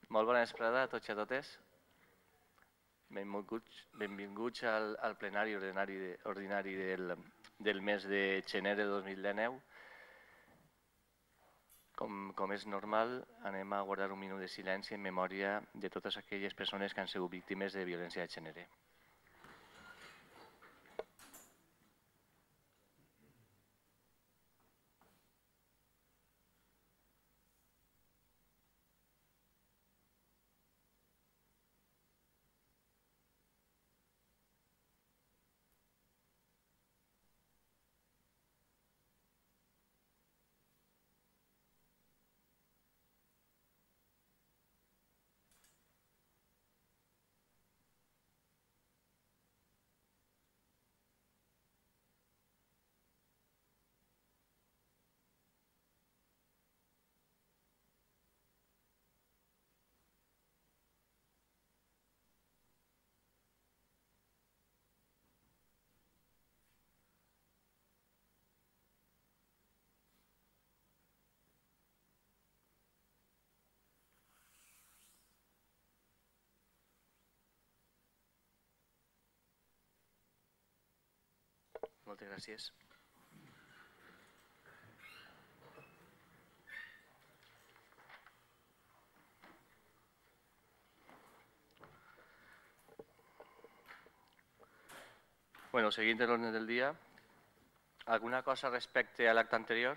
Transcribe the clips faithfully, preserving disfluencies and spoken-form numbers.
Molt bona vesprada a tots i a totes. Benvinguts, benvinguts al, al plenari ordinari, de, ordinari del, del mes de gener de dos mil dinou. Com, com és normal, anem a guardar un minut de silenci en memòria de totes aquelles persones que han sigut víctimes de violència de gènere. Moltes gràcies. Bueno, seguint l'ordre del dia, alguna cosa respecte a l'acte anterior?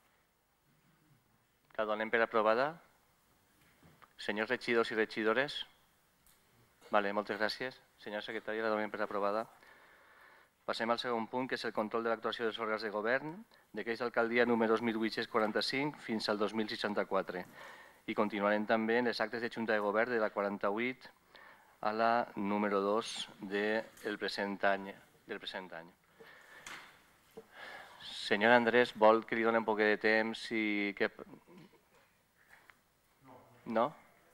La donem per aprovada? Senyors regidors i regidores? Vale, moltes gràcies. Senyor secretari, la donem per aprovada. Passem al segon punt, que és el control de l'actuació dels òrgans de govern, d'aquells d'alcaldia número dos mil vuit-cents quaranta-cinc fins al dos mil seixanta-quatre. I continuarem també en les actes de Junta de Govern de la quaranta-vuit a la número dos del present any. Del present any. Senyor Andrés, vol que li doni un poc de temps i que... No?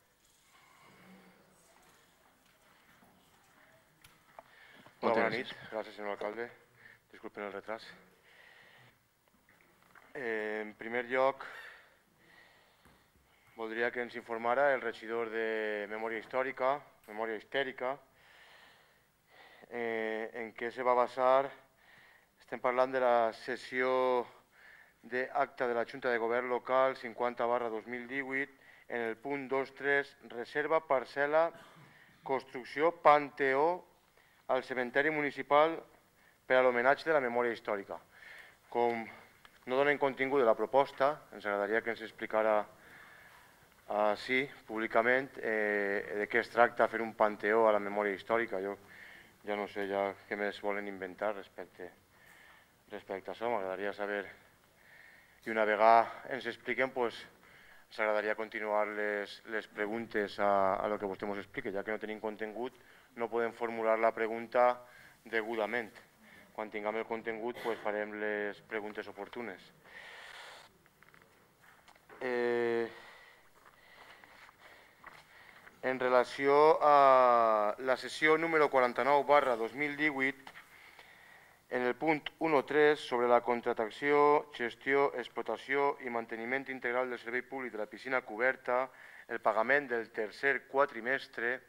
Hola, bona nit. Gràcies, senyor alcalde. Disculpen el retras. Eh, en primer lloc, voldria que ens informara el regidor de Memòria Històrica, Memòria Histèrica, eh, en què se va basar. Estem parlant de la sessió d'acte de la Junta de Govern Local cinquanta barra dos mil divuit, en el punt dos tres, reserva parcel·la, construcció Panteó al cementeri municipal per a l'homenatge de la memòria històrica. Com no donen contingut de la proposta, ens agradaria que ens explicara així, públicament, eh, de què es tracta fer un panteó a la memòria històrica. Jo ja no sé ja què més volen inventar respecte, respecte a això. M'agradaria saber, i una vegada ens expliquen, pues, ens agradaria continuar les, les preguntes a, a lo que vostè ens expliqui, ja que no tenim contingut, no podem formular la pregunta degudament. Quan tinguem el contingut, pues, farem les preguntes oportunes. Eh, en relació a la sessió número quaranta-nou barra dos mil divuit, en el punt un tres sobre la contractació, gestió, explotació i manteniment integral del servei públic de la piscina coberta, el pagament del tercer quatrimestre,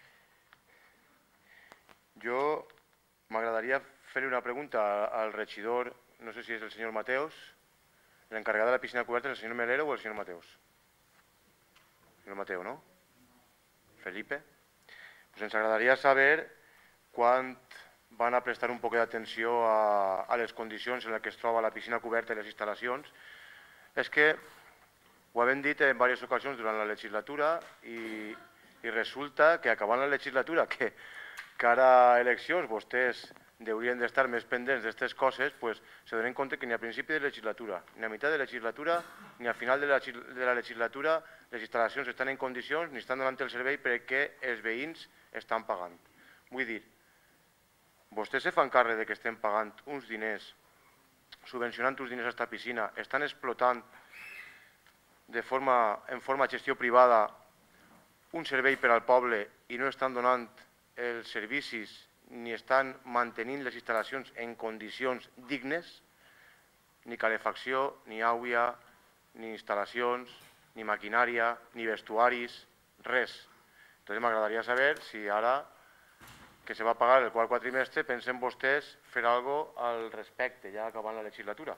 jo m'agradaria fer una pregunta al regidor, no sé si és el senyor Mateos, l'encarregat de la piscina coberta és el senyor Melero o el senyor Mateos? El senyor Mateo, no? Felipe? Pues ens agradaria saber quan van a prestar un poc d'atenció a, a les condicions en les que es troba la piscina coberta i les instal·lacions. És que ho hem dit en diverses ocasions durant la legislatura i, i resulta que acabant la legislatura, que, que ara eleccions vostès haurien d'estar més pendents d'aquestes coses, pues, se donen compte que ni a principi de legislatura, ni a meitat de legislatura, ni a final de la, de la legislatura les instal·lacions estan en condicions ni estan donant el servei perquè els veïns estan pagant. Vull dir, vostès se fan càrrec de que estem pagant uns diners, subvencionant uns diners a aquesta piscina, estan explotant de forma, en forma de gestió privada un servei per al poble i no estan donant els servicis ni estan mantenint les instal·lacions en condicions dignes, ni calefacció, ni aigua, ni instal·lacions, ni maquinària, ni vestuaris, res. Entonces m'agradaria saber si ara que se va pagar el quart quatrimestre pensen vostès fer alguna cosa al respecte, ja acabant la legislatura.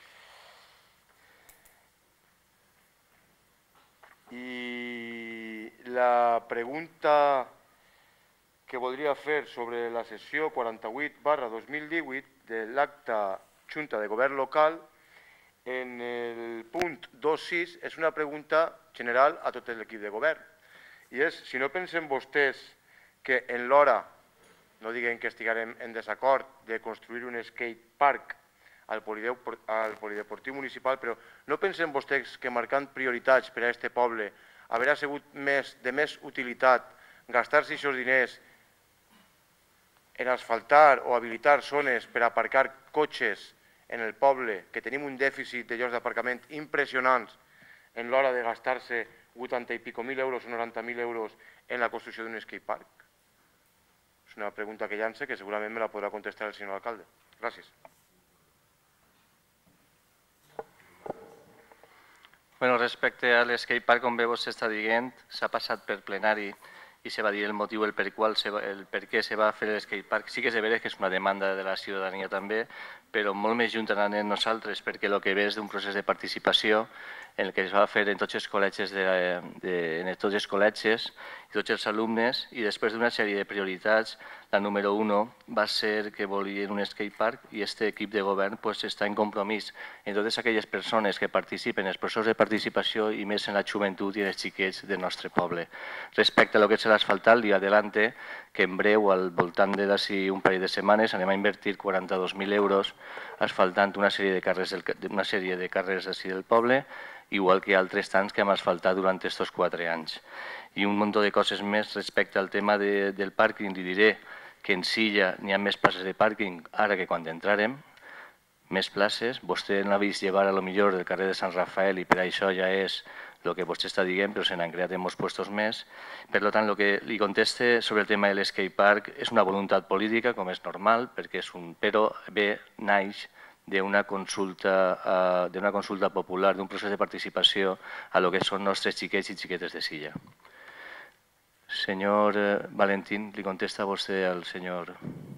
I la pregunta que voldria fer sobre la sessió quaranta-vuit barra dos mil divuit de l'acta Junta de Govern Local, en el punt dos punit sis, és una pregunta general a tot l'equip de govern. I és, si no pensen vostès que en l'hora, no diguem que estiguem en desacord de construir un skate park al polideportiu municipal, però no pensen vostès que marcant prioritats per a aquest poble haurà sigut de més utilitat gastar-se aquests diners en asfaltar o habilitar zones per aparcar cotxes en el poble, que tenim un dèficit de llocs d'aparcament impressionants en l'hora de gastar-se vuitanta i pico mil euros o noranta mil euros en la construcció d'un skatepark? És una pregunta que llance que segurament me la podrà contestar el senyor alcalde. Gràcies. Bueno, respecte a l'escatepark, com bé vostè està dient, s'ha passat per plenari i se va dir el motiu, el per, qual se va, el per què se va fer l'escatepark. Sí que és de veres que és una demanda de la ciutadania també, però molt més junt anem nosaltres, perquè el que ve és d'un procés de participació en el que es va fer en tots els col·legis, de, de, en tots els col·legis i tots els alumnes, i després d'una sèrie de prioritats, la número uno va ser que volien un skatepark i aquest equip de govern pues, està en compromís en totes aquelles persones que participen en els processos de participació i més en la joventut i en els xiquets del nostre poble. Respecte a lo que és l'asfaltat, li adelante que en breu, al voltant de d'ací un parell de setmanes, anem a invertir quaranta-dos mil euros asfaltant una sèrie de carrers, una sèrie de carrers d'ací del poble, igual que altres tants que hem asfaltat durant aquests quatre anys. I un munt de coses més respecte al tema de, del pàrquing. Li diré que en Silla n'hi ha més places de pàrquing ara que quan entrarem, més places. Vostè n'ha vist llevar a lo millor del carrer de Sant Rafael i per això ja és el que vostè està dient, però se n'han creat en molts puestos més. Per tant, el que li conteste sobre el tema de l'escatepark és una voluntat política, com és normal, perquè és un però bé naix d'una consulta, d'una consulta popular, d'un procés de participació a lo que són nostres xiquets i xiquetes de Silla. Senyor Valentín, li contesta vostè al senyor...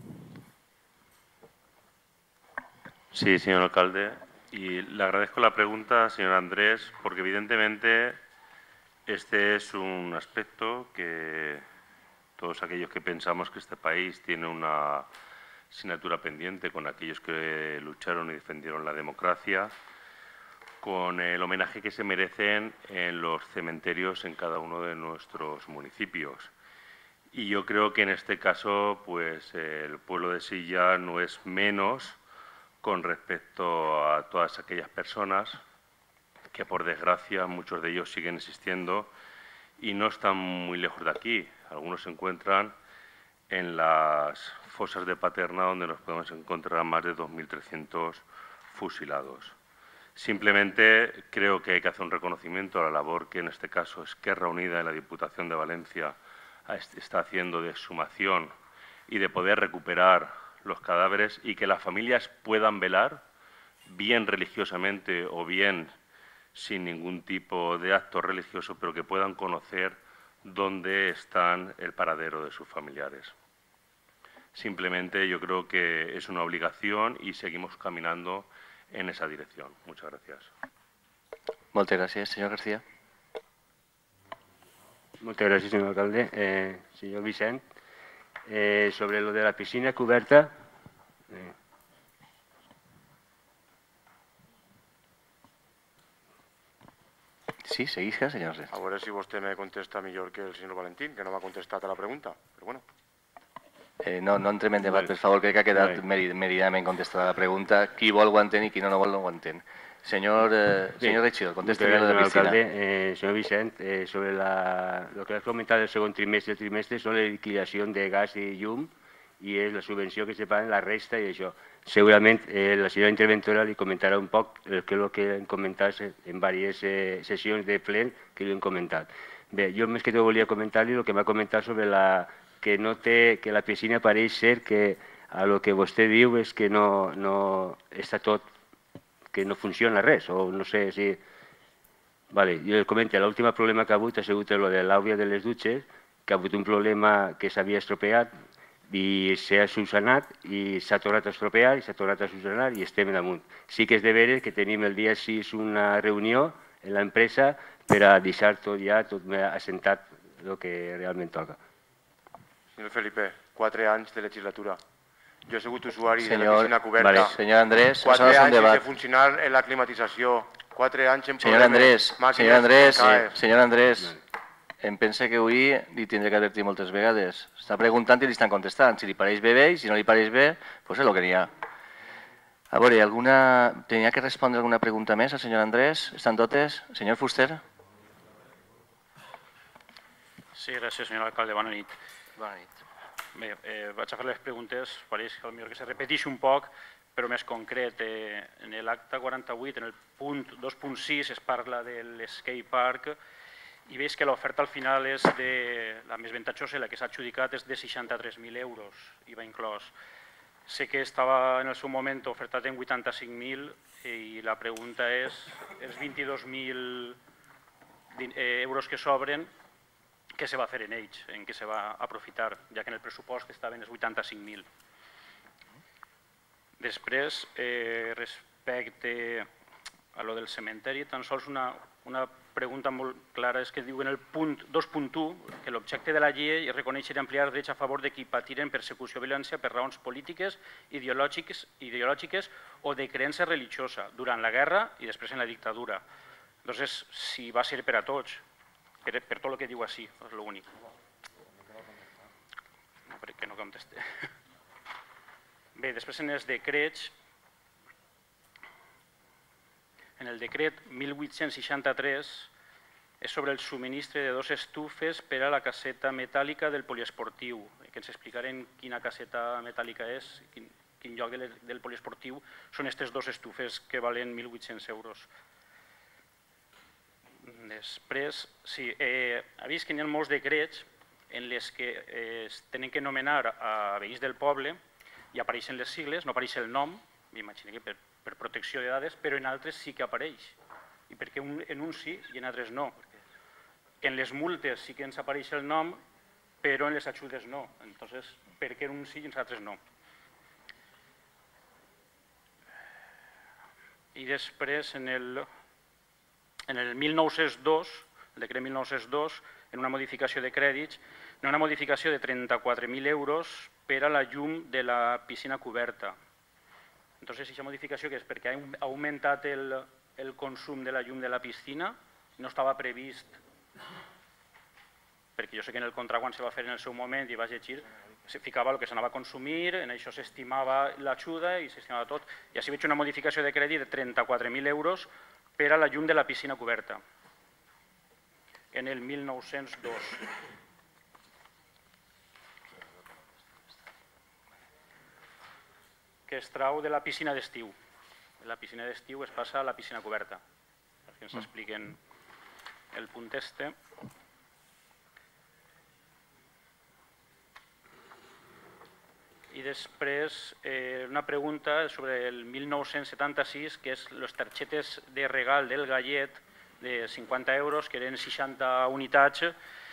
Sí, señor alcalde. Y le agradezco la pregunta, señor Andrés, porque evidentemente este es un aspecto que todos aquellos que pensamos que este país tiene una asignatura pendiente con aquellos que lucharon y defendieron la democracia, con el homenaje que se merecen en los cementerios en cada uno de nuestros municipios. Y yo creo que en este caso, pues el pueblo de Silla no es menos con respecto a todas aquellas personas que, por desgracia, muchos de ellos siguen existiendo y no están muy lejos de aquí. Algunos se encuentran en las fosas de Paterna, donde nos podemos encontrar más de dos mil trescientos fusilados. Simplemente creo que hay que hacer un reconocimiento a la labor que en este caso Esquerra Unida en la Diputación de Valencia está haciendo de exhumación y de poder recuperar los cadáveres y que las familias puedan velar, bien religiosamente o bien sin ningún tipo de acto religioso, pero que puedan conocer dónde están el paradero de sus familiares. Simplemente yo creo que es una obligación y seguimos caminando en esa dirección. Muchas gracias. Muchas gracias, señor García. Muchas gracias, señor alcalde. Eh, señor Vicent, eh, sobre lo de la piscina cubierta. Eh. Sí, seguisca, señor. A veure si vostè me contesta millor que el senyor Valentín, que no m'ha contestat a la pregunta, però bueno. Eh, no, no entrem en debat, per favor, crec que ha quedat meridament contestada la pregunta. Qui vol ho entén i qui no, no vol no ho entén. Señor, eh, señor Regidor, contesta bien lo de la piscina. Alcalde, eh, señor Vicent, eh, sobre la, lo que has comentado del segundo trimestre, el trimestre son la liquidación de gas y llum y es la subvenció que se paga en la resta i això. Segurament eh, la senyora interventora li comentarà un poc el que és el que hem comentat en diverses eh, sessions de ple que li hem comentat. Bé, jo més que tot volia comentar-li el que m'ha comentat sobre la que no té, que la piscina pareix ser que a lo que vostè diu és que no, no està tot, que no funciona res, o no sé si... Vale, jo el comento, l'últim problema que ha hagut ha sigut el de l'àurea de les dutxes, que ha hagut un problema que s'havia estropeat i s'ha subsanat i s'ha tornat a estropear i s'ha tornat a subsanar i estem damunt. Sí que és de veres que tenim el dia sis una reunió en l'empresa per a deixar tot ja tot assentat el que realment toca. Senyor Felipe, quatre anys de legislatura. Jo he sigut usuari de la Senyor- piscina coberta. Vale, senyor Andrés, això Quatre no és un anys sense debat. funcionar en la climatització. Quatre anys en Senyor problemes. Andrés, màquines senyor Andrés, caes. senyor Andrés, em pensa que avui li tindré que advertir moltes vegades. Està preguntant i li estan contestant. Si li pareix bé, bé, i si no li pareix bé, doncs és el que n'hi ha. A veure, alguna... tenia que respondre alguna pregunta més al senyor Andrés? Estan totes? Senyor Fuster? Sí, gràcies, senyor alcalde. Bona nit. Bona nit. Bé, eh, vaig a fer les preguntes, pareix que potser que se repeteixi un poc, però més concret. Eh, en l'acte quaranta-vuit, en el punt dos punt sis, es parla de l'skate park i veig que l'oferta al final és de... la més avantatjosa, la que s'ha adjudicat, és de seixanta-tres mil euros, I V A inclòs. Sé que estava en el seu moment ofertat en vuitanta-cinc mil i la pregunta és, els vint-i-dos mil euros que sobren, què se va fer en ells, en què se va aprofitar, ja que en el pressupost estaven els vuitanta-cinc mil. Després, eh, respecte a lo del cementeri, tan sols una, una pregunta molt clara és que diu en el punt dos punt u que l'objecte de la llei és reconèixer i ampliar drets a favor de qui patiren persecució o violència per raons polítiques, ideològiques, ideològiques o de creença religiosa durant la guerra i després en la dictadura. Llavors, si va ser per a tots, per, per tot el que diu així, és l'únic. No, perquè no conteste. Bé, després en els decrets, en el decret mil vuit-cents seixanta-tres és sobre el subministre de dos estufes per a la caseta metàl·lica del poliesportiu, que ens explicarem quina caseta metàl·lica és, quin, quin lloc del, del poliesportiu són aquestes dos estufes que valen mil vuit-cents euros. Després, sí, eh, ha vist que hi ha molts decrets en els que eh, es tenen que nomenar a veïns del poble i apareixen les sigles, no apareix el nom, m'imagino que per, per protecció de dades, però en altres sí que apareix. I perquè un, en uns sí i en altres no. En les multes sí que ens apareix el nom, però en les ajudes no. Entonces, per què en uns sí i en altres no? I després, en el, en el mil nou-cents dos, el decret mil nou-cents dos, en una modificació de crèdits, en una modificació de trenta-quatre mil euros per a la llum de la piscina coberta. Entonces, aquesta modificació que és perquè ha augmentat el, el consum de la llum de la piscina, no estava previst, perquè jo sé que en el contracte quan se va fer en el seu moment i va llegir, se ficava el que s'anava a consumir, en això s'estimava l'ajuda i s'estimava tot. I així veig una modificació de crèdit de trenta-quatre mil euros per a la llum de la piscina coberta, en el mil nou-cents dos. Que es trau de la piscina d'estiu. La piscina d'estiu es passa a la piscina coberta, perquè ens expliquen el punt este. I després eh, una pregunta sobre el mil nou-cents setanta-sis, que és les targetes de regal del Gallet de cinquanta euros, que eren seixanta unitats,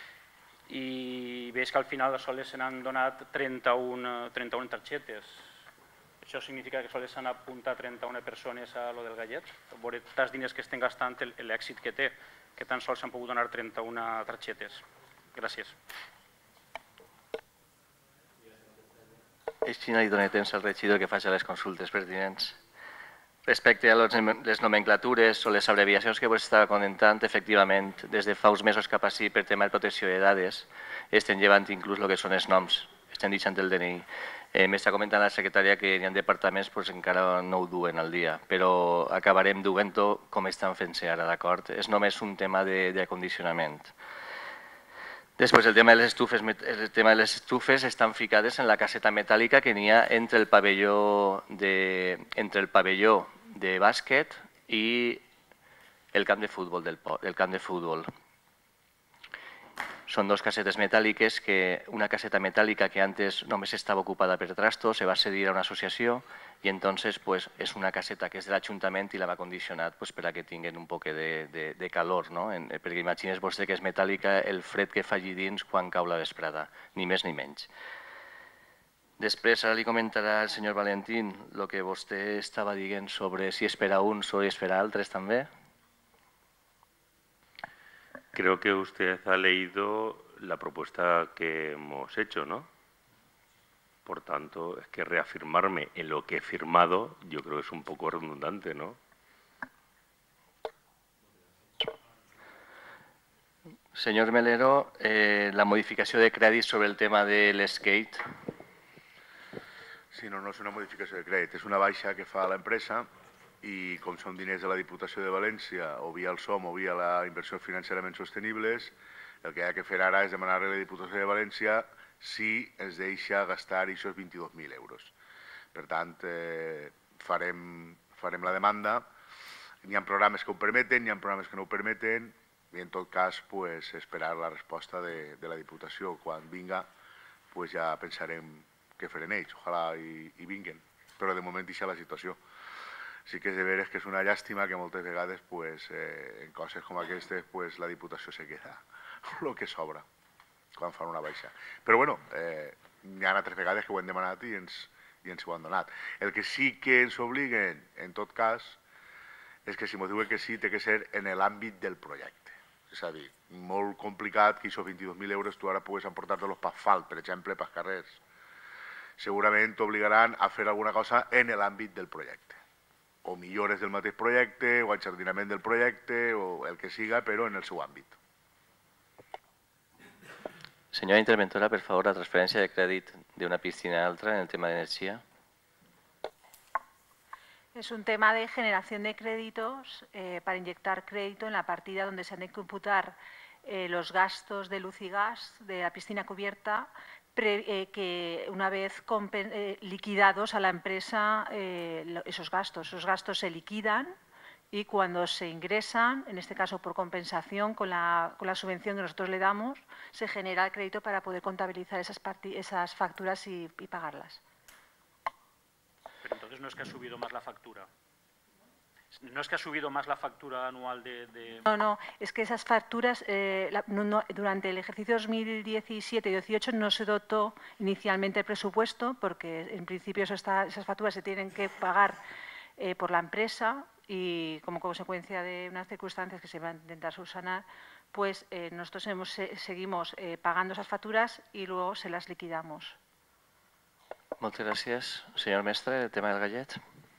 i veig que al final sols se n'han donat trenta-una targetes. Això significa que sols s'han apuntat trenta-una persones a lo del Gallet. Veure tants diners que estem gastant, l'èxit que té, que tan sols s'han pogut donar trenta-una targetes. Gràcies. Així no li dona temps al regidor que faci les consultes pertinents. Respecte a les nomenclatures o les abreviacions que vos estava comentant, efectivament, des de fa uns mesos cap així, per tema de protecció de dades, estem llevant inclús el que són els noms, estem deixant el D N I. Eh, M'està comentant la secretària que hi ha departaments que encara no ho duen al dia, però acabarem duent-ho com estan fent-se ara, d'acord? És només un tema d'acondicionament. Després, el tema de les estufes, el tema de les estufes estan ficades en la caseta metàl·lica que n'hi ha entre el pavelló de, entre el pavelló de bàsquet i el camp de futbol del, el camp de futbol. Son dos casetes metàl·liques, que una caseta metàl·lica que antes només estava ocupada per trastos, se va cedir a una associació i entonces pues, és una caseta que és de l'Ajuntament i l'hem acondicionat pues, per a que tinguin un poc de, de, de calor, no? En, perquè imagines vostè que és metàl·lica el fred que fa allí dins quan cau la vesprada, ni més ni menys. Després ara li comentarà el senyor Valentín el que vostè estava dient sobre si és per a uns o és per a altres també. Creo que usted ha leído la propuesta que hemos hecho, ¿no? Por tanto, es que reafirmarme en lo que he firmado, yo creo que es un poco redundante, ¿no? Senyor Melero, eh, la modificació de crèdit sobre el tema de l'skate. Sí, no, no és una modificació de crèdit, és una baixa que fa l'empresa i com són diners de la Diputació de València o via el S O M o via la inversió financerament sostenibles, el que hi ha que fer ara és demanar-li a la Diputació de València si ens deixa gastar aquests vint-i-dos mil euros. Per tant, eh, farem, farem la demanda. N'hi ha programes que ho permeten, n'hi ha programes que no ho permeten i en tot cas pues, esperar la resposta de, de la Diputació. Quan vinga pues, ja pensarem què farem ells, ojalà i, i vinguen. Però de moment deixa la situació. Sí que és de veres que és una llàstima que moltes vegades pues, eh, en coses com aquestes pues, la Diputació se queda el que sobra quan fan una baixa. Però bueno, eh, hi ha altres vegades que ho hem demanat i ens, i ens ho han donat. El que sí que ens obliguen, en tot cas, és que si m'ho diuen que sí, té que ser en l'àmbit del projecte. És a dir, molt complicat que aquests vint-i-dos mil euros tu ara puguis emportar-te-los per asfalt, per exemple, pels carrers. Segurament t'obligaran a fer alguna cosa en l'àmbit del projecte. O millores del mateix projecte, o enjardinament del projecte, o el que siga, però en el seu àmbit. Senyora interventora, per favor, la transferència de crèdit d'una piscina a altra en el tema d'energia. Es un tema de generación de créditos eh, para inyectar crédito en la partida donde se han de computar eh, los gastos de luz y gas de la piscina cubierta pre, eh, que una vez eh, liquidados a la empresa eh, esos gastos. Esos gastos se liquidan y cuando se ingresan, en este caso por compensación con la, con la subvención que nosotros le damos, se genera el crédito para poder contabilizar esas, esas facturas y, y pagarlas. Pero entonces no es que ha subido más la factura. No es que ha subido más la factura anual de... de... No, no, es que esas facturas eh, la, no, no, durante el ejercicio dos mil diecisiete y dieciocho no se dotó inicialmente el presupuesto porque en principio eso está, esas facturas se tienen que pagar eh, por la empresa y como consecuencia de unas circunstancias que se van a intentar subsanar, pues eh, nosotros hemos, eh, seguimos eh, pagando esas facturas y luego se las liquidamos. Moltes gràcies. Senyor mestre, el tema del gallet.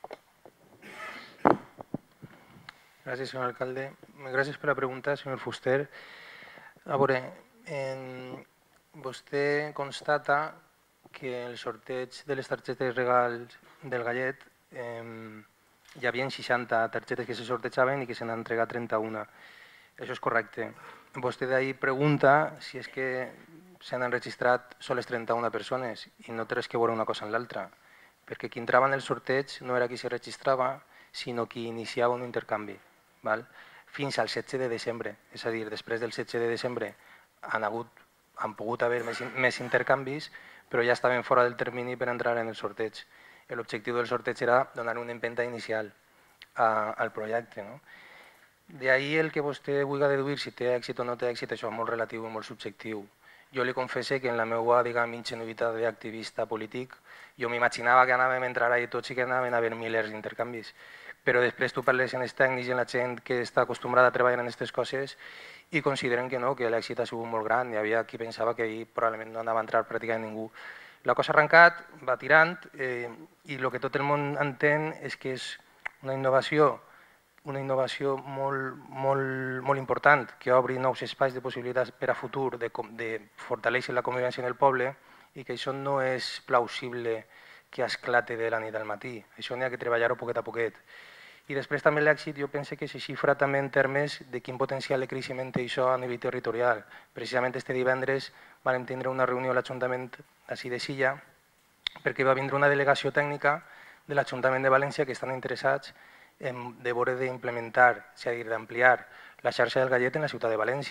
Gràcies, senyor alcalde. Gràcies per la pregunta, senyor Fuster. A veure, en... vostè constata que el sorteig de les targetes regals del gallet eh, hi havia seixanta targetes que se sortejaven i que se n'han entregat trenta-una. Això és correcte. Vostè d'ahir pregunta si és que s'han enregistrat soles trenta-una persones i no té res que veure una cosa amb l'altra, perquè qui entrava en el sorteig no era qui se registrava, sinó qui iniciava un intercanvi, val? Fins al setze de desembre. És a dir, després del setze de desembre han, hagut, han pogut haver més, més intercanvis, però ja estaven fora del termini per entrar en el sorteig. L'objectiu del sorteig era donar una empenta inicial a, al projecte. No? D'ahir el que vostè vulgui deduir si té èxit o no té èxit, això és molt relatiu i molt subjectiu. Jo li confesso que en la meva, diguem, ingenuïtat d'activista polític, jo m'imaginava que anàvem a entrar ahí tots i que anaven a haver milers d'intercanvis. Però després tu parles amb els tècnics i amb la gent que està acostumbrada a treballar en aquestes coses i consideren que no, que l'èxit ha sigut molt gran. Hi havia qui pensava que ahir probablement no anava a entrar pràcticament ningú. La cosa ha arrencat, va tirant, eh, i el que tot el món entén és que és una innovació, una innovació molt, molt, molt important, que obri nous espais de possibilitats per a futur, de, de fortaleixer la convivència en el poble, i que això no és plausible que esclate de la nit al matí. Això n'hi ha que treballar-ho poquet a poquet. I després també l'èxit jo penso que se xifra també en termes de quin potencial de creixement té això a nivell territorial. Precisament este divendres vam tindre una reunió a l'Ajuntament d'ací de Silla perquè va vindre una delegació tècnica de l'Ajuntament de València que estan interessats en de veure d'implementar, és a dir, d'ampliar la xarxa del gallet en la ciutat de València.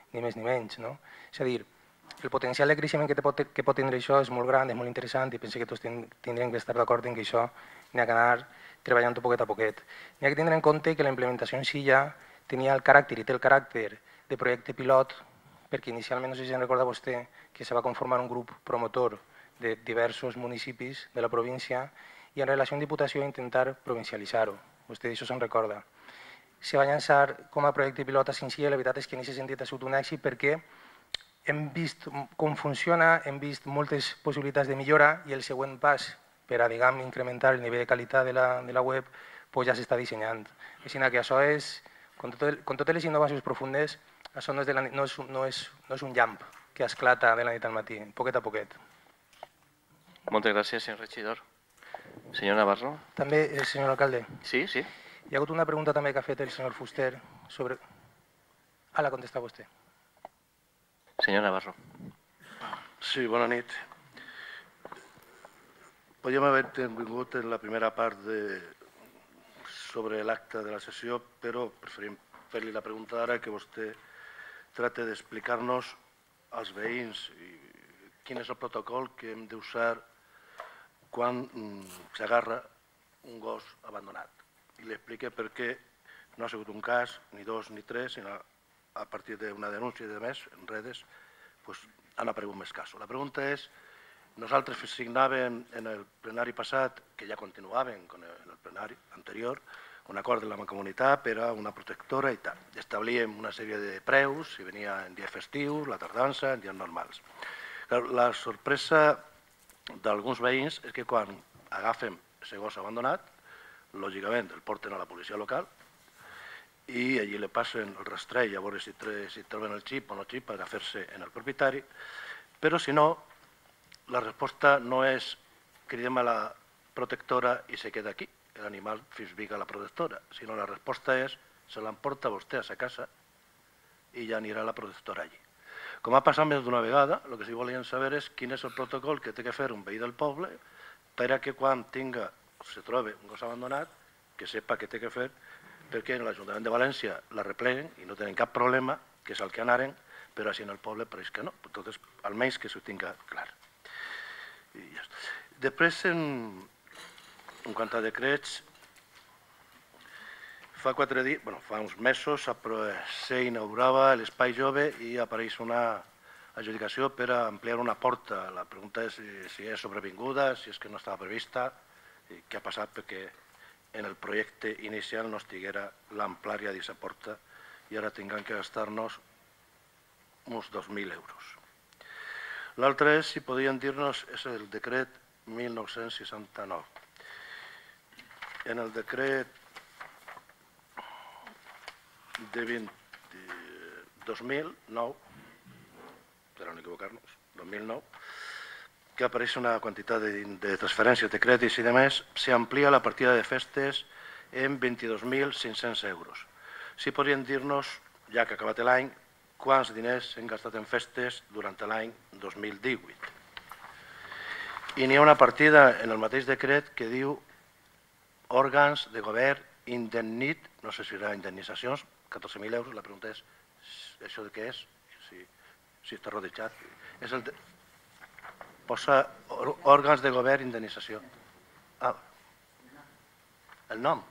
ni més ni menys. No? És a dir, el potencial de creixement que, pot, que pot tindre això és molt gran, és molt interessant i penso que tots tindrem que estar d'acord en que això n'hi ha que anar treballant poquet a poquet. N'hi ha que tindre en compte que la implementació en si ja tenia el caràcter i té el caràcter de projecte pilot, perquè inicialment, no sé si en recorda vostè, que se va conformar un grup promotor de diversos municipis de la província i en relació amb Diputació intentar provincialitzar-ho. Vostè d'això se'n recorda. Se va llançar com a projecte pilot a Singilla i la veritat és que en aquest sentit ha sigut un èxit perquè hem vist com funciona, hem vist moltes possibilitats de millora i el següent pas per a, diguem, incrementar el nivell de qualitat de la, de la web pues ja s'està dissenyant. Així que això és, com, tot, com totes les innovacions profundes, això no és, de la, no, és, no, és, no és un llamp que esclata de la nit al matí, poquet a poquet. Moltes gràcies, senyor regidor. Senyor Navarro. També, eh, senyor alcalde. Sí, sí. Hi ha hagut una pregunta també que ha fet el senyor Fuster sobre... Ah, la contesta vostè. Senyor Navarro. Sí, bona nit. Podríem haver vingut en la primera part de... sobre l'acte de la sessió, però preferim fer-li la pregunta ara que vostè tracta d'explicar-nos als veïns quin és el protocol que hem d'usar quan s'agarra un gos abandonat. I li explica per què no ha sigut un cas, ni dos ni tres, sinó a partir d'una denúncia i de més, en redes, doncs han aparegut més casos. La pregunta és, nosaltres signàvem en el plenari passat, que ja continuàvem en el plenari anterior, un acord de la Mancomunitat per a una protectora i tal. Establíem una sèrie de preus, si venia en dia festiu, la tardança, en dies normals. La sorpresa d'alguns veïns és que quan agafem aquest gos abandonat, lògicament el porten a la policia local i allí li passen el rastreig a veure si troben el xip o no xip per a fer-se en el propietari, però si no, la resposta no és cridem a la protectora i se queda aquí, l'animal fins viga la protectora, sinó la resposta és se l'emporta vostè a sa casa i ja anirà la protectora allí. Com ha passat més d'una vegada, el que sí volien saber és quin és el protocol que té que fer un veí del poble per a que quan tinga o se trobi un gos abandonat, que sepa què té que fer, perquè en l'Ajuntament de València la repleguen i no tenen cap problema, que és el que anaren, però així en el poble pareix que no, entonces, almenys que s'ho tinga clar. I ja està. Després, en, en quant a decrets, fa quatre dies, bueno, fa uns mesos s'inaugurava l'espai jove i apareix una adjudicació per a ampliar una porta. La pregunta és si, si és sobrevinguda, si és que no estava prevista, i què ha passat perquè en el projecte inicial no estiguera l'amplària d'aquesta porta i ara tinguem que gastar-nos uns dos mil euros. L'altre és, si podien dir-nos, és el decret mil nou-cents seixanta-nou. En el decret de dos mil nou, per no equivocar-nos, dos mil nou, que apareix una quantitat de, de transferències de crèdits i de més, s'amplia la partida de festes en vint-i-dos mil cinc-cents euros. Si podrien dir-nos, ja que ha acabat l'any, quants diners s'han gastat en festes durant l'any dos mil divuit. I n'hi ha una partida en el mateix decret que diu òrgans de govern indemnit, no sé si serà indemnitzacions, catorze mil euros, la pregunta és, això de què és? Si, si està rodejat. És el de... Posa òrgans de govern indemnització. Ah, el nom.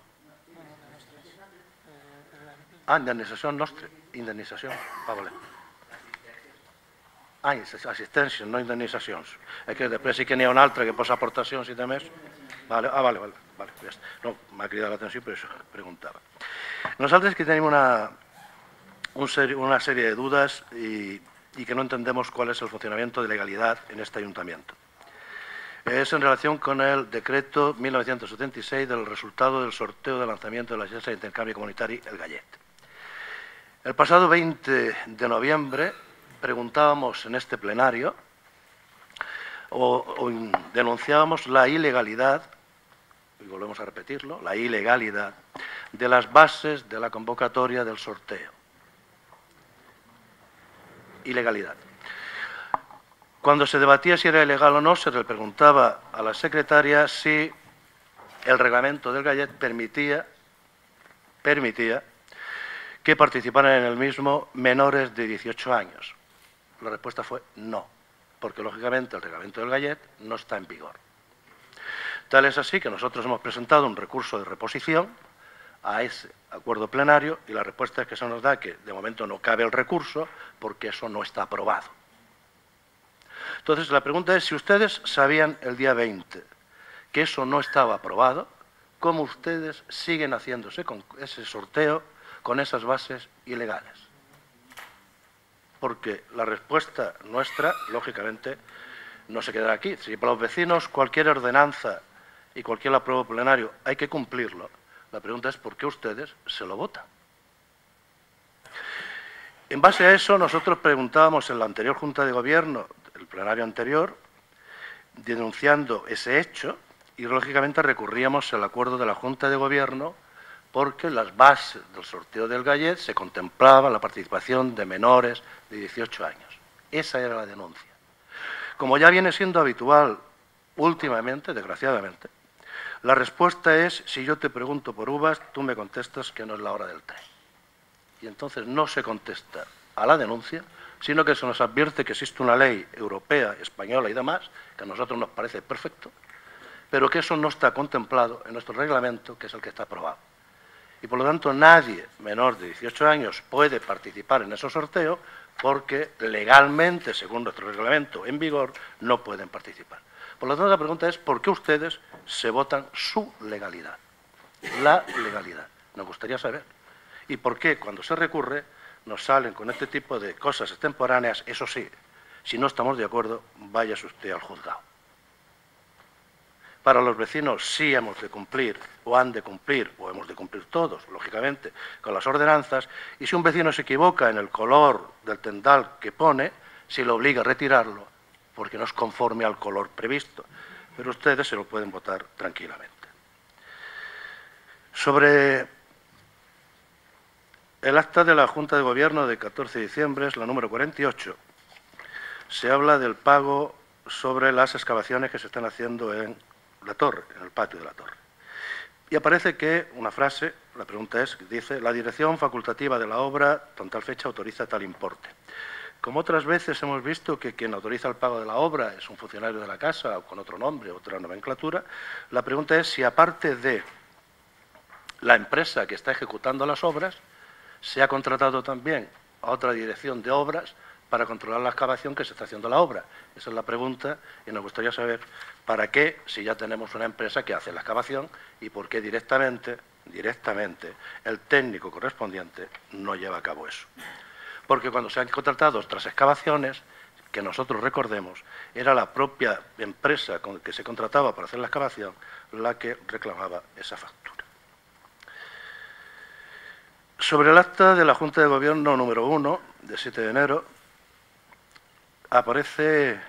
Ah, indemnització nostra. Indemnització. Ah, vale. Ah, assistència, no indemnitzacions. És que després sí que n'hi ha una altra que posa aportacions i de més. Vale. Ah, vale, vale. vale ja està. No, m'ha cridat l'atenció, per això preguntava. Nosaltres que tenim una, un seri, una sèrie de dudas i y que no entendemos cuál es el funcionamiento de legalidad en este ayuntamiento. Es en relación con el decreto mil novecientos setenta y seis del resultado del sorteo de lanzamiento de la Agencia de Intercambio Comunitario El Gallet. El pasado veinte de noviembre preguntábamos en este plenario o, o denunciábamos la ilegalidad, y volvemos a repetirlo, la ilegalidad de las bases de la convocatoria del sorteo. Ilegalidad. Cuando se debatía si era ilegal o no, se le preguntaba a la secretaria si el reglamento del Gallet permitía, permitía que que participaran en el mismo menores de dieciocho años. La respuesta fue no, porque lógicamente el reglamento del Gallet no está en vigor. Tal es así que nosotros hemos presentado un recurso de reposición a ese acuerdo plenario y la respuesta es que se nos da que de momento no cabe el recurso porque eso no está aprobado. Entonces la pregunta es si ustedes sabían el día veinte que eso no estaba aprobado, ¿cómo ustedes siguen haciéndose con ese sorteo con esas bases ilegales? Porque la respuesta nuestra, lógicamente, no se quedará aquí. Si para los vecinos cualquier ordenanza y cualquier apruebo plenario hay que cumplirlo, la pregunta es ¿por qué ustedes se lo votan? En base a eso, nosotros preguntábamos en la anterior Junta de Gobierno, el plenario anterior, denunciando ese hecho y, lógicamente, recurríamos al acuerdo de la Junta de Gobierno porque en las bases del sorteo del Gallet se contemplaba la participación de menores de dieciocho años. Esa era la denuncia. Como ya viene siendo habitual últimamente, desgraciadamente, la respuesta es, si yo te pregunto por uvas, tú me contestas que no es la hora del té. Y entonces no se contesta a la denuncia, sino que se nos advierte que existe una ley europea, española y demás, que a nosotros nos parece perfecto, pero que eso no está contemplado en nuestro reglamento, que es el que está aprobado. Y por lo tanto nadie menor de dieciocho años puede participar en esos sorteos porque legalmente, según nuestro reglamento en vigor, no pueden participar. Por lo tanto, la pregunta es ¿por qué ustedes se votan su legalidad? La legalidad. Nos gustaría saber. ¿Y por qué cuando se recurre nos salen con este tipo de cosas extemporáneas? Eso sí, si no estamos de acuerdo, váyase usted al juzgado. Para los vecinos sí hemos de cumplir, o han de cumplir, o hemos de cumplir todos, lógicamente, con las ordenanzas, y si un vecino se equivoca en el color del tendal que pone, se le obliga a retirarlo, porque no es conforme al color previsto. Pero ustedes se lo pueden votar tranquilamente. Sobre el acta de la Junta de Gobierno de catorce de diciembre, es la número cuarenta y ocho, se habla del pago sobre las excavaciones que se están haciendo en la torre, en el patio de la torre. Y aparece que una frase, la pregunta es, dice, la dirección facultativa de la obra, con tal fecha, autoriza tal importe. Como otras veces hemos visto que quien autoriza el pago de la obra es un funcionario de la casa o con otro nombre, otra nomenclatura, la pregunta es si aparte de la empresa que está ejecutando las obras, se ha contratado también a otra dirección de obras para controlar la excavación que se está haciendo la obra. Esa es la pregunta y nos gustaría saber para qué, si ya tenemos una empresa que hace la excavación, y por qué directamente, directamente el técnico correspondiente no lleva a cabo eso. Porque cuando se han contratado otras excavaciones, que nosotros recordemos, era la propia empresa que se contrataba para hacer la excavación la que reclamaba esa factura. Sobre el acta de la Junta de Gobierno número uno, de siete de enero, aparece,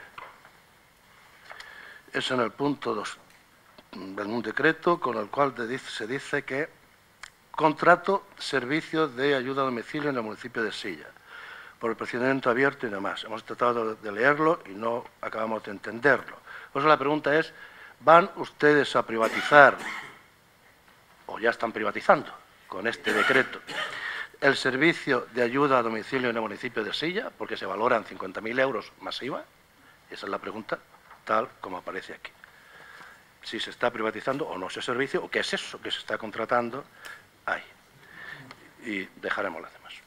es en el punto dos, de un decreto con el cual se dice que contrato servicios de ayuda a domicilio en el municipio de Silla, por el procedimiento abierto y demás. Hemos tratado de leerlo y no acabamos de entenderlo. Por eso la pregunta es, ¿van ustedes a privatizar, o ya están privatizando con este decreto, el servicio de ayuda a domicilio en el municipio de Silla, porque se valoran cincuenta mil euros más I V A? Esa es la pregunta, tal como aparece aquí. Si se está privatizando o no ese servicio, o qué es eso que se está contratando ahí. Y dejaremos las demás.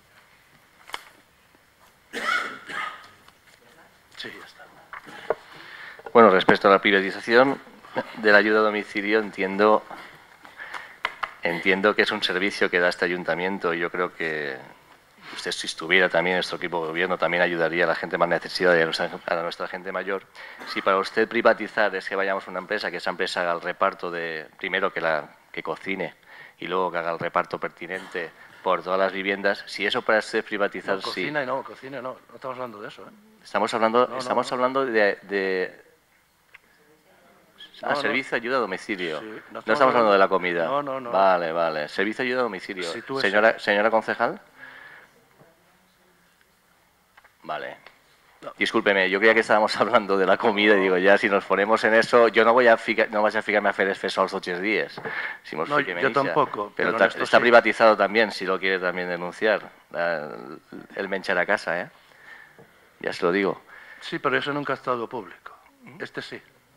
Sí, ya está. Bueno, respecto a la privatización de la ayuda a domicilio, entiendo, entiendo que es un servicio que da este ayuntamiento y yo creo que usted, si estuviera también en nuestro equipo de gobierno, también ayudaría a la gente más necesitada y a nuestra, a nuestra gente mayor. Si para usted privatizar es que vayamos a una empresa, que esa empresa haga el reparto de, primero que, la, que cocine y luego que haga el reparto pertinente por todas las viviendas, si eso para usted privatizar, no, cocina sí. y no, cocina y no, no estamos hablando de eso, ¿eh? Estamos hablando, no, estamos no, no. hablando de... de No, ah, no. servicio de ayuda a domicilio. Sí, no no estamos estamos hablando hablando- de la comida. No, no, no. Vale, vale. Servicio de ayuda a domicilio. Si tú señora, estás- señora concejal. Vale. No, Discúlpeme, yo creía que estábamos hablando de la comida y digo, ya si nos ponemos en eso, yo no voy a ficar, no vas a ficar-me a fer els fesols tots els días. Si mos No, fiquem en yo ixa. tampoco, Pero, pero ta- en esto está sí. privatizado también, si lo quiere también denunciar, la- el menchar a casa, ¿eh? Ya se lo digo. Sí, pero eso nunca ha estado público. Este sí.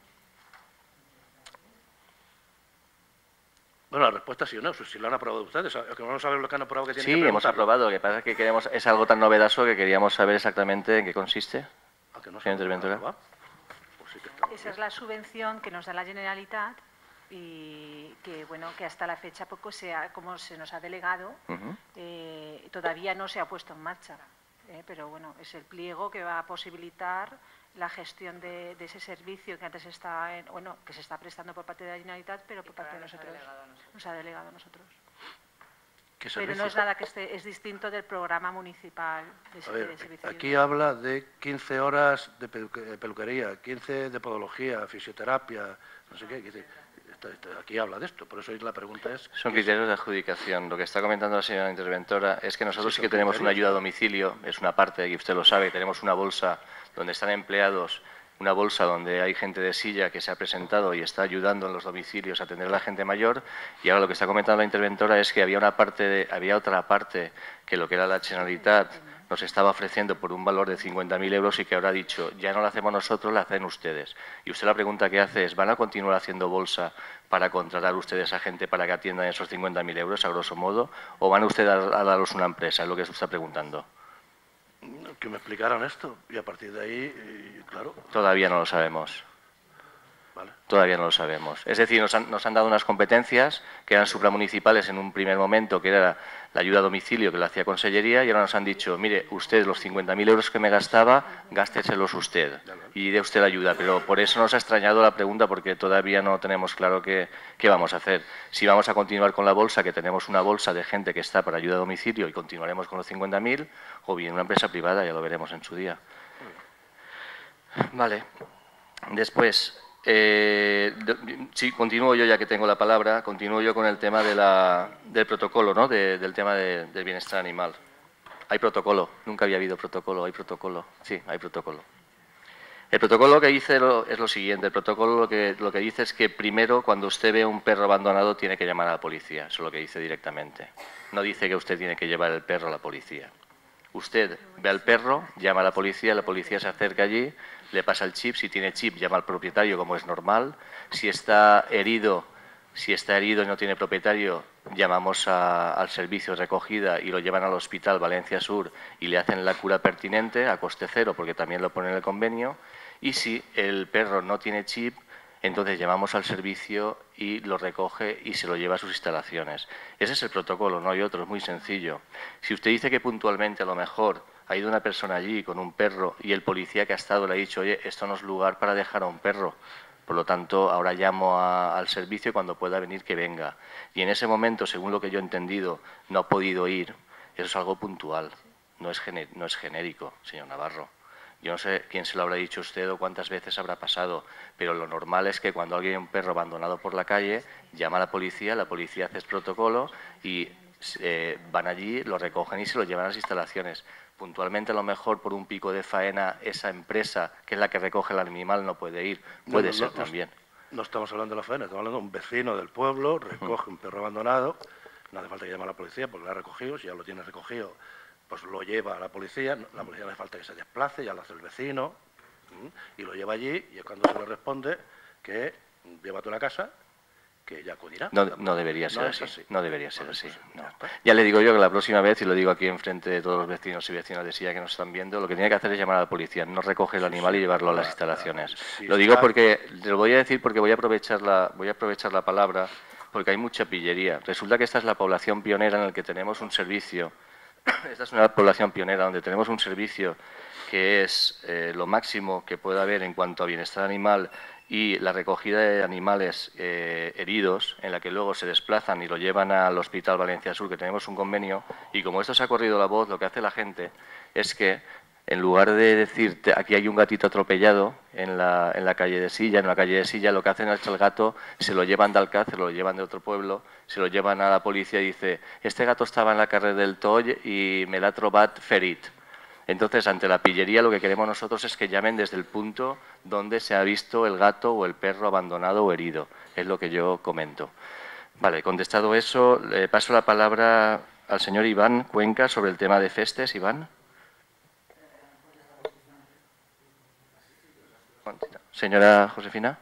Bueno, la respuesta es sí o no, si lo han aprobado ustedes. Que no saben lo que han aprobado que tienen Sí, que hemos preguntarlo. aprobado. Lo que pasa es que queremos, es algo tan novedoso que queríamos saber exactamente en qué consiste. Ah, que no Señor saben interventora. aprobar. Pues sí que está muy Esa bien. es la subvención que nos da la Generalitat y que, bueno, que hasta la fecha poco se ha- como se nos ha delegado, Ujú. eh, todavía no se ha puesto en marcha. eh, pero bueno, es el pliego que va a posibilitar la gestión de, de ese servicio que antes está, en- bueno, que se está prestando por parte de la Generalitat, pero por parte de nosotros. Nos ha delegado a nosotros. ¿Qué Pero no servicio? es nada que esté, es distinto del programa municipal de, A ver, de servicio. aquí habla de quince horas de peluque- de peluquería, quince de podología, fisioterapia, no sé qué. Dice, está- está- aquí habla de esto, por eso la pregunta es... Son ¿qué es? criterios de adjudicación. Lo que está comentando la señora interventora es que nosotros Sí, sí son que tenemos una criterios. ayuda a domicilio, es una parte, y usted lo sabe, tenemos una bolsa donde están empleados, una bolsa donde hay gente de silla que se ha presentado y está ayudando en los domicilios a atender a la gente mayor, y ahora lo que está comentando la interventora es que había una parte, de- había otra parte que lo que era la Generalitat nos estaba ofreciendo por un valor de cincuenta mil euros y que ahora ha dicho, ya no la hacemos nosotros, la hacen ustedes. Y usted la pregunta que hace es, ¿van a continuar haciendo bolsa para contratar ustedes a gente para que atiendan esos cincuenta mil euros, a grosso modo, o van ustedes a, a daros una empresa? Es lo que usted está preguntando. Que me explicaran esto, y a partir de ahí, y, claro, Todavía no lo sabemos. vale. Todavía no lo sabemos. Es decir, nos han, nos han dado unas competencias que eran supramunicipales en un primer momento, que era la ayuda a domicilio que lo hacía Consellería, y ahora nos han dicho, mire, usted los cincuenta mil euros que me gastaba, gásteselos usted y dé usted la ayuda. Pero por eso nos ha extrañado la pregunta, porque todavía no tenemos claro qué, qué vamos a hacer. Si vamos a continuar con la bolsa, que tenemos una bolsa de gente que está para ayuda a domicilio y continuaremos con los cincuenta mil, o bien una empresa privada, ya lo veremos en su día. Vale. Después, eh, de- sí, continúo yo ya que tengo la palabra, continúo yo con el tema de la, del protocolo, ¿no? De- del tema de- del bienestar animal. Hay protocolo, nunca había habido protocolo, hay protocolo, sí, hay protocolo. El protocolo que dice lo- es lo siguiente, el protocolo lo que, lo que dice es que primero cuando usted ve un perro abandonado tiene que llamar a la policía, eso es lo que dice directamente. No dice que usted tiene que llevar el perro a la policía. Usted ve al perro, llama a la policía, la policía se acerca allí, le pasa el chip, si tiene chip llama al propietario como es normal, si está herido, si está herido y no tiene propietario, llamamos a- al servicio de recogida y lo llevan al hospital Valencia Sur y le hacen la cura pertinente a coste cero porque también lo pone en el convenio, y si el perro no tiene chip, entonces llamamos al servicio y lo recoge y se lo lleva a sus instalaciones. Ese es el protocolo, no hay otro, es muy sencillo. Si usted dice que puntualmente a lo mejor ha ido una persona allí con un perro y el policía que ha estado le ha dicho, oye, esto no es lugar para dejar a un perro, por lo tanto ahora llamo a- al servicio y cuando pueda venir que venga. Y en ese momento, según lo que yo he entendido, no ha podido ir, eso es algo puntual, no es, gene- no es genérico, señor Navarro. Yo no sé quién se lo habrá dicho usted o cuántas veces habrá pasado, pero lo normal es que cuando alguien hay un perro abandonado por la calle, llama a la policía, la policía hace el protocolo y eh, van allí, lo recogen y se lo llevan a las instalaciones. Puntualmente, a lo mejor por un pico de faena, esa empresa, que es la que recoge el animal, no puede ir. Puede No, no, ser no, también. No estamos hablando de la faena, estamos hablando de un vecino del pueblo, recoge un perro abandonado, no hace falta que llame a la policía porque lo ha recogido, si ya lo tiene recogido, pues lo lleva a la policía, no- la policía no hace falta que se desplace, ya lo hace el vecino, ¿m? y lo lleva allí y es cuando se le responde que llévate a la casa, que ya acudirá. No, no debería ser No es así. así. No debería ser Vale, así. pues no. ya está. Ya le digo yo que la próxima vez, y lo digo aquí enfrente de todos los vecinos y vecinas de Silla que nos están viendo, lo que tiene que hacer es llamar a la policía, no recoger el animal sí, y llevarlo a las la- instalaciones. la- si Lo digo está- porque, te lo voy a decir porque voy a aprovechar la, voy a aprovechar la palabra, porque hay mucha pillería. Resulta que esta es la población pionera en la que tenemos un servicio. Esta es una población pionera donde tenemos un servicio que es eh, lo máximo que puede haber en cuanto a bienestar animal y la recogida de animales eh, heridos, en la que luego se desplazan y lo llevan al Hospital Valencia Sur, que tenemos un convenio, y como esto se ha corrido la voz, lo que hace la gente es que, en lugar de decir, "Te- aquí hay un gatito atropellado en la, en la calle de Silla, en la calle de Silla, lo que hacen es que el gato se lo llevan de Alcácer, lo llevan de otro pueblo, se lo llevan a la policía y dice, este gato estaba en la carrera del Toll y me l'ha trobat ferit. Entonces, ante la pillería, lo que queremos nosotros es que llamen desde el punto donde se ha visto el gato o el perro abandonado o herido. Es lo que yo comento. Vale, contestado eso, le paso la palabra al señor Iván Cuenca sobre el tema de festes. Iván. Senyora Josefina.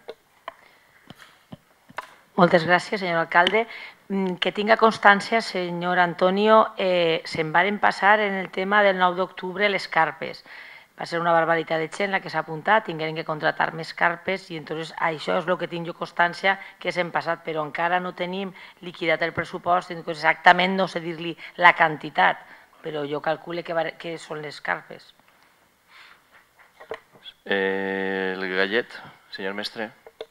Moltes gràcies, senyor alcalde. Que tinga constància, senyor Antonio, eh, se'n varen passar en el tema del nou d'octubre les carpes. Va ser una barbaritat de gent la que s'ha apuntat, tingueren que contratar més carpes i entonces això és el que tinc jo constància que s'han passat, però encara no tenim liquidat el pressupost, exactament no sé dir-li la quantitat, però jo calcule que, va, que són les carpes. Eh, el gallet, senyor mestre.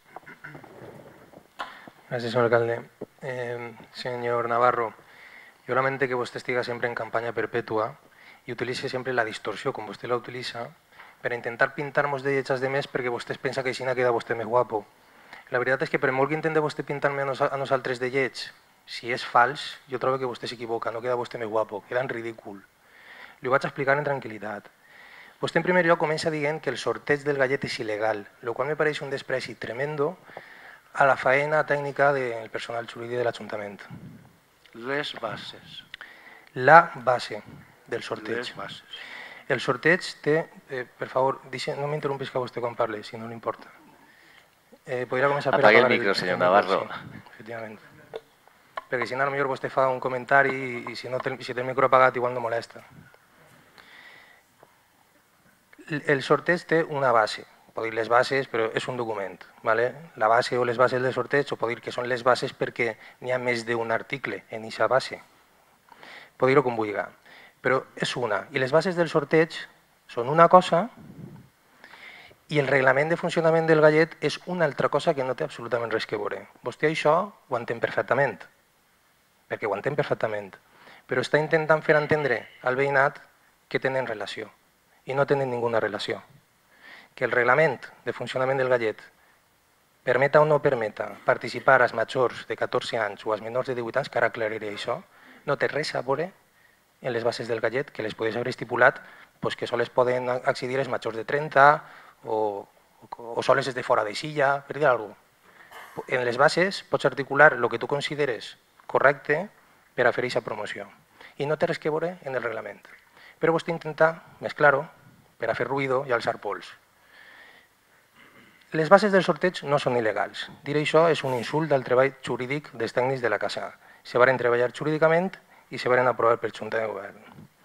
Gràcies, senyor alcalde. Eh, senyor Navarro, jo lamento que vostè estiga sempre en campanya perpètua i utilitzi sempre la distorsió, com vostè la utilitza, per intentar pintar-nos de lletges de més perquè vostè pensa que així queda vostè més guapo. La veritat és que per molt que intenta vostè pintar-me a nosaltres de lleig, si és fals, jo trobo que vostè s'equivoca, no queda vostè més guapo, queda en ridícul. Li ho vaig explicar en tranquil·litat. Vostè en primer lloc comença dient que el sorteig del gallet és il·legal, el qual me pareix un despreci tremendo a la faena tècnica del personal jurídic de l'Ajuntament. Les bases. La base del sorteig. Les bases. El sorteig té, eh, per favor, dice, no m'interrompis vostè quan parli, si no li importa. Eh, podria començar per apagar apagar el micro, senyor Navarro. Sí, efectivament. Perquè si no, potser vostè fa un comentari i, i si, no té, si té el micro apagat igual no molesta. El sorteig té una base. Pot dir les bases, però és un document. ¿vale? La base o les bases del sorteig, o pot dir que són les bases perquè n'hi ha més d'un article en aquesta base. Pot dir-ho com vulgui. Però és una. I les bases del sorteig són una cosa i el reglament de funcionament del gallet és una altra cosa que no té absolutament res que veure. Vostè això ho entén perfectament, perquè ho entén perfectament, però està intentant fer entendre al veïnat que tenen relació i no tenen ninguna relació. Que el reglament de funcionament del gallet permeta o no permeta participar als majors de catorze anys o als menors de divuit anys, que ara aclariré això, no té res a veure en les bases del gallet, que les podés haver estipulat pues, que sols poden accedir els majors de trenta o, o sols els de fora de silla, per dir alguna cosa. En les bases pots articular el que tu consideres correcte per a fer aquesta promoció. I no té res que veure en el reglament. Però vostè intenta mesclar-ho per a fer ruïdo i alçar pols. Les bases del sorteig no són il·legals. Dir això és un insult del treball jurídic dels tècnics de la casa. Se varen treballar jurídicament i se varen aprovar per Junta de Govern.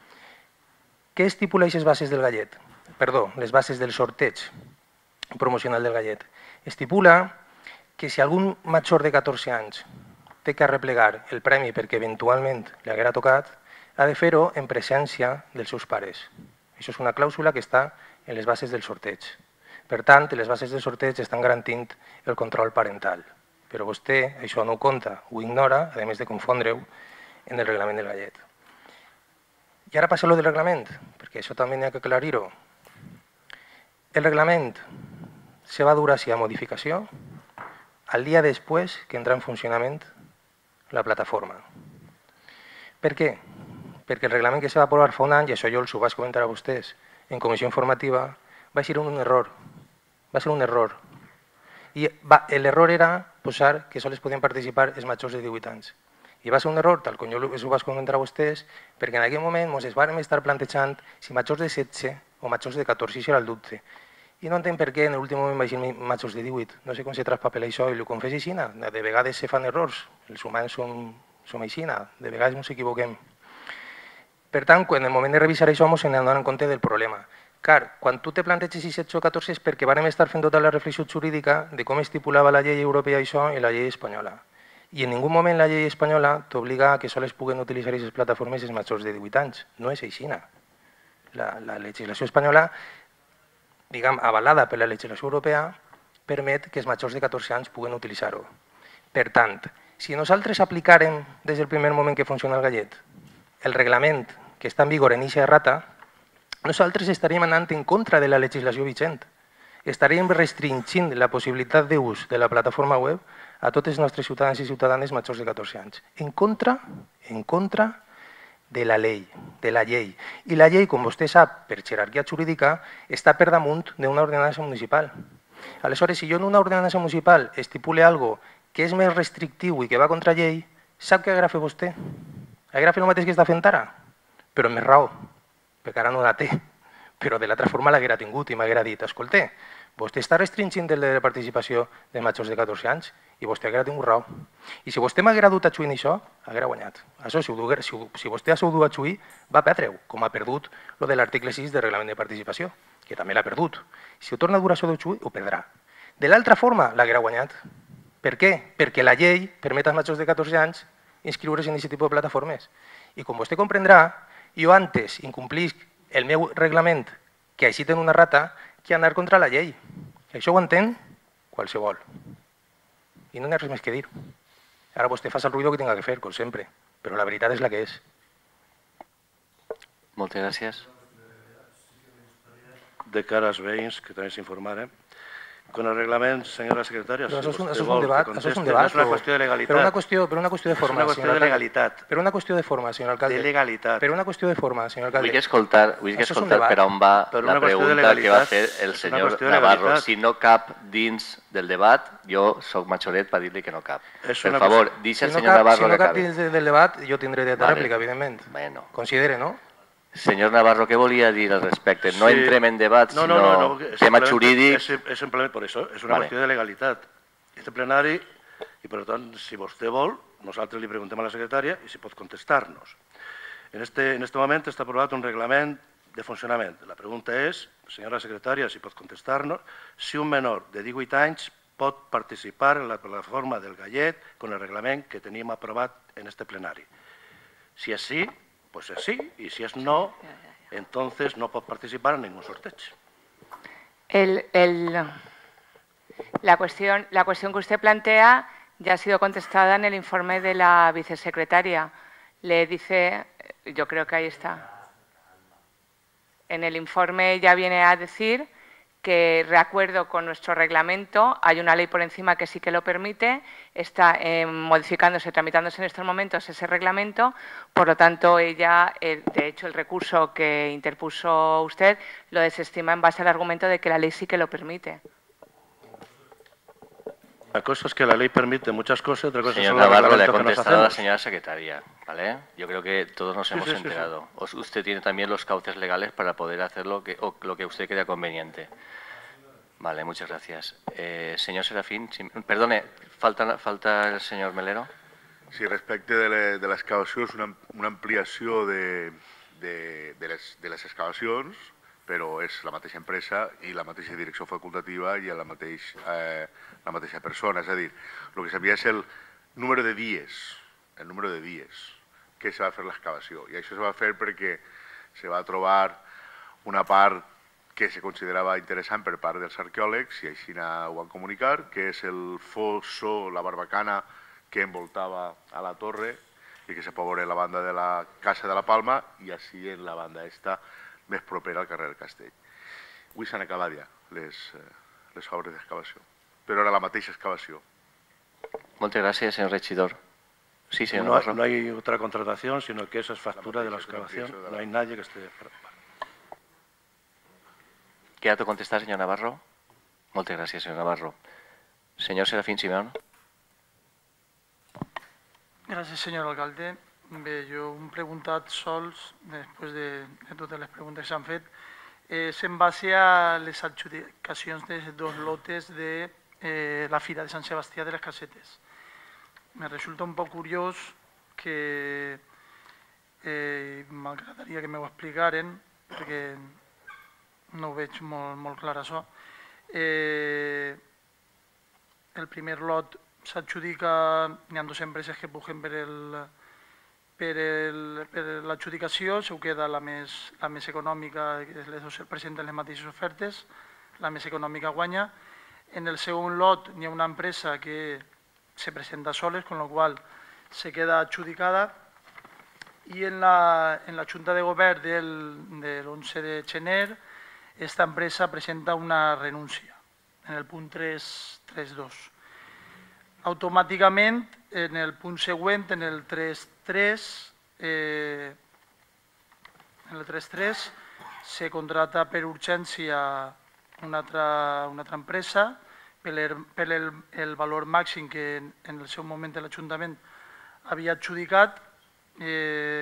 Què estipula aquestes bases del gallet? Perdó, les bases del sorteig promocional del gallet. Estipula que si algun major de catorze anys té que arreplegar el premi perquè eventualment li haguera tocat, ha de fer-ho en presència dels seus pares. Això és una clàusula que està en les bases del sorteig. Per tant, les bases del sorteig estan garantint el control parental. Però vostè això no ho compta, ho ignora, a més de confondre-ho en el reglament del gallet. I ara passa lo del reglament, perquè això també n'hi ha que aclarir-ho. El reglament se va dur així a modificació al dia després que entra en funcionament la plataforma. Per què? Perquè el reglament que se va aprovar fa un any, i això jo els ho vaig comentar a vostès en comissió informativa, va ser un error. Va ser un error. I l'error era posar que sols podien participar els majors de divuit anys. I va ser un error, tal com jo us ho vaig comentar a vostès, perquè en aquell moment ens vàrem estar plantejant si majors de setze o majors de catorze, això era el dubte. I no entenc per què en l'últim moment vaig dir majors de divuit. No sé com se traspapela això i ho confés així. De vegades se fan errors. Els humans som, som així. De vegades ens equivoquem. Per tant, en el moment de revisar això ens n'hem donat compte del problema. Car, quan tu te planteges si setze o catorze és perquè vàrem estar fent tota la reflexió jurídica de com estipulava la llei europea això i la llei espanyola. I en ningú moment la llei espanyola t'obliga a que sols puguen utilitzar aquestes plataformes els majors de divuit anys. No és així. La, la legislació espanyola, diguem, avalada per la legislació europea, permet que els majors de catorze anys puguen utilitzar-ho. Per tant, si nosaltres aplicàrem des del primer moment que funciona el gallet el reglament que està en vigor en eixa errata, nosaltres estaríem anant en contra de la legislació vigent. Estaríem restringint la possibilitat d'ús de la plataforma web a tots els nostres ciutadans i ciutadanes majors de catorze anys. En contra, en contra de la llei, de la llei. I la llei, com vostè sap, per jerarquia jurídica, està per damunt d'una ordenança municipal. Aleshores, si jo en una ordenança municipal estipule algo que és més restrictiu i que va contra llei, sap què haurà fet vostè? Haurà fet el mateix que està fent ara, però amb més raó, perquè ara no la té. Però de l'altra forma l'haguera tingut i m'haguera dit, escolta, vostè està restringint el de participació de majors de catorze anys i vostè haguera tingut raó. I si vostè m'haguera dut a xuir en això, haguera guanyat. Això, si, ho, si, si vostè s'ho du a xuir, va perdre-ho, com ha perdut lo de l'article sis del reglament de participació, que també l'ha perdut. Si ho torna a dur a això de xuir, ho perdrà. De l'altra forma, l'haguera guanyat. Per què? Perquè la llei permet als majors de catorze anys inscriure's en aquest tipus de plataformes. I com vostè comprendrà, jo antes incomplisc el meu reglament que així ten una rata que anar contra la llei. Això ho entén qualsevol. I no hi ha res més que dir. Ara vostè fa el ruïdo que tinga que fer, com sempre, però la veritat és la que és. Moltes gràcies. De cara als veïns, que també s'informaren, con el reglament, senyora secretària, però si això és un, vostè això és vol un debat, que això és un conteste, debat, no és una qüestió de legalitat. Per una qüestió, per una qüestió de forma, és una qüestió de legalitat. Per una qüestió de forma, senyor alcalde. De legalitat. Per una qüestió de forma, senyor alcalde. Vull escoltar, vull escoltar per on va la pregunta que va fer el senyor Navarro. Si no cap dins del debat, jo soc majoret per dir-li que no cap. Per favor, deixa el senyor Navarro que acabi. Si no cap dins del debat, jo tindré dret a rèplica, evidentment. Considere, no? Senyor Navarro, què volia dir al respecte? No entrem en debat, sinó tema jurídic. És simplement per això, és una qüestió de legalitat. Este plenari, i per tant, si vostè vol, nosaltres li preguntem a la secretària i si pot contestar-nos. En este, en este moment està aprovat un reglament de funcionament. La pregunta és, senyora secretària, si pot contestar-nos, si un menor de divuit anys pot participar en la plataforma del Gallet con el reglament que tenim aprovat en este plenari. Si és sí, pues es sí, y si es no, entonces no pot participar en ningún sorteig. El, el, la, cuestión, la cuestión que usted plantea ya ha sido contestada en el informe de la vicesecretaria. Le dice, yo creo que ahí está. En el informe ya viene a decir que, de acuerdo con nuestro reglamento, hay una ley por encima que sí que lo permite, está eh, modificándose, tramitándose en estos momentos ese reglamento, por lo tanto, ella, eh, de hecho, el recurso que interpuso usted lo desestima en base al argumento de que la ley sí que lo permite. La cosa es que la ley permite muchas cosas, otra cosa Señor son los Navarro, le ha reglamentos que nos contestado a la hacemos. señora secretaria, ¿vale? Yo creo que todos nos Sí, hemos sí, sí, sí. enterado. Os- Usted tiene también los cauces legales para poder hacer lo que, o lo que usted crea conveniente. Vale, muchas gracias. Eh, señor Serafín, si- perdone, falta, falta el señor Melero. Sí, respecte de, le, de l'excavació, és una, una ampliació de, de, de, les, de les excavacions, però és la mateixa empresa i la mateixa direcció facultativa i la, mateix, eh, la mateixa persona. És a dir, el que s'havia és el número de dies, el número de dies que se va fer l'excavació. I això se va fer perquè se va trobar una part que se considerava interessant per part dels arqueòlegs, i així ho van comunicar, que és el fosso, la barbacana que envoltava a la torre i que se pot veure a la banda de la Casa de la Palma i així en la banda esta més propera al carrer del Castell. Avui s'han acabat ja les, eh, les obres d'excavació, però era la mateixa excavació. Moltes gràcies, señor regidor. Sí, señor No, Navarro. no hay otra contratación, sino que esa es factura de la excavación. No hay nadie que esté... ¿Queda a contestar, señor Navarro? Moltes gràcies, señor Navarro. Señor Serafín Simeón. Gràcies, senyor alcalde. Bé, jo hem preguntat sols, després de, de totes les preguntes que s'han fet, és en base a les adjudicacions de dos lotes de eh, la Fira de Sant Sebastià de les Casetes. Me resulta un poc curiós que eh, m'agradaria que m'ho explicaren, perquè no ho veig molt, molt clar això. Eh, el primer lot s'adjudica, hi ha dues empreses que pugen per el per el- per l'adjudicació, se queda la més, la més econòmica, que les dues presenten les mateixes ofertes, la més econòmica guanya. En el segon lot hi ha una empresa que se presenta soles, con lo qual se queda adjudicada, i en la, en la Junta de Govern del, de l'onze de gener esta empresa presenta una renúncia, en el punt tres punts dos. Automàticament, en el punt següent, en el tres punts tres, eh, en el tres tres, se contrata per urgència una altra, una altra empresa per, el, per el, el valor màxim que en, en el seu moment l'Ajuntament havia adjudicat eh,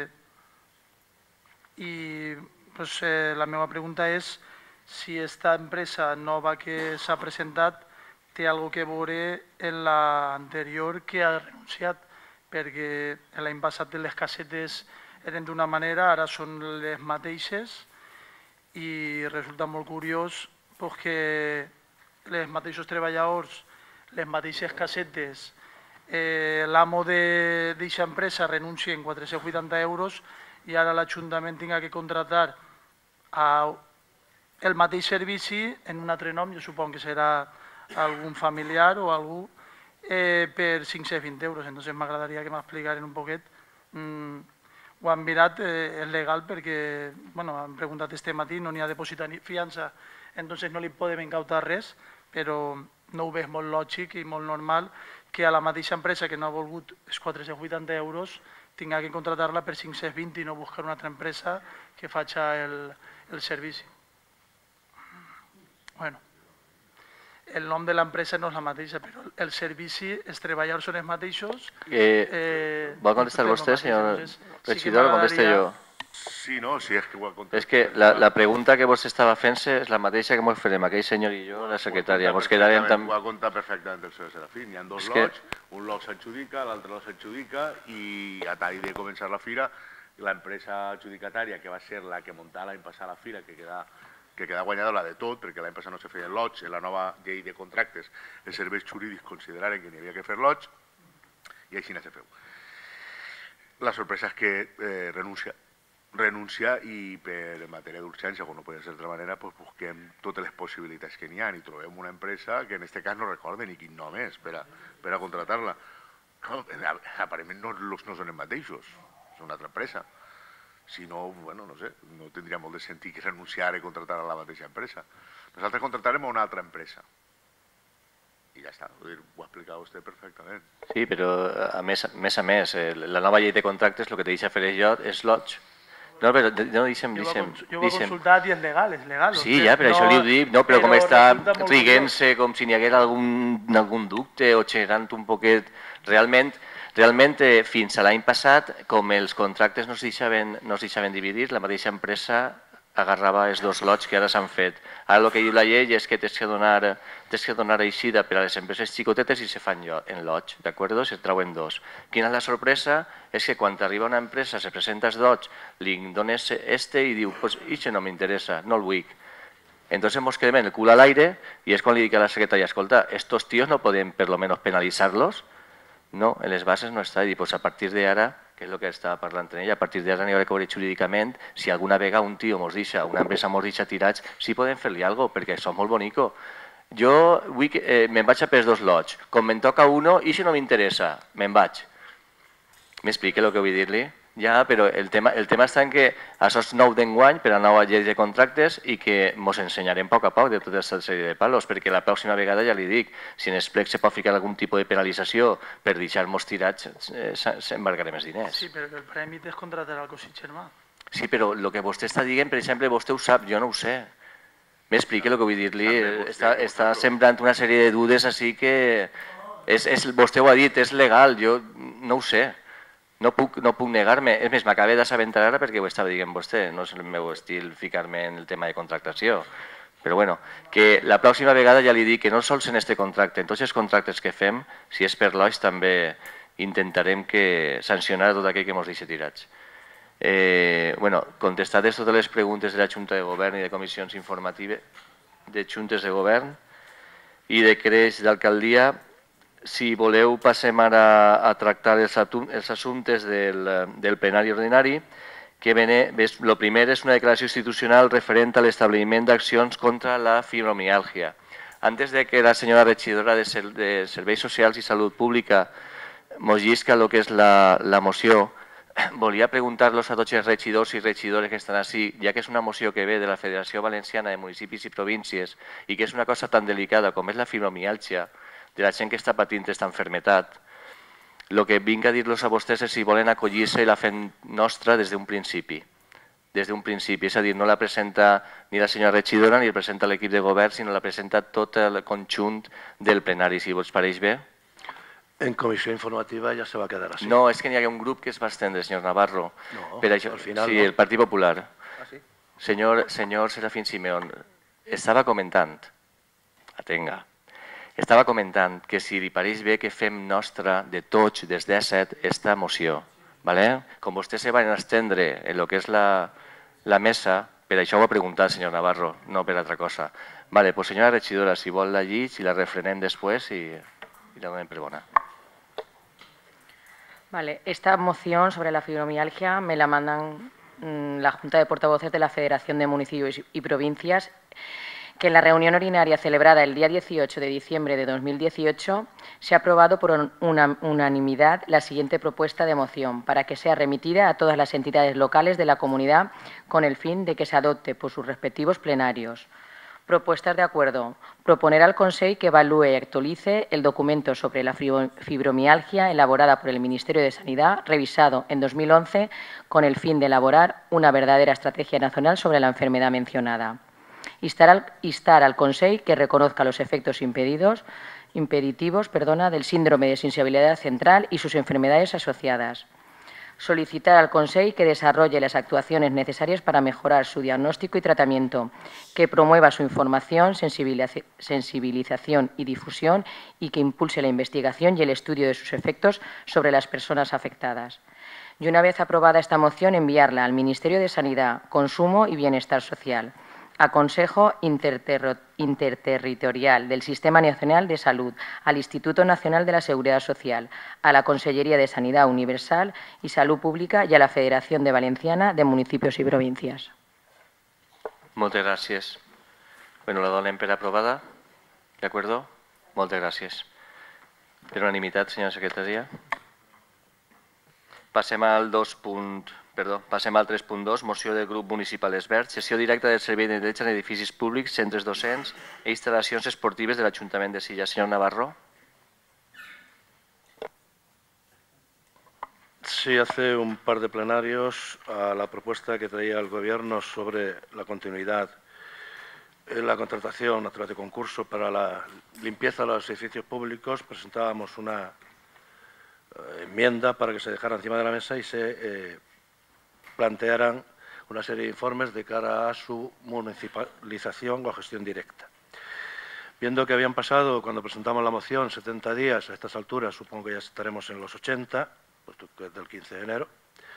i pues, eh, la meva pregunta és si aquesta empresa nova que s'ha presentat té alguna cosa a veure en l'anterior que ha renunciat, perquè l'any passat les casetes eren d'una manera, ara són les mateixes i resulta molt curiós pues, que els mateixos treballadors, les mateixes casetes, eh, l'amo d'aquesta empresa renuncia en quatre-cents vuitanta euros i ara l'Ajuntament tinga que contratar a el mateix servici en un altre nom, jo supongo que serà algun familiar o algú, eh, per cinc-cents vint euros. Entonces m'agradaria que m'explicaren un poquet. Mm, ho han mirat, eh, és legal perquè, bueno, han preguntat este matí, no n'hi ha depositat ni fiança, entonces no li podem incautar res, però no ho veig molt lògic i molt normal que a la mateixa empresa que no ha volgut els quatre-cents vuitanta euros tinga que contratar-la per cinc-cents vint i no buscar una altra empresa que faci el, el servici. Bueno, el nom de l'empresa no és la mateixa, però el servici, els treballadors són els mateixos. Eh, eh, vol contestar vostè, senyor regidor, o conteste jo? Sí, no, sí, és que ho ha contestat. És que la, la pregunta que vostè estava fent-se és la mateixa que ens farem aquell senyor i jo, la secretària. Ens quedarem també... Ho ha contat perfectament el senyor Serafín. Hi ha dos que... lots, un lot s'adjudica, l'altre lot s'adjudica i a tall de començar la fira, l'empresa adjudicatària, que va ser la que muntava l'any passat la fira, que queda que queda guanyadora de tot, perquè l'any passat no se feien lots, en la nova llei de contractes els serveis jurídics consideraren que n'hi havia que fer lots, i així no se feu. La sorpresa és que eh, renuncia, renuncia i per matèria d'urgència, com no podia ser d'altra manera, pues busquem totes les possibilitats que n'hi ha i trobem una empresa que en aquest cas no recorda ni quin nom és per a, per a contratar-la. Aparentment no, no són els mateixos, és una altra empresa. Si no, bueno, no sé, no tindria molt de sentit que renunciar i contratar a la mateixa empresa. Nosaltres contratarem a una altra empresa. I ja està, ho ha explicat vostè perfectament. Sí, però a més a més, a més la nova llei de contractes el que te deixa fer és lots. No, però no deixem, deixem. Jo ho he consultat i és legal, és legal. Sí, ja, però això li ho dic, no, però com està riguent-se com si n'hi hagués algun dubte o xerrant un poquet, realment... Realment, eh, fins a l'any passat, com els contractes no es deixaven, no es deixaven dividir, la mateixa empresa agarrava els dos lots que ara s'han fet. Ara el que diu la llei és que tens que donar, tens que donar eixida per a les empreses xicotetes i se fan en lots, d'acord? Se trauen dos. Quina és la sorpresa? És que quan arriba una empresa, se presenta els lots, li dones este i diu, pues, això no m'interessa, no el vull. Entonces nos quedem en el cul al aire i és quan li dic a la secretària, escolta, estos tíos no podem per lo menos penalitzar-los. No, en les bases no està. I pues a partir d'ara, que és el que estava parlant en ella, a partir d'ara n'hi haurà que veure jurídicament si alguna vegada un tio mos deixa, una empresa mos deixa tirats, si podem fer-li alguna cosa, perquè això és molt bonico. Jo vull que, eh, me'n vaig a per dos lots. Com me'n toca uno, i si no m'interessa, me'n vaig. M'explica el que vull dir-li? Ja, però el tema, el tema està en que això és nou d'enguany per a nova llei de contractes i que ens ensenyarem a poc a poc de tota aquesta sèrie de palos, perquè la pròxima vegada, ja li dic, si en els plecs se pot ficar algun tipus de penalització per deixar-nos tirats, eh, s'embargarem els diners. Sí, però el premi és contratar al cosí germà. Sí, però el que vostè està dient, per exemple, vostè ho sap, jo no ho sé. M'explica el que vull dir-li. Està, està sembrant una sèrie de dudes així que... És, és, vostè ho ha dit, és legal, jo no ho sé. No puc, no puc negar-me. És més, m'acabé d'assabentar ara perquè ho estava dient vostè. No és el meu estil ficar-me en el tema de contractació. Però bueno, que la pròxima vegada ja li dic que no sols en este contracte, en tots els contractes que fem, si és per lois també intentarem que sancionar tot aquell que ens deixi tirats. Eh, bueno, contestades totes les preguntes de la Junta de Govern i de comissions informatives, de juntes de govern i de creix d'alcaldia. Si voleu, passem ara a tractar els assumptes del, del plenari ordinari, que el primer és una declaració institucional referent a l'establiment d'accions contra la fibromiàlgia. Antes de que la senyora regidora de Serveis Socials i Salut Pública mos llisca el que és la, la moció, volia preguntar-los a tots els regidors i regidores que estan així, ja que és una moció que ve de la Federació Valenciana de Municipis i Províncies i que és una cosa tan delicada com és la fibromiàlgia, de la gent que està patint aquesta malaltia, el que vinc a dir-los a vostès és si volen acollir-se i la fem nostra des d'un principi. des d'un principi. És a dir, no la presenta ni la senyora regidora ni la presenta l'equip de govern, sinó la presenta tot el conjunt del plenari, si us pareix bé. En comissió informativa ja se va quedar així. No, és que n'hi ha un grup que es va estendre, senyor Navarro. No, per això, al final sí, no. el Partit Popular. Ah, sí? Senyor, senyor Serafín Simeón, estava comentant, atenga, estava comentant que si li pareix bé que fem nostra de tots, des de set, esta moció. ¿Vale? Com vostès se van estendre en lo que és la, la mesa, per això ho ha preguntat, senyor Navarro, no per altra cosa. Vale, pues senyora regidora, si vol la llig, si la refrenem després i, i la donem per bona. Vale, esta moción sobre la fibromialgia me la mandan mmm, la Junta de Portavoces de la Federación de Municipios y Provincias, que en la reunión ordinaria celebrada el día dieciocho de diciembre de dos mil dieciocho se ha aprobado por una unanimidad la siguiente propuesta de moción para que sea remitida a todas las entidades locales de la comunidad con el fin de que se adopte por sus respectivos plenarios. Propuestas de acuerdo. Proponer al Consejo que evalúe y actualice el documento sobre la fibromialgia elaborada por el Ministerio de Sanidad, revisado en dos mil once, con el fin de elaborar una verdadera estrategia nacional sobre la enfermedad mencionada. Instar al, instar al Consejo que reconozca los efectos impedidos, impeditivos perdona, del síndrome de sensibilidad central y sus enfermedades asociadas. Solicitar al Consejo que desarrolle las actuaciones necesarias para mejorar su diagnóstico y tratamiento, que promueva su información, sensibilización y difusión y que impulse la investigación y el estudio de sus efectos sobre las personas afectadas. Y una vez aprobada esta moción, enviarla al Ministerio de Sanidad, Consumo y Bienestar Social, a Consejo Interterritorial del Sistema Nacional de Salud, al Instituto Nacional de la Seguridad Social, a la Conselleria de Sanidad Universal y Salud Pública y a la Federación de Valenciana de Municipios y Provincias. Moltes gràcies. Bueno, la donem per aprovada. ¿De acuerdo? Moltes gràcies. Per unanimitat, senyora secretària. Passem al dos punt... Perdó, passem al tres punt dos, moció del grup municipal Esbert, gestió directa del servei de neteja en edificis públics, centres docents i instal·lacions esportives de l'Ajuntament de Silla. Senyor Navarro. Sí, hace un par de plenarios a la propuesta que traía el Gobierno sobre la continuidad en la contratación a través de concurso para la limpieza de los edificios públicos, presentábamos una eh, enmienda para que se dejara encima de la mesa y se eh, plantearan una serie de informes de cara a su municipalización o gestión directa. Viendo que habían pasado, cuando presentamos la moción, setenta días, a estas alturas supongo que ya estaremos en los ochenta, puesto que es del quince de enero,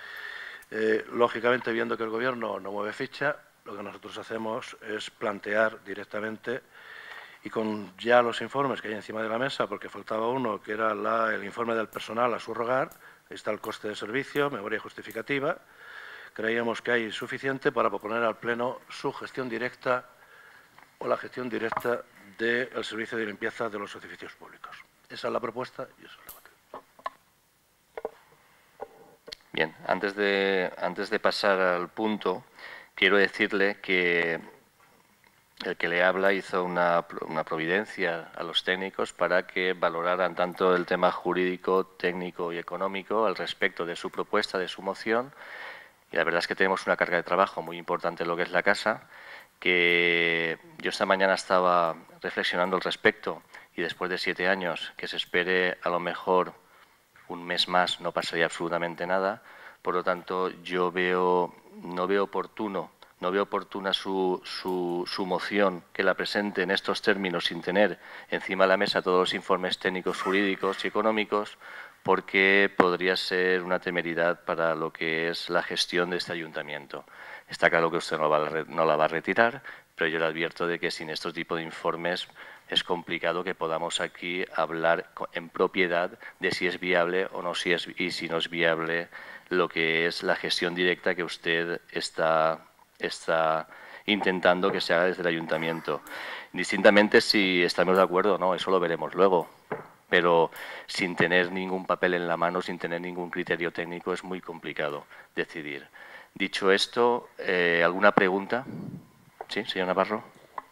eh, lógicamente, viendo que el Gobierno no mueve ficha, lo que nosotros hacemos es plantear directamente, y con ya los informes que hay encima de la mesa, porque faltaba uno, que era la, el informe del personal a subrogar, ahí está el coste de servicio, memoria justificativa. Creíamos que hay suficiente para proponer al Pleno su gestión directa o la gestión directa del servicio de limpieza de los edificios públicos. Esa es la propuesta y eso es la votación. Bien, antes de, antes de pasar al punto, quiero decirle que el que le habla hizo una, una providencia a los técnicos para que valoraran tanto el tema jurídico, técnico y económico al respecto de su propuesta, de su moción. Y la verdad es que tenemos una carga de trabajo muy importante en lo que es la casa, que yo esta mañana estaba reflexionando al respecto y después de siete años, que se espere a lo mejor un mes más, no pasaría absolutamente nada. Por lo tanto, yo veo, no veo oportuno, no veo oportuna su, su, su moción que la presente en estos términos sin tener encima de la mesa todos los informes técnicos, jurídicos y económicos, porque podría ser una temeridad para lo que es la gestión de este ayuntamiento. Está claro que usted no, va a, no la va a retirar, pero yo le advierto de que sin estos tipos de informes es complicado que podamos aquí hablar en propiedad de si es viable o no, si es, y si no es viable lo que es la gestión directa que usted está, está intentando que se haga desde el ayuntamiento. Distintamente, si estamos de acuerdo o no, eso lo veremos luego. Pero sin tener ningún papel en la mano, sin tener ningún criterio técnico, es muy complicado decidir. Dicho esto, eh, ¿alguna pregunta? Sí, señor Navarro.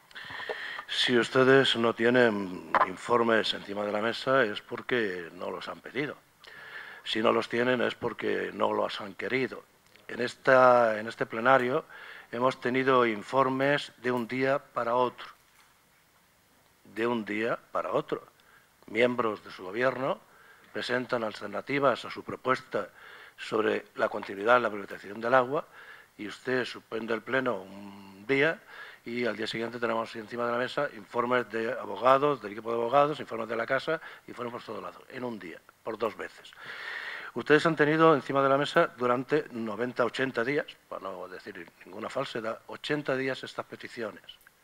Si ustedes no tienen informes encima de la mesa es porque no los han pedido. Si no los tienen es porque no los han querido. en, esta, en este plenario hemos tenido informes de un día para otro. De un día para otro. Miembros de su gobierno presentan alternativas a su propuesta sobre la continuidad de la privatización del agua y usted suspende el pleno un día y al día siguiente tenemos encima de la mesa informes de abogados, del equipo de abogados, informes de la Casa, informes por todos lados, en un día, por dos veces. Ustedes han tenido encima de la mesa durante noventa, ochenta días, para no decir ninguna falsedad, ochenta días estas peticiones.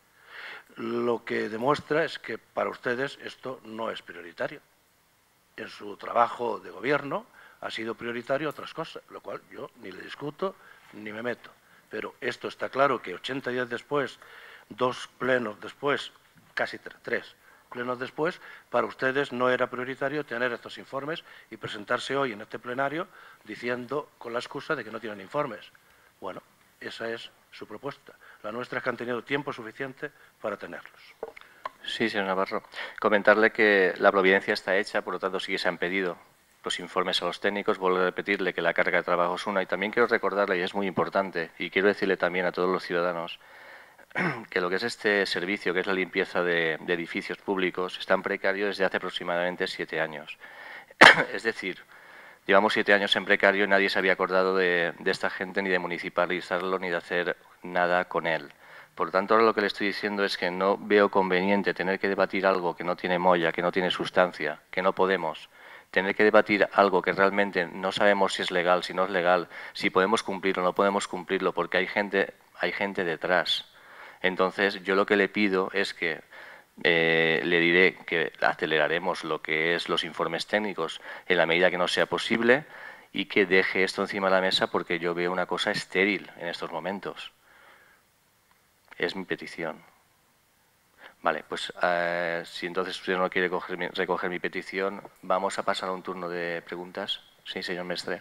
Lo que demuestra es que para ustedes esto no es prioritario. En su trabajo de gobierno ha sido prioritario otras cosas, lo cual yo ni le discuto ni me meto. Pero esto está claro que ochenta días después, dos plenos después, casi tres, tres plenos después, para ustedes no era prioritario tener estos informes y presentarse hoy en este plenario diciendo con la excusa de que no tienen informes. Bueno, esa es su propuesta. La nuestra es que han tenido tiempo suficiente para tenerlos. Sí, señor Navarro. Comentarle que la providencia está hecha, por lo tanto sí que se han pedido los informes a los técnicos. Vuelvo a repetirle que la carga de trabajo es una y también quiero recordarle, y es muy importante, y quiero decirle también a todos los ciudadanos que lo que es este servicio, que es la limpieza de, de edificios públicos, está en precario desde hace aproximadamente siete años. Es decir, llevamos siete años en precario y nadie se había acordado de, de esta gente, ni de municipalizarlo, ni de hacer nada con él. Por lo tanto, ahora lo que le estoy diciendo es que no veo conveniente tener que debatir algo que no tiene molla, que no tiene sustancia, que no podemos. Tener que debatir algo que realmente no sabemos si es legal, si no es legal, si podemos cumplirlo o no podemos cumplirlo, porque hay gente, hay gente detrás. Entonces, yo lo que le pido es que eh, le diré que aceleraremos lo que es los informes técnicos en la medida que nos sea posible y que deje esto encima de la mesa porque yo veo una cosa estéril en estos momentos. Es mi petición. Vale, pues eh, si entonces usted no quiere coger mi, recoger mi petición, vamos a pasar a un turno de preguntas. Sí, señor Mestre.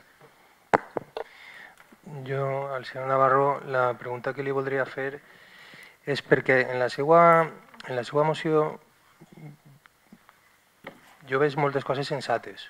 Jo, al senyor Navarro, la pregunta que li voldria fer és perquè en la seva, en la seva moció jo veig moltes coses sensates.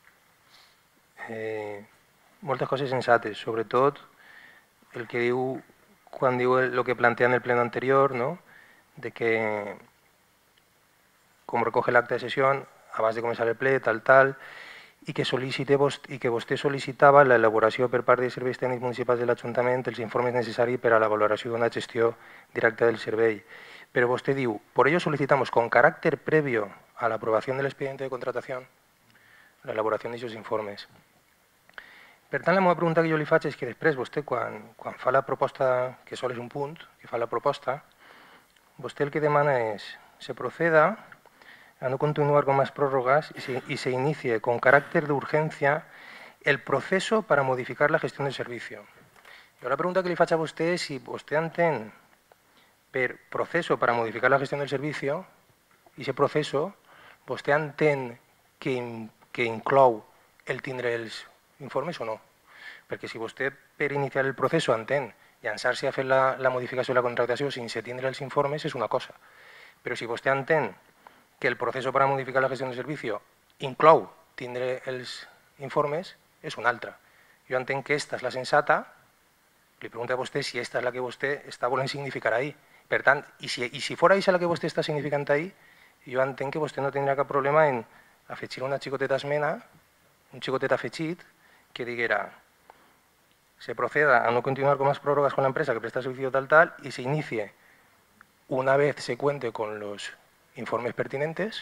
Eh, moltes coses sensates, sobretot el que diu, quan diu el, el que plantea en el pleno anterior, no? De que, com recoge l'acte de sessió, abans de començar el ple, tal, tal, i que, vostè, i que vostè sol·licitava l'elaboració per part dels serveis tècnics municipals de l'Ajuntament els informes necessaris per a la valoració d'una gestió directa del servei. Però vostè diu, por ello solicitamos con carácter previo a la aprobación del expediente de contratación la elaboración d'aquests informes. Per tant, la meva pregunta que jo li faig és que després vostè, quan, quan fa la proposta, que sol és un punt, que fa la proposta, vostè el que demana és se proceda a no continuar con más prórrogas y se, y se inicie con carácter de urgencia el proceso para modificar la gestión del servicio. Jo la pregunta que li faig a vostè és si vostè entén per proceso para modificar la gestión del servicio i aquest proceso vostè entén que, que inclou el tindre els informes o no. Perquè si vostè per iniciar el procés entén llançar-se a fer la, la modificació de la contractació sense tindre els informes és una cosa. Però si vostè entén que el proceso para modificar la gestión del servicio inclou tindre els informes és una altra. Jo entenc que esta és la sensata, li pregunto a vostè si esta és la que vostè està volent significar ahí. Per tant, i si, i si fora això la que vostè està significant ahí, jo entenc que vostè no tindrà cap problema en afegir una xicoteta esmena, un xicotet afegit, que diguera se proceda a no continuar con más prórrogas con la empresa que presta servicio tal tal y se inicie una vez se cuente con los informes pertinentes,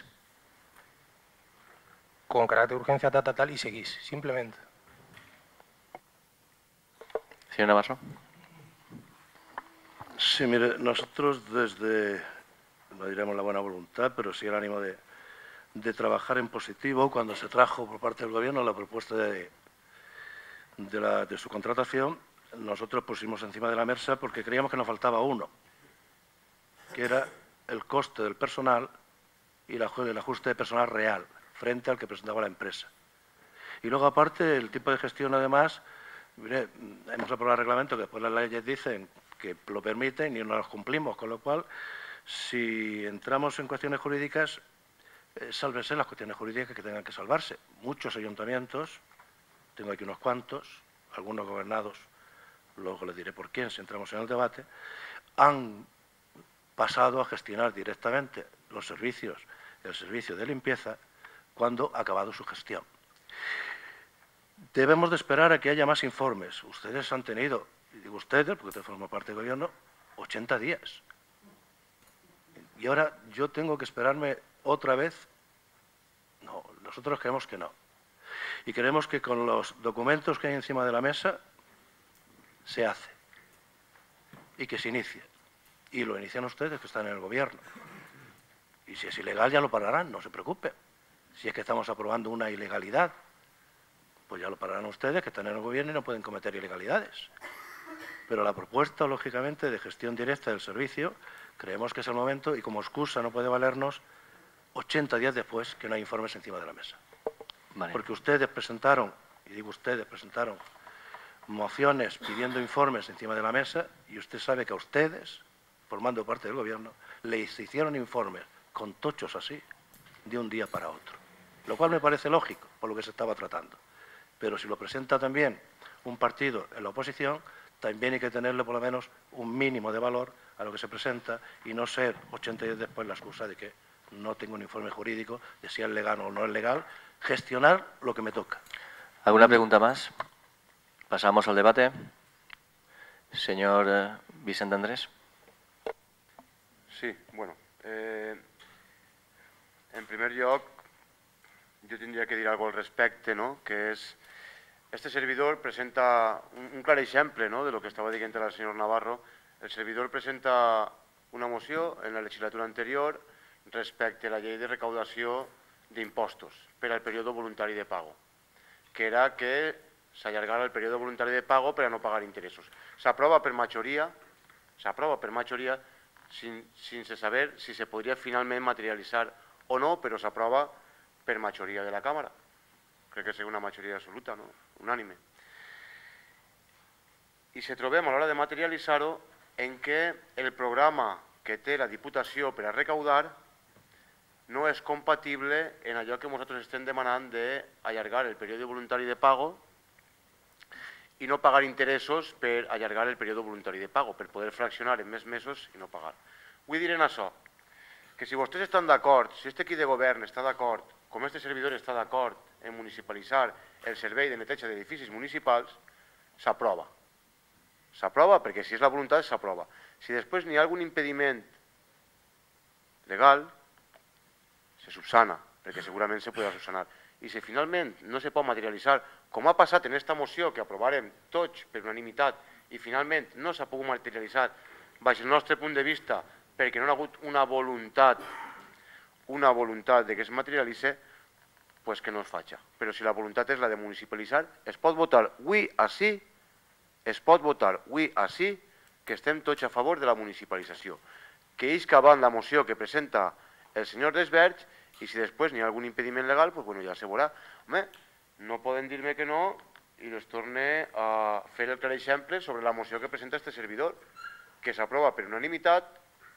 con carácter de urgencia, tal, tal, tal, y seguís, simplemente. Señor Navarro. Sí, mire, nosotros desde, no diremos la buena voluntad, pero sí el ánimo de, de trabajar en positivo, cuando se trajo por parte del Gobierno la propuesta de, de, la, de su contratación, nosotros pusimos encima de la mesa porque creíamos que nos faltaba uno, que era el coste del personal y el ajuste de personal real frente al que presentaba la empresa. Y luego, aparte, el tipo de gestión, además, mire, hemos aprobado el reglamento que después las leyes dicen que lo permiten y no los cumplimos, con lo cual, si entramos en cuestiones jurídicas, eh, sálvense las cuestiones jurídicas que tengan que salvarse. Muchos ayuntamientos, tengo aquí unos cuantos, algunos gobernados luego le diré por quién si entramos en el debate, han pasado a gestionar directamente los servicios, el servicio de limpieza, cuando ha acabado su gestión. Debemos de esperar a que haya más informes. Ustedes han tenido, y digo ustedes, porque usted forma parte del gobierno, ochenta días. Y ahora yo tengo que esperarme otra vez. No, nosotros creemos que no. Y creemos que con los documentos que hay encima de la mesa se hace y que se inicie. Y lo inician ustedes que están en el gobierno. Y si es ilegal ya lo pararán, no se preocupen. Si es que estamos aprobando una ilegalidad, pues ya lo pararán ustedes que están en el gobierno y no pueden cometer ilegalidades. Pero la propuesta, lógicamente, de gestión directa del servicio, creemos que es el momento y como excusa no puede valernos ochenta días después que no hay informes encima de la mesa. Vale. Porque ustedes presentaron, y digo ustedes, presentaron mociones pidiendo informes encima de la mesa y usted sabe que a ustedes, formando parte del gobierno, les hicieron informes con tochos así, de un día para otro. Lo cual me parece lógico, por lo que se estaba tratando. Pero si lo presenta también un partido en la oposición, también hay que tenerle por lo menos un mínimo de valor a lo que se presenta y no ser ochenta días después la excusa de que no tengo un informe jurídico de si es legal o no es legal, gestionar lo que me toca. ¿Alguna pregunta más? Pasamos al debate. Señor eh, Vicente Andrés. Sí, bueno. Eh, en primer lloc, jo tindria que dir alguna cosa al respecte, no? Que és, este servidor presenta un, un clar exemple, no?, de lo que estava dient el senyor Navarro. El servidor presenta una moció en la legislatura anterior respecte a la llei de recaudació d'impostos per al període voluntari de pago, que era que s'allargara el període voluntari de pago per a no pagar interessos. S'aprova per majoria, s'aprova per majoria sin, sense saber si se podria finalment materialitzar o no, però s'aprova per majoria de la Càmera. Crec que és una majoria absoluta, no? Unànime. I se trobem a l'hora de materialitzar-ho en què el programa que té la Diputació per a recaudar no és compatible en allò que nosaltres estem demanant d'allargar el període voluntari de pago i no pagar interessos per allargar el període voluntari de pago, per poder fraccionar en més mesos i no pagar. Vull dir en això, que si vostès estan d'acord, si este equip de govern està d'acord, com este servidor està d'acord en municipalitzar el servei de neteja d'edificis municipals, s'aprova. S'aprova perquè si és la voluntat s'aprova. Si després n'hi ha algun impediment legal, se subsana, perquè segurament se podrà subsanar. I si finalment no se pot materialitzar, com ha passat en aquesta moció que aprovarem tots per unanimitat i finalment no s'ha pogut materialitzar baix el nostre punt de vista perquè no hi ha hagut una voluntat una voluntat de que es materialitzi, pues que no es faci. Però si la voluntat és la de municipalitzar, es pot votar avui així, es pot votar avui així que estem tots a favor de la municipalització. Que ells que van la moció que presenta el senyor Desberg i si després n'hi ha algun impediment legal, pues bueno, ja se veurà. Home, no poden dir-me que no i les torne a fer el clar exemple sobre la moció que presenta este servidor, que s'aprova per unanimitat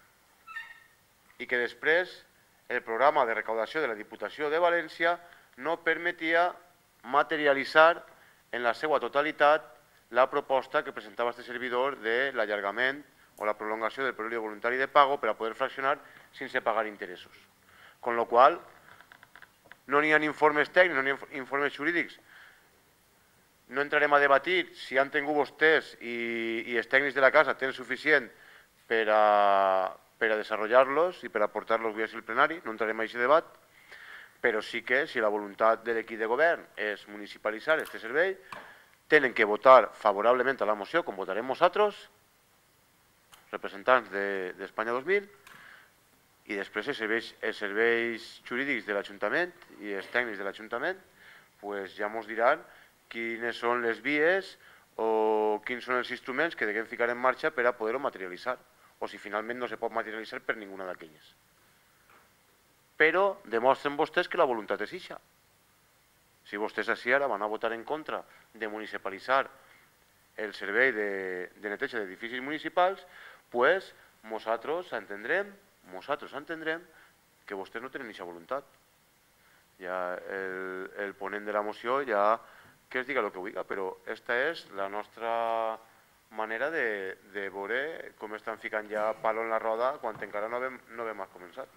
i que després el programa de recaudació de la Diputació de València no permetia materialitzar en la seva totalitat la proposta que presentava este servidor de l'allargament o la prolongació del període voluntari de pago per a poder fraccionar sense pagar interessos. Con lo qual, no n'hi ha informes tècnics, no n'hi ha informes jurídics. No entrarem a debatir si han tingut vostès i, i els tècnics de la casa tenen suficient per a, per a desenvolupar-los i per a portar-los avui al plenari, no entrarem a aquest debat, però sí que si la voluntat de l'equip de govern és municipalitzar aquest servei, tenen que votar favorablement a la moció, com votarem nosaltres, representants d'Espanya dos mil, i després els serveis, els serveis jurídics de l'Ajuntament i els tècnics de l'Ajuntament pues ja ens diran quines són les vies o quins són els instruments que devem ficar en marxa per a poder-ho materialitzar, o si finalment no se pot materialitzar per ninguna d'aquelles. Però demostren vostès que la voluntat és eixa. Si vostès així ara van a votar en contra de municipalitzar el servei de, de neteja d'edificis municipals, pues nosaltres entendrem nosaltres entendrem que vostès no tenen aquesta voluntat. Ja el, el ponent de la moció ja que es diga el que vulgui, però aquesta és la nostra manera de, de veure com estan ficant ja palo en la roda quan encara no vam, no vam començat.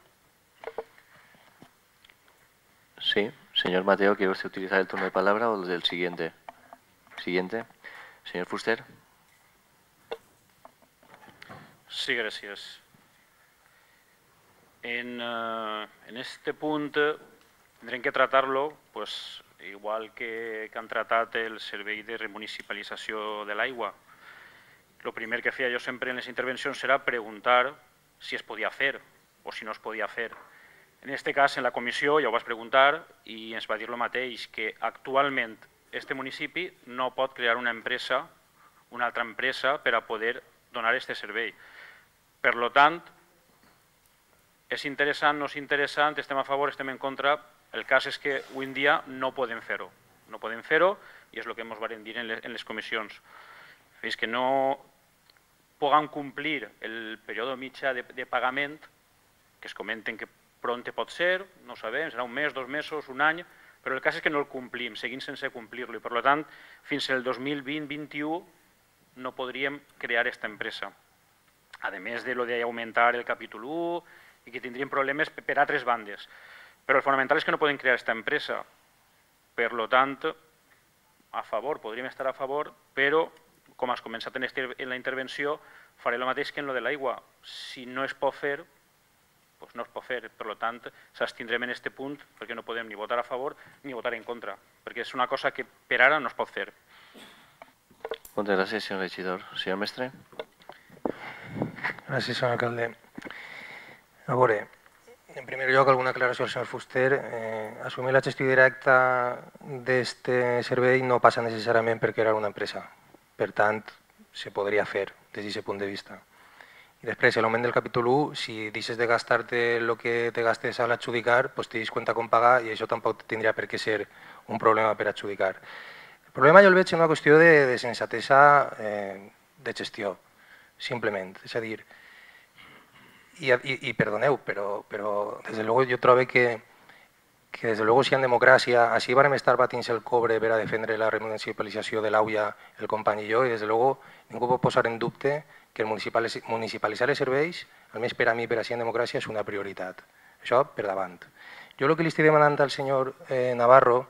Sí, señor Mateo, ¿quiere usted utilizar el turno de palabra o el del siguiente? Siguiente. Señor Fuster. Sí, gràcies. En, uh, en este punt tindrem que tratar-lo pues, igual que, que han tratat el servei de remunicipalització de l'aigua. El primer que feia jo sempre en les intervencions era preguntar si es podia fer o si no es podia fer. En aquest cas, en la comissió ja ho vas preguntar i ens va dir el mateix, que actualment este municipi no pot crear una empresa, una altra empresa per a poder donar aquest servei. Per tant, és interessant, no és interessant, estem a favor, estem en contra. El cas és que avui en dia no podem fer-ho. No podem fer-ho i és el que ens vam dir en les, en les comissions. Fins que no puguem complir el període mitjà de, de pagament, que es comenten que pront pot ser, no ho sabem, serà un mes, dos mesos, un any, però el cas és que no el complim, seguim sense complir-lo i per tant, fins al dos mil vint vint-vint-u no podríem crear aquesta empresa. A més de lo d'augmentar el capítol u i que tindríem problemes per altres bandes. Però el fonamental és que no podem crear aquesta empresa. Per tant, a favor, podríem estar a favor, però, com has començat en, este, en la intervenció, faré el mateix que en lo de l'aigua. Si no es pot fer, doncs no es pot fer. Per tant, s'abstindrem en aquest punt perquè no podem ni votar a favor ni votar en contra, perquè és una cosa que per ara no es pot fer. Moltes gràcies, senyor regidor. Senyor mestre. Gràcies, senyor alcalde. A veure, en primer lloc, alguna aclaració al senyor Fuster. Eh, assumir la gestió directa d'aquest servei no passa necessàriament per crear una empresa. Per tant, se podria fer des d'aquest punt de vista. I després, l'augment del capítol u, si deixes de gastar-te el que te gastes a l'adjudicar, doncs te dis compte com pagar i això tampoc tindria per què ser un problema per adjudicar. El problema jo el veig en una qüestió de, de sensatesa eh, de gestió, simplement. És a dir, i, i, i perdoneu, però, però des de luego jo trobo que, que des de luego si en democràcia, així vam estar batint el cobre per a defendre la remunicipalització de l'Auia, el company i jo, i des de luego ningú pot posar en dubte que el municipalitzar els serveis, almenys per a mi, per així en democràcia, és una prioritat. Això per davant. Jo el que li estic demanant al senyor eh, Navarro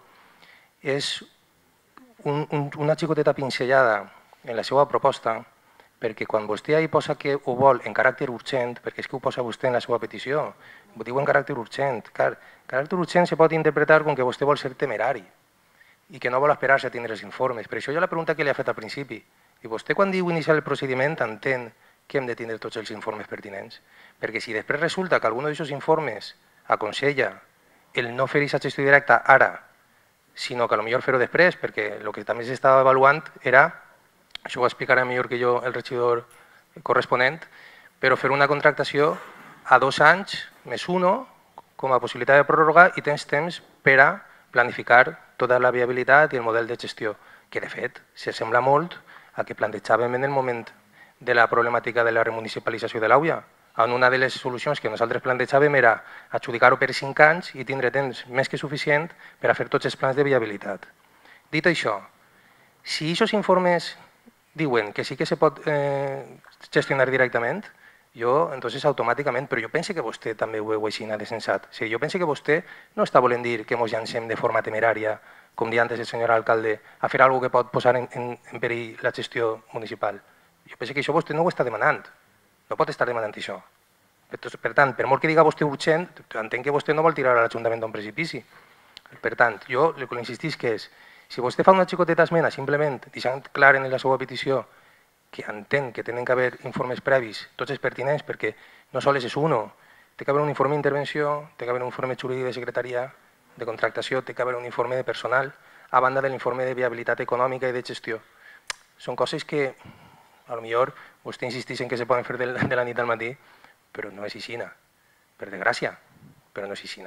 és un, un, una xicoteta pinzellada en la seva proposta, perquè quan vostè ahí posa que ho vol en caràcter urgent, perquè és que ho posa vostè en la seva petició, ho diu en caràcter urgent. Clar, caràcter urgent se pot interpretar com que vostè vol ser temerari i que no vol esperar-se a tindre els informes. Per això jo la pregunta que li ha fet al principi, i vostè quan diu iniciar el procediment entén que hem de tindre tots els informes pertinents, perquè si després resulta que algun d'aquests informes aconsella el no fer aquesta gestió directa ara, sinó que potser fer-ho després, perquè el que també s'estava avaluant era, això ho explicarà millor que jo el regidor corresponent, però fer una contractació a dos anys més uno com a possibilitat de pròrroga i tens temps per a planificar tota la viabilitat i el model de gestió, que de fet s'assembla molt a que plantejàvem en el moment de la problemàtica de la remunicipalització de l'Auia, on una de les solucions que nosaltres plantejàvem era adjudicar-ho per cinc anys i tindre temps més que suficient per a fer tots els plans de viabilitat. Dit això, si aquests informes diuen que sí que se pot eh, gestionar directament, jo, entonces automàticament, però jo penso que vostè també ho veu així de sensat. O sigui, jo penso que vostè no està volent dir que ens llancem de forma temerària, com dia antes el senyor alcalde, a fer alguna cosa que pot posar en, en, en perill la gestió municipal. Jo penso que això vostè no ho està demanant. No pot estar demanant això. Per tant, per molt que diga vostè urgent, entenc que vostè no vol tirar a l'Ajuntament d'un precipici. Per tant, jo el que insistís que és, si vostè fa una xicoteta esmena, simplement deixant clar en la seva petició que entén que tenen que haver informes previs, tots els pertinents, perquè no sols és un, té que haver un informe d'intervenció, té que haver un informe jurídic de secretaria, de contractació, té que haver un informe de personal, a banda de l'informe de viabilitat econòmica i de gestió. Són coses que, a lo millor, vostè insisteix en que se poden fer de la nit al matí, però no és així, per desgràcia, però no és així.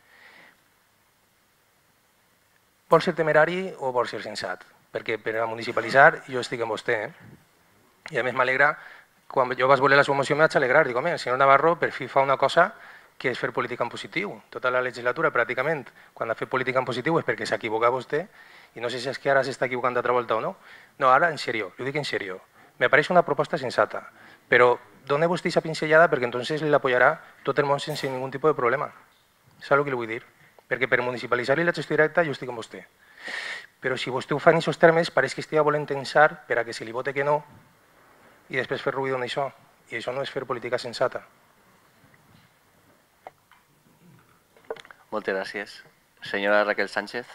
Vol ser temerari o vol ser sensat? Perquè per a municipalitzar jo estic amb vostè, eh? I a més m'alegra, quan jo vaig voler la seva moció me vaig alegrar, dic, home, el senyor Navarro per fi fa una cosa que és fer política en positiu. Tota la legislatura, pràcticament, quan ha fet política en positiu és perquè s'equivoca vostè i no sé si és que ara s'està equivocant d'altra volta o no. No, ara, en sèrio, jo dic en sèrio. Me pareix una proposta sensata, però dona vostè aquesta pinzellada perquè entonces li l'apoyarà tot el món sense ningú tipus de problema. Saps el que li vull dir? Perquè per municipalitzar-li la gestió directa jo estic amb vostè. Però si vostè ho fa en aquests termes, pareix que estigui volent tensar per a que se li vote que no i després fer ruïdo en això. I això no és fer política sensata. Moltes gràcies. Senyora Raquel Sánchez.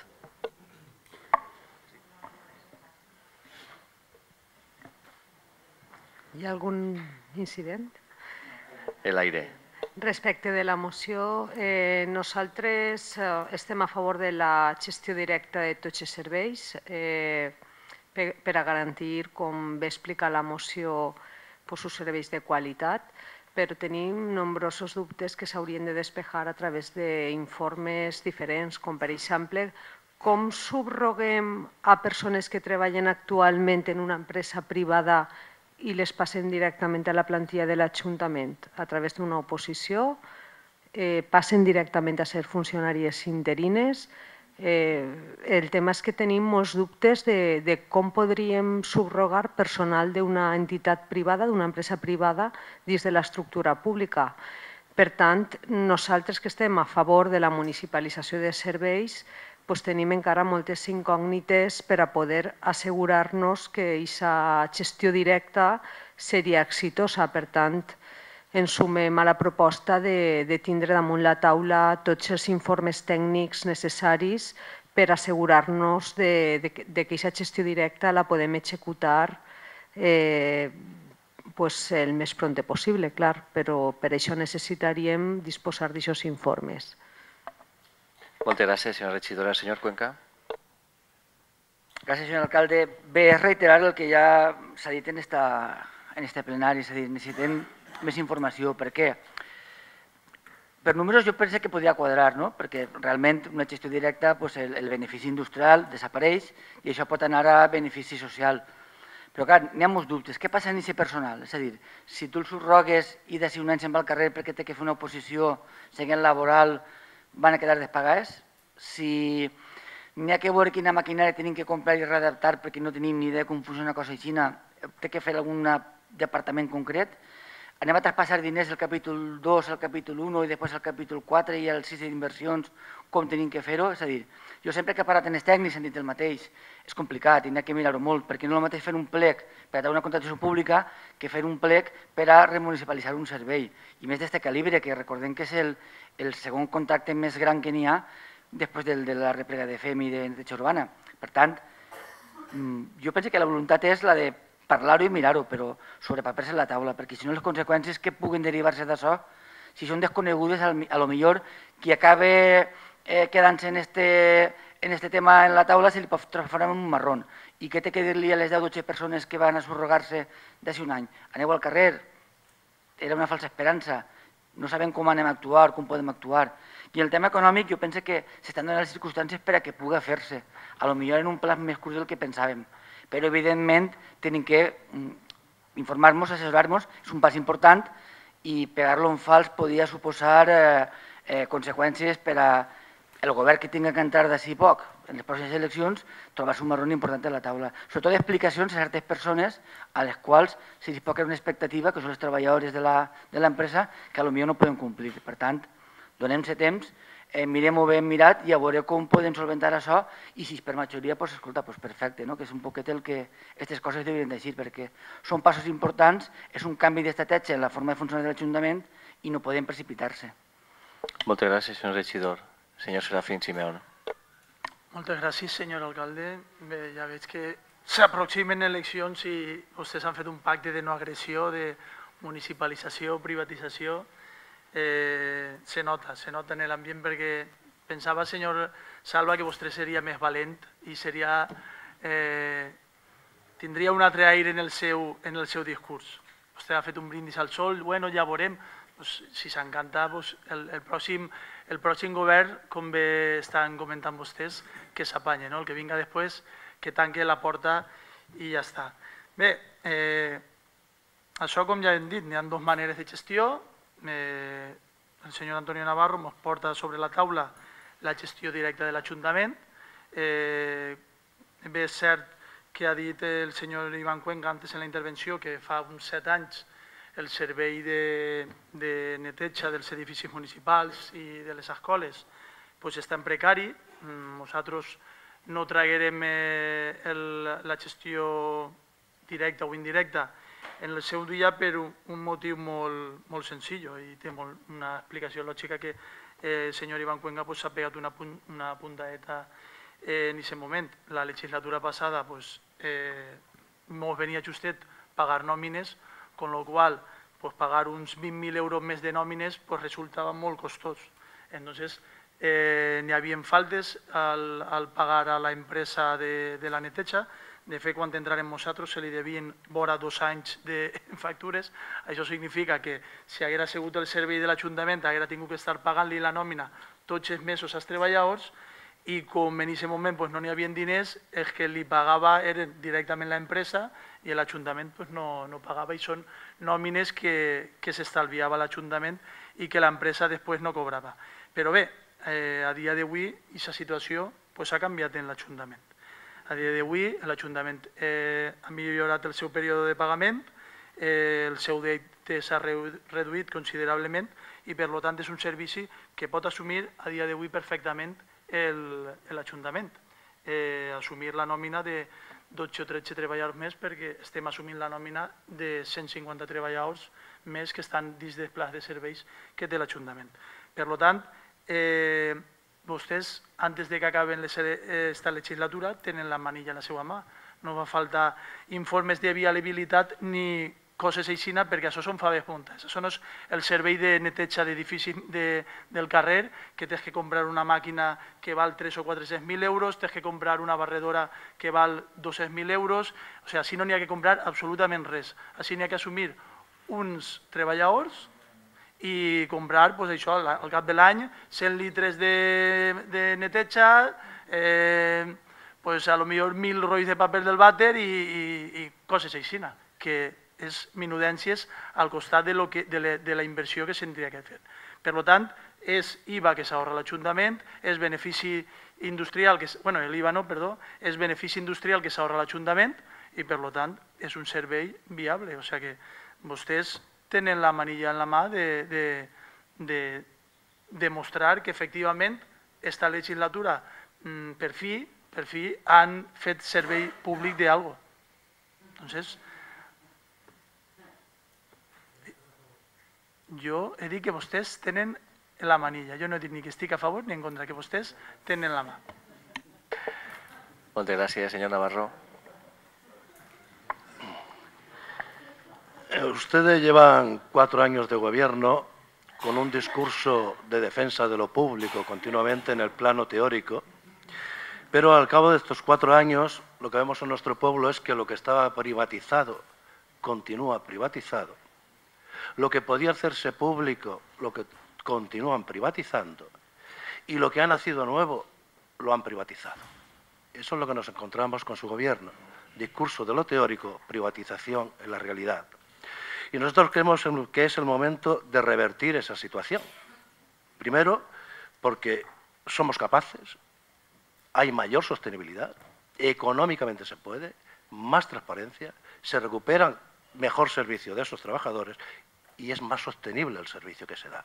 Hi ha algun incident? El aire. Respecte de la moció, eh, nosaltres eh, estem a favor de la gestió directa de tots els serveis eh, per, per a garantir, com bé explica la moció, pues, uns serveis de qualitat, però tenim nombrosos dubtes que s'haurien de despejar a través d'informes diferents, com per exemple com subroguem a persones que treballen actualment en una empresa privada i les passem directament a la plantilla de l'Ajuntament a través d'una oposició, eh, passen directament a ser funcionàries interines. Eh, el tema és que tenim molts dubtes de, de com podríem subrogar personal d'una entitat privada, d'una empresa privada, dins de l'estructura pública. Per tant, nosaltres que estem a favor de la municipalització de serveis, doncs tenim encara moltes incògnites per a poder assegurar-nos que aquesta gestió directa seria exitosa. Per tant, ens sumem a la proposta de, de tindre damunt la taula tots els informes tècnics necessaris per assegurar-nos de, de, de que aquesta gestió directa la podem executar eh, pues el més prompte possible, clar, però per això necessitaríem disposar d'aquests informes. Moltes gràcies, senyora regidora. Senyor Cuenca. Gràcies, senyor alcalde. Bé, és reiterar el que ja s'ha dit en esta, en este plenari, és a dir, necessitem més informació. Per què? Per números jo penso que podria quadrar, no? Perquè realment una gestió directa, pues, el, el benefici industrial desapareix i això pot anar a benefici social. Però clar, n'hi ha molts dubtes. Què passa en aquest personal? És a dir, si tu el subrogues i d'ací un any se'n va al carrer perquè té que fer una oposició seguint laboral, van a quedar despagades. Si n'hi ha que veure quina maquinària tenim que comprar i readaptar perquè no tenim ni idea com funciona una cosa així, té que fer algun departament concret, anem a traspassar diners del capítol dos al capítol u i després al capítol quatre i al sis d'inversions, com tenim que fer-ho? És a dir, jo sempre que he parlat en els tècnics hem dit el mateix, és complicat i n'hi ha que mirar-ho molt, perquè no és el mateix fer un plec per a una contractació pública que fer un plec per a remunicipalitzar un servei. I més d'este calibre, que recordem que és el, el segon contracte més gran que n'hi ha després del, de la replega de F E M i de neteja urbana. Per tant, jo penso que la voluntat és la de parlar-ho i mirar-ho, però sobre paper en la taula, perquè si no les conseqüències que puguen derivar-se d'això, si són desconegudes, a lo millor qui acaba eh, quedant-se en este, en este tema en la taula se li pot transformar en un marrón. I què té que dir-li a les deu o dotze persones que van a subrogar-se d'ací un any? Aneu al carrer, era una falsa esperança, no sabem com anem a actuar, com podem actuar. I el tema econòmic jo penso que s'estan donant les circumstàncies per a que pugui fer-se, a lo millor en un pla més curt del que pensàvem. Però evidentment tenim que informar-nos, assessorar-nos, és un pas important i pegar-lo en fals podria suposar eh, eh, conseqüències per al govern que tingui que entrar d'ací poc en les pròximes eleccions, trobar-se un marrón important a la taula. Sobretot explicacions a certes persones a les quals se li pot crear una expectativa, que són els treballadors de l'empresa, que potser no poden complir. Per tant, donem-se temps, Eh, mirem-ho ben mirat i a veure com podem solventar això i si és per majoria, doncs escolta, doncs perfecte, no? Que és un poquet el que aquestes coses deurien d'eixir, perquè són passos importants, és un canvi d'estratègia en la forma de funcionar de l'Ajuntament i no podem precipitar-se. Moltes gràcies, senyor regidor. Senyor Serafín Simeón. Moltes gràcies, senyor alcalde. Bé, ja veig que s'aproximen eleccions i vostès han fet un pacte de no agressió, de municipalització, privatització. Eh, se nota, se nota en l'ambient perquè pensava, senyor Salva, que vostè seria més valent i seria, eh, tindria un altre aire en el seu, en el seu discurs. Vostè ha fet un brindis al sol, bueno, ja veurem, pues, si s'encanta, pues, el, el, pròxim, el pròxim govern, com bé estan comentant vostès, que s'apanye, no? El que vinga després, que tanque la porta i ja està. Bé, eh, això, com ja hem dit, n'hi ha dues maneres de gestió. Eh, el senyor Antonio Navarro ens porta sobre la taula la gestió directa de l'Ajuntament. Eh, bé, és cert que ha dit el senyor Ivan Cuenca antes en la intervenció, que fa uns set anys el servei de, de neteja dels edificis municipals i de les escoles pues, està en precari. Nosaltres no traguerem eh, el, la gestió directa o indirecta en el seu dia per un motiu molt, molt senzill i té molt, una explicació lògica que el eh, senyor Ivan Cuenca pues, s'ha pegat una, punt, una puntadeta eh, en aquest moment. La legislatura passada pues, eh, ens venia justet pagar nòmines, con lo qual pues, pagar uns vint mil euros més de nòmines pues, resultava molt costós. Entonces, eh, n'hi havia faltes al, al pagar a la empresa de, de la neteja. De fet, quan entrarem nosaltres se li devien vora dos anys de factures. Això significa que si haguera sigut el servei de l'Ajuntament haguera tingut que estar pagant-li la nòmina tots els mesos als treballadors i com en aquest moment pues, no n'hi havia diners, els que li pagava eren directament l'empresa i l'Ajuntament pues, no, no pagava i són nòmines que, que s'estalviava l'Ajuntament i que l'empresa després no cobrava. Però bé, eh, a dia d'avui aquesta situació pues, ha canviat en l'Ajuntament. A dia d'avui l'Ajuntament eh, ha millorat el seu període de pagament, eh, el seu deute s'ha reduït considerablement i per tant és un servici que pot assumir a dia d'avui perfectament l'Ajuntament. Eh, assumir la nòmina de dotze o tretze treballadors més perquè estem assumint la nòmina de cent cinquanta treballadors més que estan dins del pla de serveis que té l'Ajuntament. Per tant, eh, vostès, antes de que acaben esta legislatura, tenen la manilla en la seva mà. No va faltar informes de viabilitat ni coses així, perquè això són faves puntes. Això no és el servei de neteja d'edificis de, del carrer, que tens que comprar una màquina que val tres o quatre-cents mil euros, tens que comprar una barredora que val dos-cents mil euros. O sigui, així no n'hi ha que comprar absolutament res. Així n'hi ha que assumir uns treballadors i comprar, pues, això, al cap de l'any, cent litres de, de neteja, eh, pues, a lo millor mil rolls de paper del vàter i, i, i coses així, que és minudències al costat de, lo que, de, la, de la inversió que s'hauria que fer. Per tant, és I V A que s'ahorra l'Ajuntament, és benefici industrial, que, bueno, l'I V A no, perdó, és benefici industrial que s'ahorra l'Ajuntament i, per tant, és un servei viable. O sigui que vostès tenen la manilla en la mà de, de, de demostrar que efectivament esta legislatura per fi, per fi han fet servei públic d'algo. Entonces, jo he dit que vostès tenen la manilla. Jo no he dit ni que estic a favor ni en contra, que vostès tenen la mà. Moltes gràcies, senyor Navarro. Ustedes llevan cuatro años de gobierno con un discurso de defensa de lo público continuamente en el plano teórico, pero al cabo de estos cuatro años lo que vemos en nuestro pueblo es que lo que estaba privatizado continúa privatizado, lo que podía hacerse público lo que continúan privatizando y lo que ha nacido nuevo lo han privatizado. Eso es lo que nos encontramos con su gobierno, discurso de lo teórico, privatización en la realidad. Y nosotros creemos que es el momento de revertir esa situación. Primero, porque somos capaces, hay mayor sostenibilidad, económicamente se puede, más transparencia, se recupera mejor servicio de esos trabajadores y es más sostenible el servicio que se da.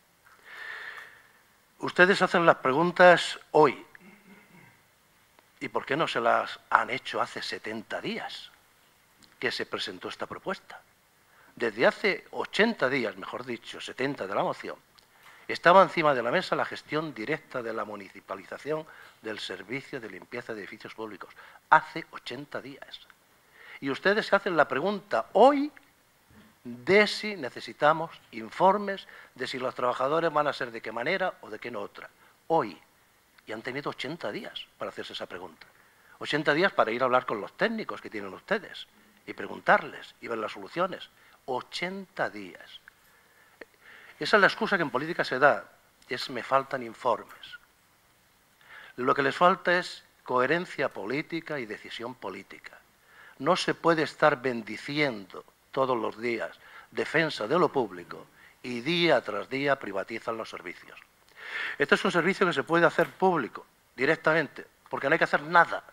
Ustedes hacen las preguntas hoy. ¿Y por qué no se las han hecho hace setenta días que se presentó esta propuesta? Desde hace ochenta días, mejor dicho, setenta de la moción, estaba encima de la mesa la gestión directa de la municipalización del servicio de limpieza de edificios públicos. Hace ochenta días. Y ustedes se hacen la pregunta hoy de si necesitamos informes de si los trabajadores van a ser de qué manera o de qué no otra. Hoy. Y han tenido ochenta días para hacerse esa pregunta. ochenta días para ir a hablar con los técnicos que tienen ustedes y preguntarles y ver las soluciones. ochenta días. Esa es la excusa que en política se da, es me faltan informes. Lo que les falta es coherencia política y decisión política. No se puede estar bendiciendo todos los días defensa de lo público y día tras día privatizan los servicios. Este es un servicio que se puede hacer público, directamente, porque no hay que hacer nada.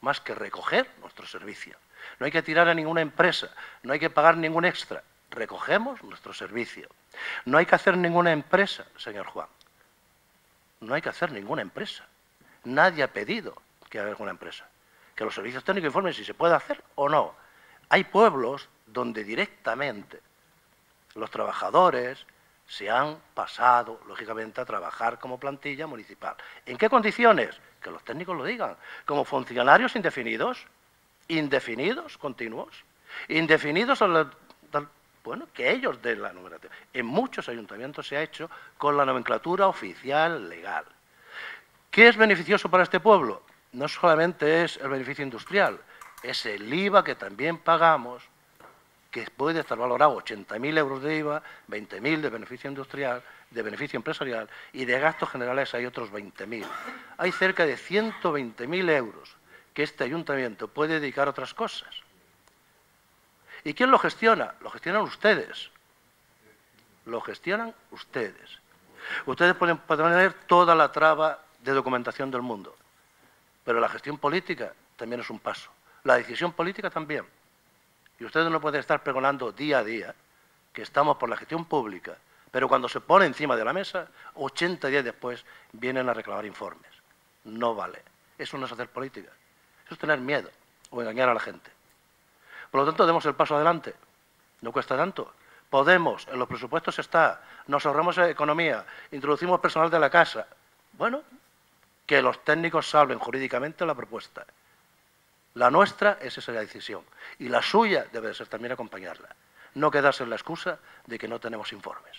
más que recoger nuestro servicio. No hay que tirar a ninguna empresa, no hay que pagar ningún extra. Recogemos nuestro servicio. No hay que hacer ninguna empresa, señor Juan. No hay que hacer ninguna empresa. Nadie ha pedido que haga alguna empresa. Que los servicios técnicos informen si se puede hacer o no. Hay pueblos donde directamente los trabajadores se han pasado, lógicamente, a trabajar como plantilla municipal. ¿En qué condiciones? Que los técnicos lo digan. Como funcionarios indefinidos, indefinidos, continuos, indefinidos, bueno, que ellos den la numeración. En muchos ayuntamientos se ha hecho con la nomenclatura oficial legal. ¿Qué es beneficioso para este pueblo? No solamente es el beneficio industrial, es el I V A que también pagamos, que puede estar valorado ochenta mil euros de I V A, veinte mil de beneficio industrial, de beneficio empresarial, y de gastos generales hay otros veinte mil. Hay cerca de ciento veinte mil euros que este ayuntamiento puede dedicar a otras cosas. ¿Y quién lo gestiona? Lo gestionan ustedes. Lo gestionan ustedes. Ustedes pueden poner toda la traba de documentación del mundo, pero la gestión política también es un paso. La decisión política también. Y ustedes no pueden estar pregonando día a día que estamos por la gestión pública, pero cuando se pone encima de la mesa, ochenta días después vienen a reclamar informes. No vale. Eso no es hacer política. Eso es tener miedo o engañar a la gente. Por lo tanto, demos el paso adelante. No cuesta tanto. Podemos, en los presupuestos está, nos ahorramos economía, introducimos personal de la casa. Bueno, que los técnicos hablen jurídicamente la propuesta. La nuestra es esa decisión. Y la suya debe de ser también acompañarla. No quedarse en la excusa de que no tenemos informes.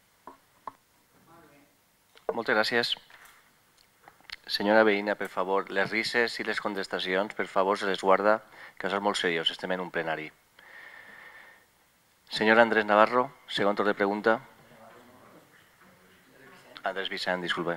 Moltes gràcies. Senyora veïna, per favor, les risses i les contestacions, per favor, se les guarda, que això és molt seriós, estem en un plenari. Senyor Andrés Navarro, segon torn de pregunta. Andrés Vicent, disculpe.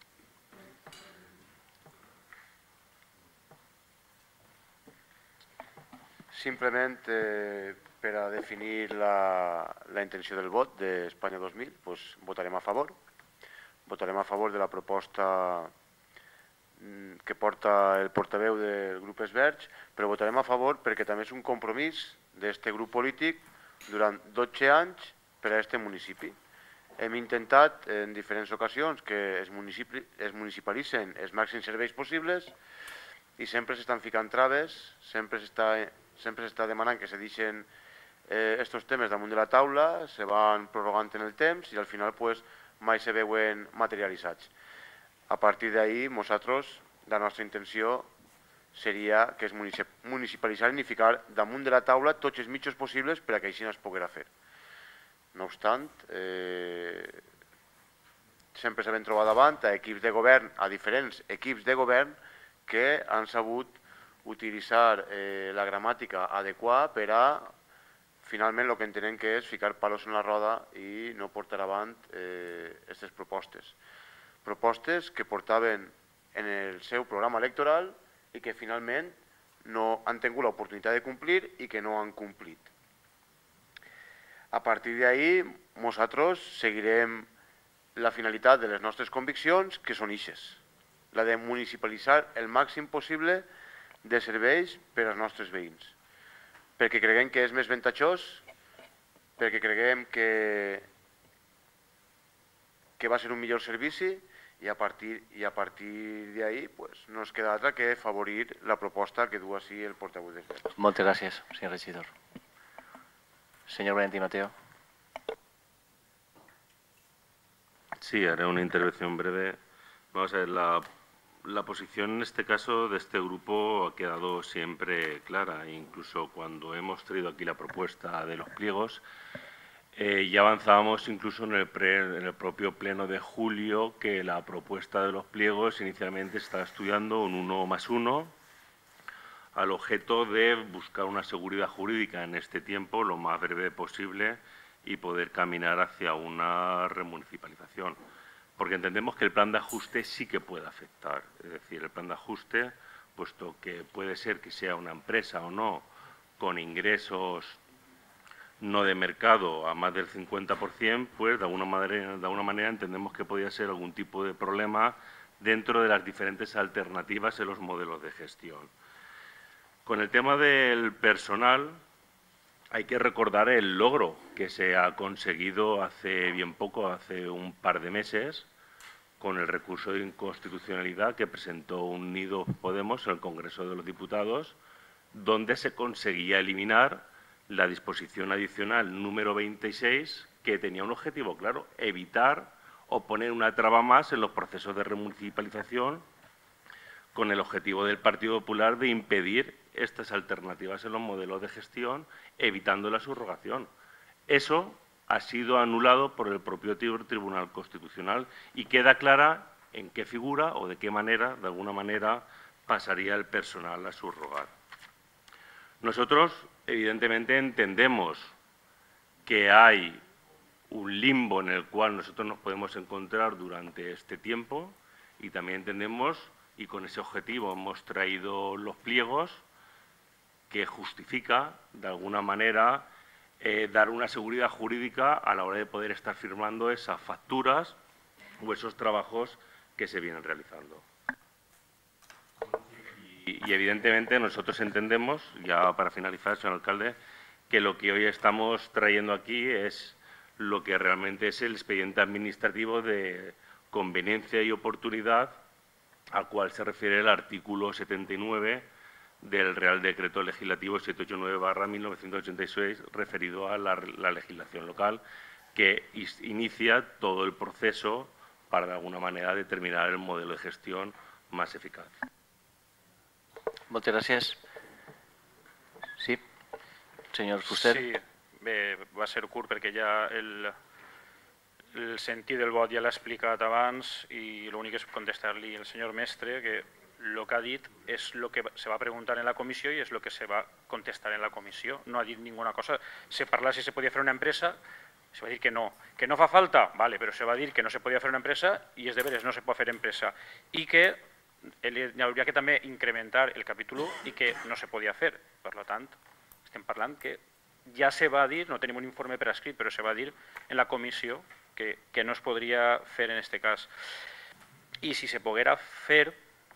Simplement, eh, per a definir la, la intenció del vot d'Espanya dos mil, pues, votarem a favor. Votarem a favor de la proposta que porta el portaveu del grup Esverge, però votarem a favor perquè també és un compromís d'aquest grup polític durant dotze anys per a aquest municipi. Hem intentat en diferents ocasions que es, municipi, es municipalitzen els màxims serveis possibles i sempre s'estan ficant traves, sempre s'està sempre s'està demanant que se deixen aquests eh, temes damunt de la taula, se van prorrogant en el temps i al final pues, mai se veuen materialitzats. A partir d'ahí, nosaltres, la nostra intenció seria que es municipalitzaren i ficar damunt de la taula tots els mitjans possibles per a que així es poguera fer. No obstant, eh, sempre s'han trobat davant a equips de govern, a diferents equips de govern que han sabut utilitzar eh, la gramàtica adequada per a, finalment, el que entenem que és ficar palos en la roda i no portar avant aquestes eh, propostes. Propostes que portaven en el seu programa electoral i que finalment no han tingut l'oportunitat de complir i que no han complit. A partir d'ahí, nosaltres seguirem la finalitat de les nostres conviccions, que són ixes, la de municipalitzar el màxim possible de serveis per als nostres veïns, perquè creguem que és més avantatjós, perquè creguem que, que va ser un millor servici i a partir, i a partir d'ahí pues, no ens queda altra que favorir la proposta que du així el portaveu d'Esverge. Moltes gràcies, senyor regidor. Senyor Valentino Teo. Sí, haré una intervención breve. Vamos a ver, la, la posición en este caso de este grupo ha quedado siempre clara, incluso cuando hemos traído aquí la propuesta de los pliegos. Eh, ya avanzábamos incluso en el, pre, en el propio pleno de julio que la propuesta de los pliegos inicialmente estaba estudiando un uno más uno al objeto de buscar una seguridad jurídica en este tiempo lo más breve posible y poder caminar hacia una remunicipalización. Porque entendemos que el plan de ajuste sí que puede afectar. Es decir, el plan de ajuste, puesto que puede ser que sea una empresa o no, con ingresos no de mercado a más del cincuenta por cien, pues de alguna manera, de alguna manera entendemos que podría ser algún tipo de problema dentro de las diferentes alternativas en los modelos de gestión. Con el tema del personal, hay que recordar el logro que se ha conseguido hace bien poco, hace un par de meses, con el recurso de inconstitucionalidad que presentó Unidos Podemos en el Congreso de los Diputados, donde se conseguía eliminar la disposición adicional número veintiséis, que tenía un objetivo claro: evitar o poner una traba más en los procesos de remunicipalización, con el objetivo del Partido Popular de impedir estas alternativas en los modelos de gestión, evitando la subrogación. Eso ha sido anulado por el propio Tribunal Constitucional y queda clara en qué figura o de qué manera, de alguna manera, pasaría el personal a subrogar. Nosotros, evidentemente, entendemos que hay un limbo en el cual nosotros nos podemos encontrar durante este tiempo, y también entendemos, y con ese objetivo hemos traído los pliegos, que justifica, de alguna manera, eh, dar una seguridad jurídica a la hora de poder estar firmando esas facturas o esos trabajos que se vienen realizando. Y, y evidentemente nosotros entendemos, ya para finalizar, señor alcalde, que lo que hoy estamos trayendo aquí es lo que realmente es el expediente administrativo de conveniencia y oportunidad al cual se refiere el artículo setenta y nueve del Real Decreto Legislativo setecientos ochenta y nueve barra mil novecientos ochenta y seis, referido a la, la legislación local, que inicia todo el proceso para, de alguna manera, determinar el modelo de gestión más eficaz. Moltes gràcies. Sí, senyor Fuster. Sí, bé, va ser curt perquè ja el, el sentit del vot ja l'ha explicat abans i l'únic és contestar-li al senyor Mestre que el que ha dit és el que se va preguntar en la comissió i és el que se va contestar en la comissió. No ha dit ninguna cosa. Se parla si se podia fer una empresa, se va dir que no. Que no fa falta, vale, però se va dir que no se podia fer una empresa i és de veres, no se pot fer empresa. I que hi hauria que també incrementar el capítol u i que no se podia fer. Per tant, estem parlant que ja se va dir, no tenim un informe per escrit, però se va dir en la comissió que, que no es podria fer en aquest cas. I si se poguera fer,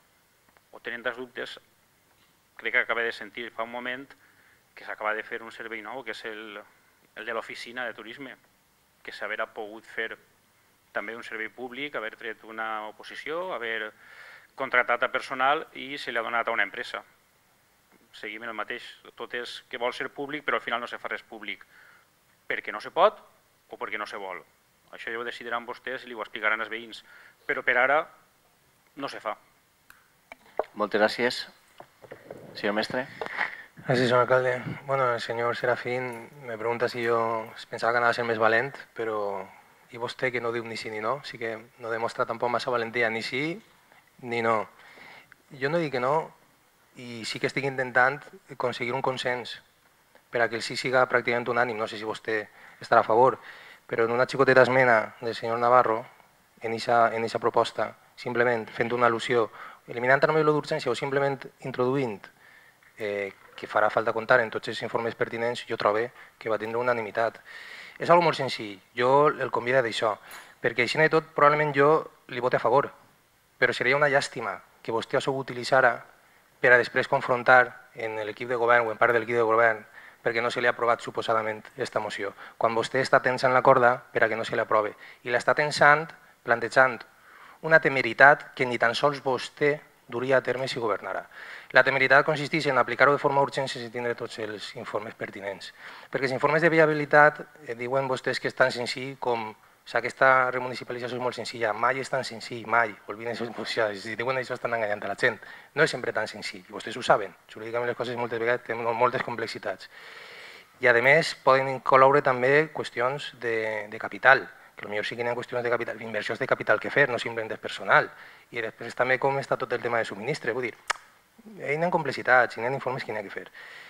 o tenint els dubtes, crec que acaba de sentir fa un moment que s'acaba de fer un servei nou, que és el, el de l'oficina de turisme, que s'haurà pogut fer també un servei públic, haver tret una oposició, haver contractat a personal i se li ha donat a una empresa. Seguim el mateix, tot és que vol ser públic però al final no se fa res públic, perquè no se pot o perquè no se vol. Això ja ho decidiran vostès i li ho explicaran als veïns, però per ara no se fa. Moltes gràcies. Señor Mestre. Gracias, señor alcalde. Bueno, el señor Serafín me pregunta si yo pensaba que anava a ser més valent, però i vostè que no diu ni sí ni no, sí que no demostra tampoc massa valentia ni sí ni no. Jo no dic que no i sí que estic intentant aconseguir un consens per a que el sí siga pràcticament unànim. No sé si vostè estarà a favor, però en una xicoteta esmena del senyor Navarro, en aquesta proposta, simplement fent una al·lusió, eliminant també l'urgència o simplement introduint eh, que farà falta comptar en tots els informes pertinents, jo trobo que va tindre unanimitat. És algo molt senzill, jo el convido d'això, perquè així de tot probablement jo li vote a favor, però seria una llàstima que vostè això ho utilitzara per a després confrontar en l'equip de govern o en part de l'equip de govern perquè no se li ha aprovat suposadament aquesta moció, quan vostè està tensant la corda per a que no se li aprove i l'està tensant plantejant una temeritat que ni tan sols vostè duria a terme si governara. La temeritat consisteix en aplicar-ho de forma urgent sense tindre tots els informes pertinents. Perquè els informes de viabilitat eh, diuen vostès que és tan senzill com o sigui, aquesta remunicipalització és molt senzilla. Mai és tan senzill, mai. Olviden això, o sigui, si diuen això estan enganyant a la gent. No és sempre tan senzill. Vostès ho saben. Jurídicament les coses moltes vegades tenen moltes complexitats. I a més poden incloure també qüestions de, de capital, que potser sí que hi ha qüestions de capital, inversions de capital que fer, no simplement de personal. I després també com està tot el tema de subministre. Vull dir, hi ha complexitats, hi ha informes que hi ha que fer.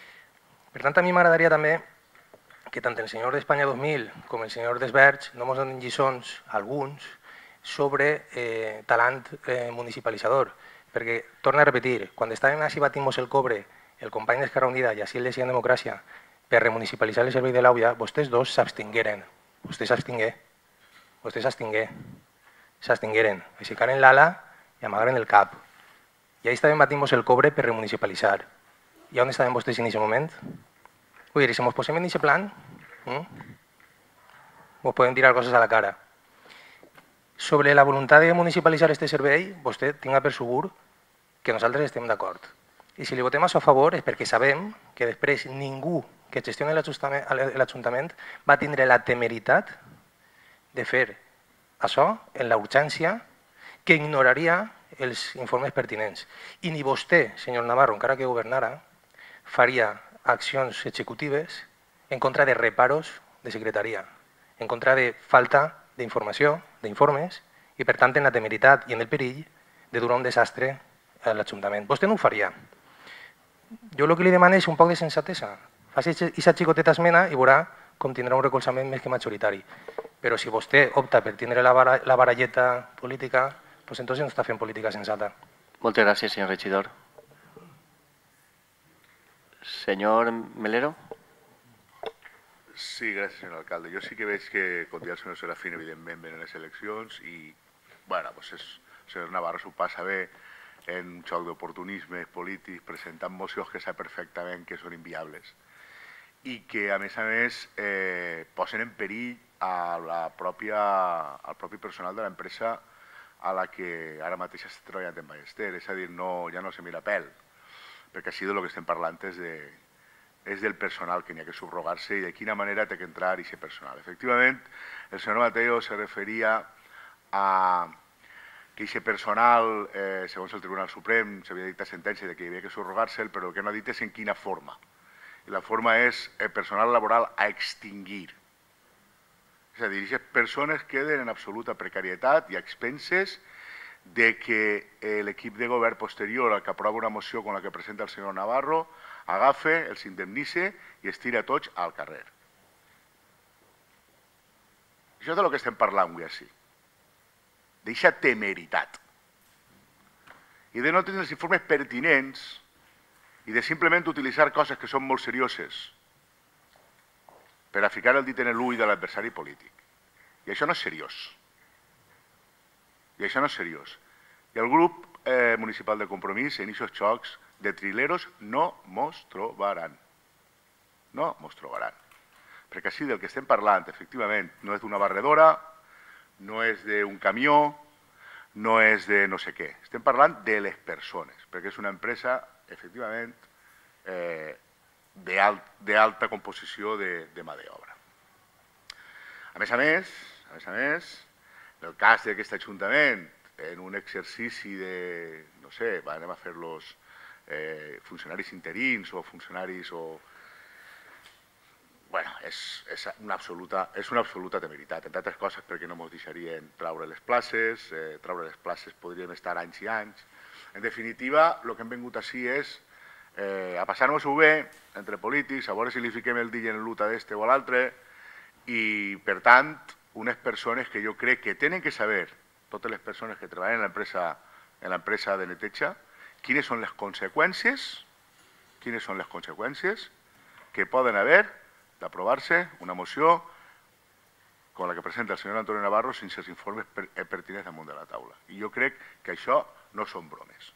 Per tant, a mi m'agradaria també que tant el senyor d'Espanya dos mil com el senyor d'Esberg no ens donin lliçons, alguns, sobre eh, talant eh, municipalitzador. Perquè, torno a repetir, quan estàvem així batimos el cobre, el company d'Esquerra Unida i així el de Democràcia, per remunicipalitzar el servei de l'Auia, vostès dos s'abstingueren. Vostè s'abstingué. Vostè s'abstingué. S'abstingueren. Aixecaren l'ala i amagaren el cap. I ahí estàvem batimos el cobre per remunicipalitzar. I on estaven vostès en aquest moment? Vull dir, si ens posem en aquest plan, eh? ens podem tirar coses a la cara. Sobre la voluntat de municipalitzar aquest servei, vostè tinga per segur que nosaltres estem d'acord. I si li votem això a favor és perquè sabem que després ningú que gestioni l'Ajuntament va tindre la temeritat de fer això en la urgència que ignoraria els informes pertinents. I ni vostè, senyor Navarro, encara que governara, faria accions executives en contra de reparos de secretaria, en contra de falta d'informació, d'informes, i per tant en la temeritat i en el perill de durar un desastre a l'Ajuntament. Vostè no ho faria. Jo el que li demano és un poc de sensatesa. Faci aquesta xicoteta esmena i veurà com tindrà un recolzament més que majoritari. Però si vostè opta per tindre la, bara, la baralleta política, doncs entonces no està fent política sensata. Moltes gràcies, senyor regidor. Senyor Melero. Sí, gràcies, senyor alcalde. Jo sí que veig que, com dia el senyor Serafín, evidentment, venen les eleccions i, bueno, doncs és, el senyor Navarro s'ho passa bé en un xoc d'oportunismes polítics, presentant mocions que sap perfectament que són inviables i que, a més a més, eh, posen en perill a la pròpia, al propi personal de l'empresa a la que ara mateix està treballant en Ballester. És a dir, no, ja no se mira pèl, perquè així de lo que estem parlant és, de, és del personal que n'hi ha que subrogar-se i de quina manera té que entrar aquest personal. Efectivament, el senyor Mateo se referia a que aquest personal, eh, segons el Tribunal Suprem, s'havia dictat sentència de que hi havia que subrogar-se'l, però el que no ha dit és en quina forma. I la forma és el personal laboral a extingir. És a dir, aquestes persones queden en absoluta precarietat i a expenses de que l'equip de govern posterior al que aprova una moció com la que presenta el senyor Navarro agafe, els indemnitze i es tira tots al carrer. Això és de lo que estem parlant avui així. D'eixa temeritat. I de no tenir els informes pertinents i de simplement utilitzar coses que són molt serioses per a ficar el dit en l'ull de l'adversari polític. I això no és seriós. I això no és seriós. I el grup eh, municipal de Compromís en aquests xocs de trileros no mos trobaran. No mos trobaran. Perquè així del que estem parlant, efectivament, no és d'una barredora, no és d'un camió, no és de no sé què. Estem parlant de les persones, perquè és una empresa, efectivament, eh, d'alta composició de, de mà d'obra. A més a més, a més a més, en el cas d'aquest Ajuntament, en un exercici de, no sé, anem a fer-los eh, funcionaris interins o funcionaris o... Bueno, és, és, una absoluta, és una absoluta temeritat, entre altres coses perquè no ens deixarien traure les places, eh, traure les places podríem estar anys i anys. En definitiva, el que hem vingut així és eh, a passar-nos-ho bé entre polítics, a veure si li fiquem el dit en l'uta d'este o a l'altre i, per tant, unes persones que jo crec que tenen que saber, totes les persones que treballen en l'empresa en l'empresa de neteja, quines són les conseqüències, quines són les conseqüències que poden haver d'aprovar-se una moció com la que presenta el senyor Antonio Navarro sense els informes pertinents damunt de la taula. I jo crec que això no són bromes.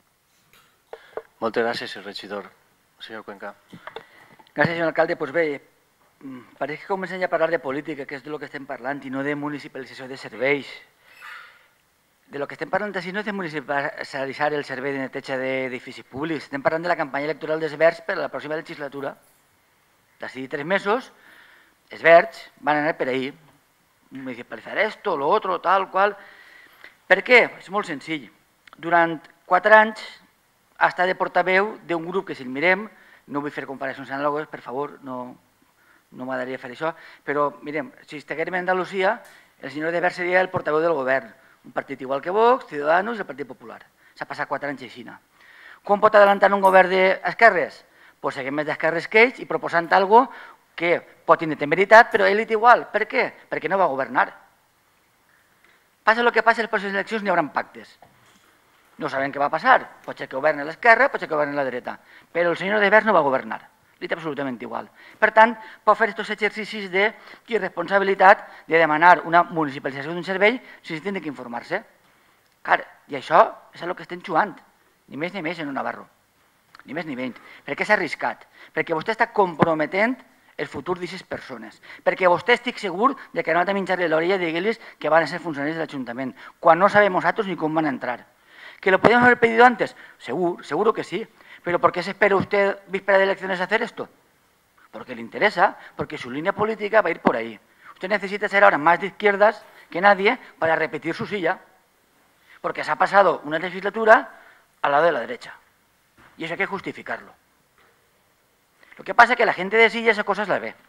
Moltes gràcies, regidor. Senyor Cuenca. Gràcies, senyor alcalde. Pues bé, pareix que comencem ja a parlar de política, que és de lo que estem parlant, i no de municipalització de serveis. De lo que estem parlant així no és de municipalitzar el servei de neteja d'edificis públics. Estem parlant de la campanya electoral dels Verds per a la pròxima legislatura. D'aquí tres mesos, els Verds van anar per ahí, municipalitzar esto, lo otro, tal, qual. Per què? És molt senzill. Durant quatre anys ha estat de portaveu d'un grup que, si el mirem, no vull fer comparacions anàlogues, per favor, no, no m'agradaria fer això, però mirem, si estiguem a Andalusia, el senyor de Verds seria el portaveu del govern, un partit igual que Vox, Ciudadanos i el Partit Popular. S'ha passat quatre anys així. Com pot adelantar un govern d'esquerres? Pues seguim més d'esquerres que ells i proposant alguna cosa que pot tenir temeritat, però ell té igual. Per què? Perquè no va governar. Passa el que passa, les pròximes eleccions n'hi haurà pactes. No sabem què va passar. Pot ser que governi l'esquerra, pot ser que governi la dreta. Però el senyor de Verds no va governar. Li té absolutament igual. Per tant, pot fer aquests exercicis d'irresponsabilitat de demanar una municipalització d'un servei sense tenir que informar-se. Clar, i això és el que estem jugant. Ni més ni més, senyor Navarro. ni més ni menys. Per què s'ha arriscat? Perquè vostè està comprometent el futur d'aquestes persones. Perquè vostè estic segur de que no ha de menjar-li l'orella i dir-los que van a ser funcionaris de l'Ajuntament, quan no sabem nosaltres ni com van a entrar. ¿Que lo podíamos haber pedido antes? Seguro, seguro que sí. ¿Pero por qué se espera usted víspera de elecciones a hacer esto? Porque le interesa, porque su línea política va a ir por ahí. Usted necesita ser ahora más de izquierdas que nadie para repetir su silla. Porque se ha pasado una legislatura al lado de la derecha. Y eso hay que justificarlo. Lo que pasa es que la gente de silla esas cosas las ve.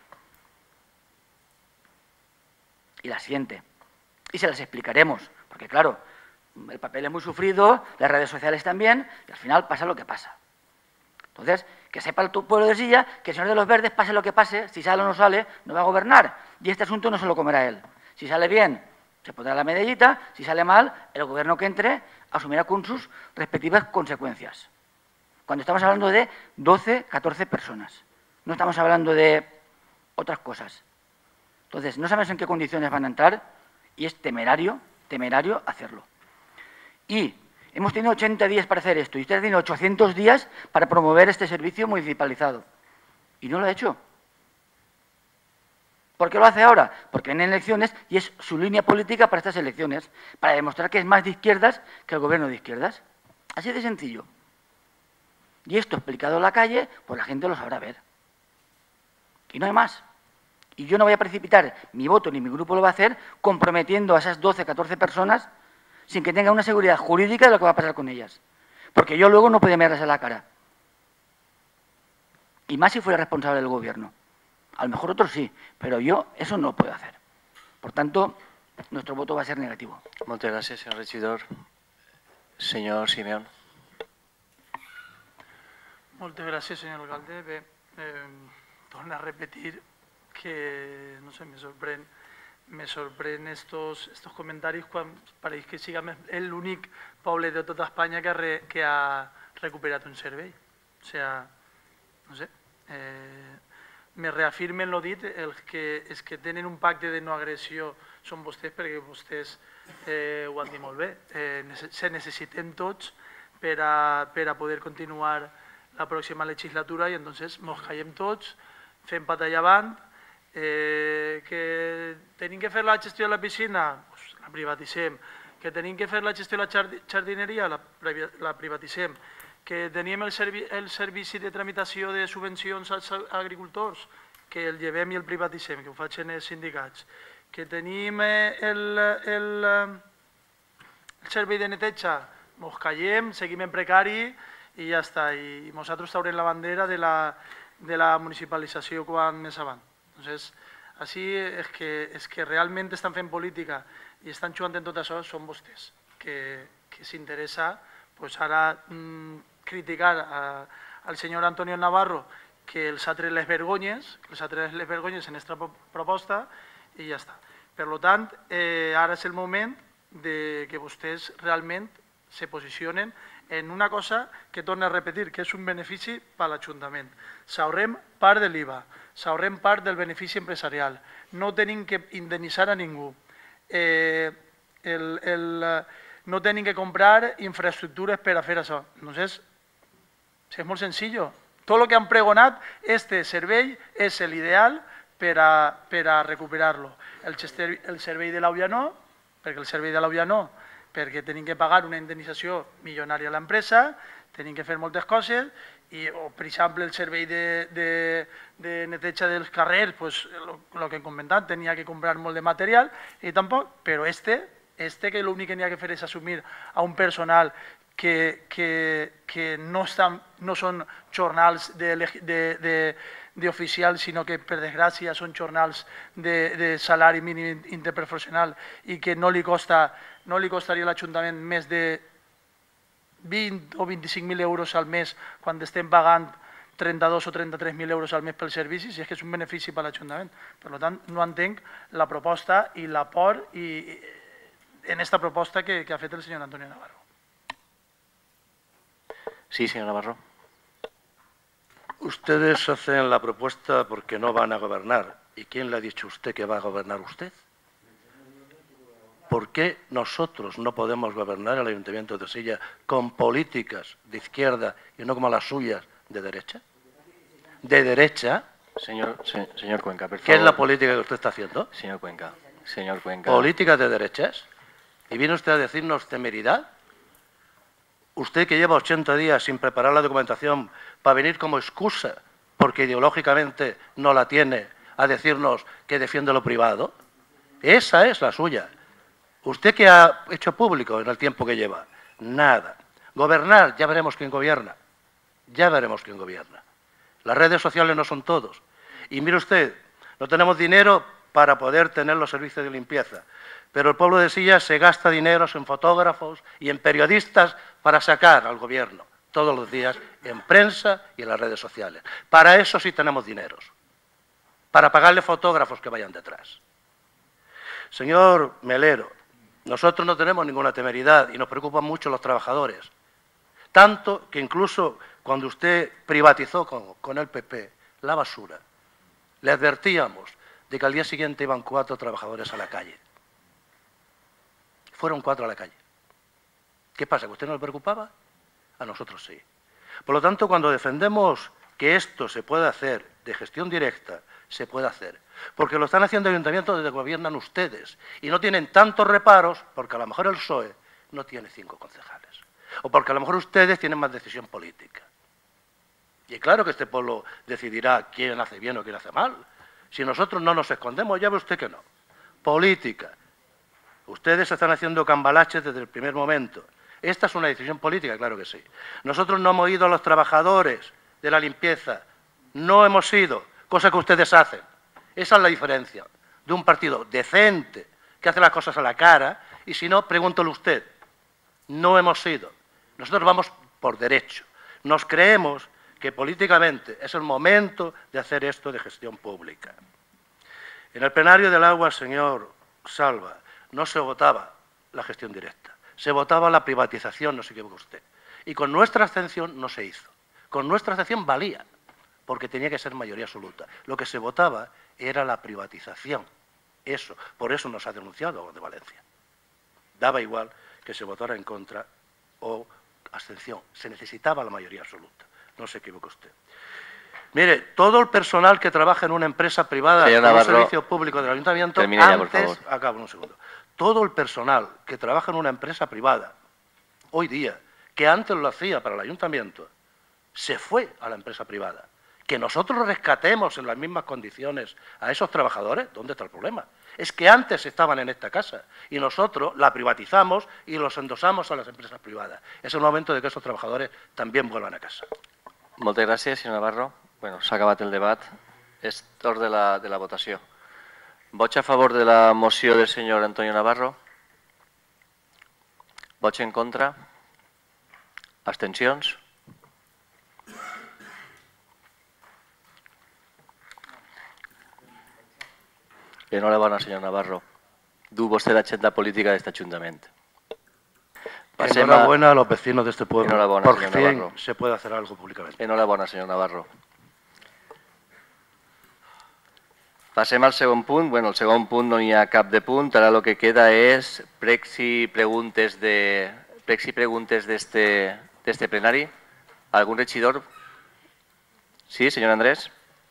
Y las siente. Y se las explicaremos. Porque claro, el papel es muy sufrido, las redes sociales también, y al final pasa lo que pasa. Entonces, que sepa el pueblo de Silla que el señor de los Verdes, pase lo que pase, si sale o no sale, no va a gobernar. Y este asunto no se lo comerá él. Si sale bien, se pondrá la medallita, si sale mal, el gobierno que entre asumirá con sus respectivas consecuencias. Cuando estamos hablando de doce, catorce personas. No estamos hablando de otras cosas. Entonces, no sabemos en qué condiciones van a entrar y es temerario, temerario hacerlo. Y hemos tenido ochenta días para hacer esto y usted ha tenido ochocientos días para promover este servicio municipalizado. Y no lo ha hecho. ¿Por qué lo hace ahora? Porque vienen elecciones y es su línea política para estas elecciones, para demostrar que es más de izquierdas que el gobierno de izquierdas. Así de sencillo. Y esto explicado en la calle, pues la gente lo sabrá ver. Y no hay más. Y yo no voy a precipitar mi voto, ni mi grupo lo va a hacer, comprometiendo a esas doce, catorce personas sin que tengan una seguridad jurídica de lo que va a pasar con ellas. Porque yo luego no podía mirarles a la cara. Y más si fuera responsable del gobierno. A lo mejor otros sí, pero yo eso no lo puedo hacer. Por tanto, nuestro voto va a ser negativo. Muchas gracias, señor regidor. Señor Simeón. Moltes gràcies, senyor alcalde. Bé, eh, torno a repetir que, no sé, me sorprèn, me sorprèn estos, estos comentaris quan pareix que siguem l'únic poble de tota Espanya que ha, re, que ha recuperat un servei. O sea, no sé, eh, me reafirmen lo dit, els que, els que tenen un pacte de no agressió són vostès, perquè vostès eh, ho han dit molt bé. Eh, se necessitem tots per a, per a poder continuar la pròxima legislatura i entonces mos callem tots, fem patalla avant, eh, que tenim que fer la gestió de la piscina, pues la privatitzem, que tenim que fer la gestió de la jardineria, la, la privatitzem, que tenim el, servi el servici de tramitació de subvencions als agricultors, que el llevem i el privatitzem, que ho facin els sindicats, que tenim el, el, el servei de neteja, mos callem, seguim en precari, i ja està, i nosaltres traurem la bandera de la, de la municipalització quan més avant. Entonces, així és que, és que realment estan fent política i estan jugant en tot això, són vostès, que, que s'interessa pues ara mmm, criticar a, al senyor Antonio Navarro que els ha tret les vergonyes, que els ha tret les vergonyes en aquesta proposta i ja està. Per tant, eh, ara és el moment de que vostès realment se posicionen en una cosa que torna a repetir, que és un benefici per a l'Ajuntament. S'ahorrem part de l'I V A, s'ahorrem part del benefici empresarial, no tenim que indemnitzar a ningú, eh, el, el, no tenim que comprar infraestructures per a fer això. Entonces, és molt senzill. Tot el que han pregonat, este servei és l'ideal per a, per a recuperar-lo. El, el servei de l'Auia no, perquè el servei de l'Auia no, perquè tenim que pagar una indemnització milionària a l'empresa, tenim que fer moltes coses, i, o, per exemple, el servei de, de, de neteja dels carrers, pues, el que hem comentat, tenia que comprar molt de material, i tampoc, però este, este que l'únic que n'hi ha que fer és assumir a un personal que, que, que no, estan, no són jornals d'oficials, sinó que, per desgràcia, són jornals de, de salari mínim interprofessional i que no li costa no li costaria a l'Ajuntament més de vint o vint-i-cinc mil euros al mes quan estem pagant trenta-dos o trenta-tres mil euros al mes pel servici, si és que és un benefici per a l'Ajuntament. Per tant, no entenc la proposta i l'aport en aquesta proposta que, que ha fet el senyor Antonio Navarro. Sí, señor Navarro. Ustedes hacen la propuesta porque no van a gobernar. ¿Y quién le ha dicho a usted que va a gobernar usted? ¿por qué nosotros no podemos gobernar el Ayuntamiento de Silla con políticas de izquierda y no como las suyas de derecha? ¿De derecha? Señor, se, señor Cuenca, por favor. ¿Qué es la política que usted está haciendo? Señor Cuenca, señor Cuenca. ¿Políticas de derechas? ¿Y viene usted a decirnos temeridad? Usted que lleva ochenta días sin preparar la documentación para venir como excusa, porque ideológicamente no la tiene, a decirnos que defiende lo privado. Esa es la suya. ¿Usted qué ha hecho público en el tiempo que lleva? Nada. Gobernar, ya veremos quién gobierna. Ya veremos quién gobierna. Las redes sociales no son todos. Y mire usted, no tenemos dinero para poder tener los servicios de limpieza, pero el pueblo de Silla se gasta dineros en fotógrafos y en periodistas para sacar al gobierno todos los días en prensa y en las redes sociales. Para eso sí tenemos dineros, para pagarle fotógrafos que vayan detrás. Señor Melero, nosotros no tenemos ninguna temeridad y nos preocupan mucho los trabajadores. Tanto que incluso cuando usted privatizó con, con el P P la basura, le advertíamos de que al día siguiente iban cuatro trabajadores a la calle. Fueron cuatro a la calle. ¿Qué pasa? ¿Que a usted no le preocupaba? A nosotros sí. Por lo tanto, cuando defendemos que esto se puede hacer de gestión directa, se puede hacer. Porque lo están haciendo ayuntamientos desde que gobiernan ustedes y no tienen tantos reparos porque a lo mejor el P S O E no tiene cinco concejales. O porque a lo mejor ustedes tienen más decisión política. Y claro que este pueblo decidirá quién hace bien o quién hace mal. Si nosotros no nos escondemos, ya ve usted que no. Política. Ustedes están haciendo cambalaches desde el primer momento. ¿Esta es una decisión política? Claro que sí. Nosotros no hemos ido a los trabajadores de la limpieza. No hemos ido, cosa que ustedes hacen. Esa es la diferencia de un partido decente que hace las cosas a la cara y si no, pregúntele usted. No hemos ido. Nosotros vamos por derecho. Nos creemos que políticamente es el momento de hacer esto de gestión pública. En el plenario del agua, señor Salva, no se votaba la gestión directa, se votaba la privatización, no se equivoque usted. Y con nuestra abstención no se hizo. Con nuestra abstención valía, porque tenía que ser mayoría absoluta. Lo que se votaba era la privatización. Eso, por eso nos ha denunciado de Valencia. Daba igual que se votara en contra o abstención. Se necesitaba la mayoría absoluta. No se equivoque usted. Mire, todo el personal que trabaja en una empresa privada Señor con un Navarro, servicio público del ayuntamiento, termine ya, por antes, favor. acabo un segundo, todo el personal que trabaja en una empresa privada, hoy día, que antes lo hacía para el ayuntamiento, se fue a la empresa privada. Que nosotros rescatemos en las mismas condiciones a esos trabajadores, ¿dónde está el problema? Es que antes estaban en esta casa y nosotros la privatizamos y los endosamos a las empresas privadas. Es el momento de que esos trabajadores también vuelvan a casa. Moltes gràcies, senyor Navarro. Bueno, s'ha acabat el debat. És torn de la, de la votació. Vots a favor de la moció del senyor Antonio Navarro? Vots en contra? Abstencions? Enhorabona, senyor Navarro. Du vostè l'agenda política d'aquest Ajuntament. Passem a- Enhorabuena a los vecinos de este pueblo. Enhorabuena, Por señor fin Navarro. se puede hacer algo públicamente. Enhorabona, senyor Navarro. Passem al segon punt. Bueno, el segon punt no hi ha cap de punt. Ara el que queda és pregs i preguntes de pregs i preguntes d'este d'este plenari. Algun regidor? Sí, senyor Andrés.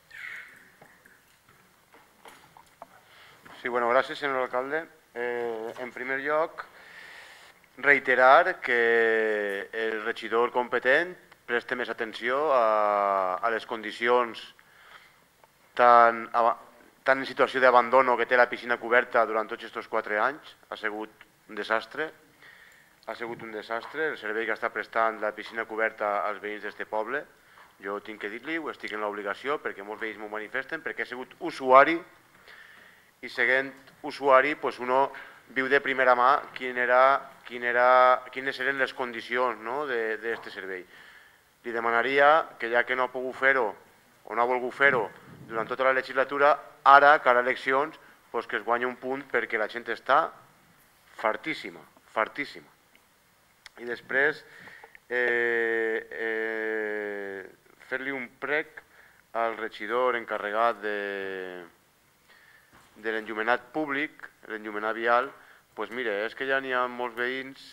Sí, bueno, gràcies, senyor alcalde. Eh, en primer lloc, reiterar que el regidor competent preste més atenció a, a les condicions tan, a, tan en situació d'abandono que té la piscina coberta durant tots aquests quatre anys. Ha sigut un desastre. Ha sigut un desastre el servei que està prestant la piscina coberta als veïns d'este poble. Jo tinc que dir-li, ho estic en l'obligació, perquè molts veïns m'ho manifesten, perquè he sigut usuari i seguint usuari, pues uno viu de primera mà quin era, quin era, quines eren les condicions no, d'aquest servei. Li demanaria que ja que no ha pogut fer-ho o no ha volgut fer-ho durant tota la legislatura, ara, cara a eleccions, pues que es guanyi un punt perquè la gent està fartíssima, fartíssima. I després eh, eh, fer-li un prec al regidor encarregat de, de l'enllumenat públic, l'enllumenat vial, Pues mire, és que ja n'hi ha molts veïns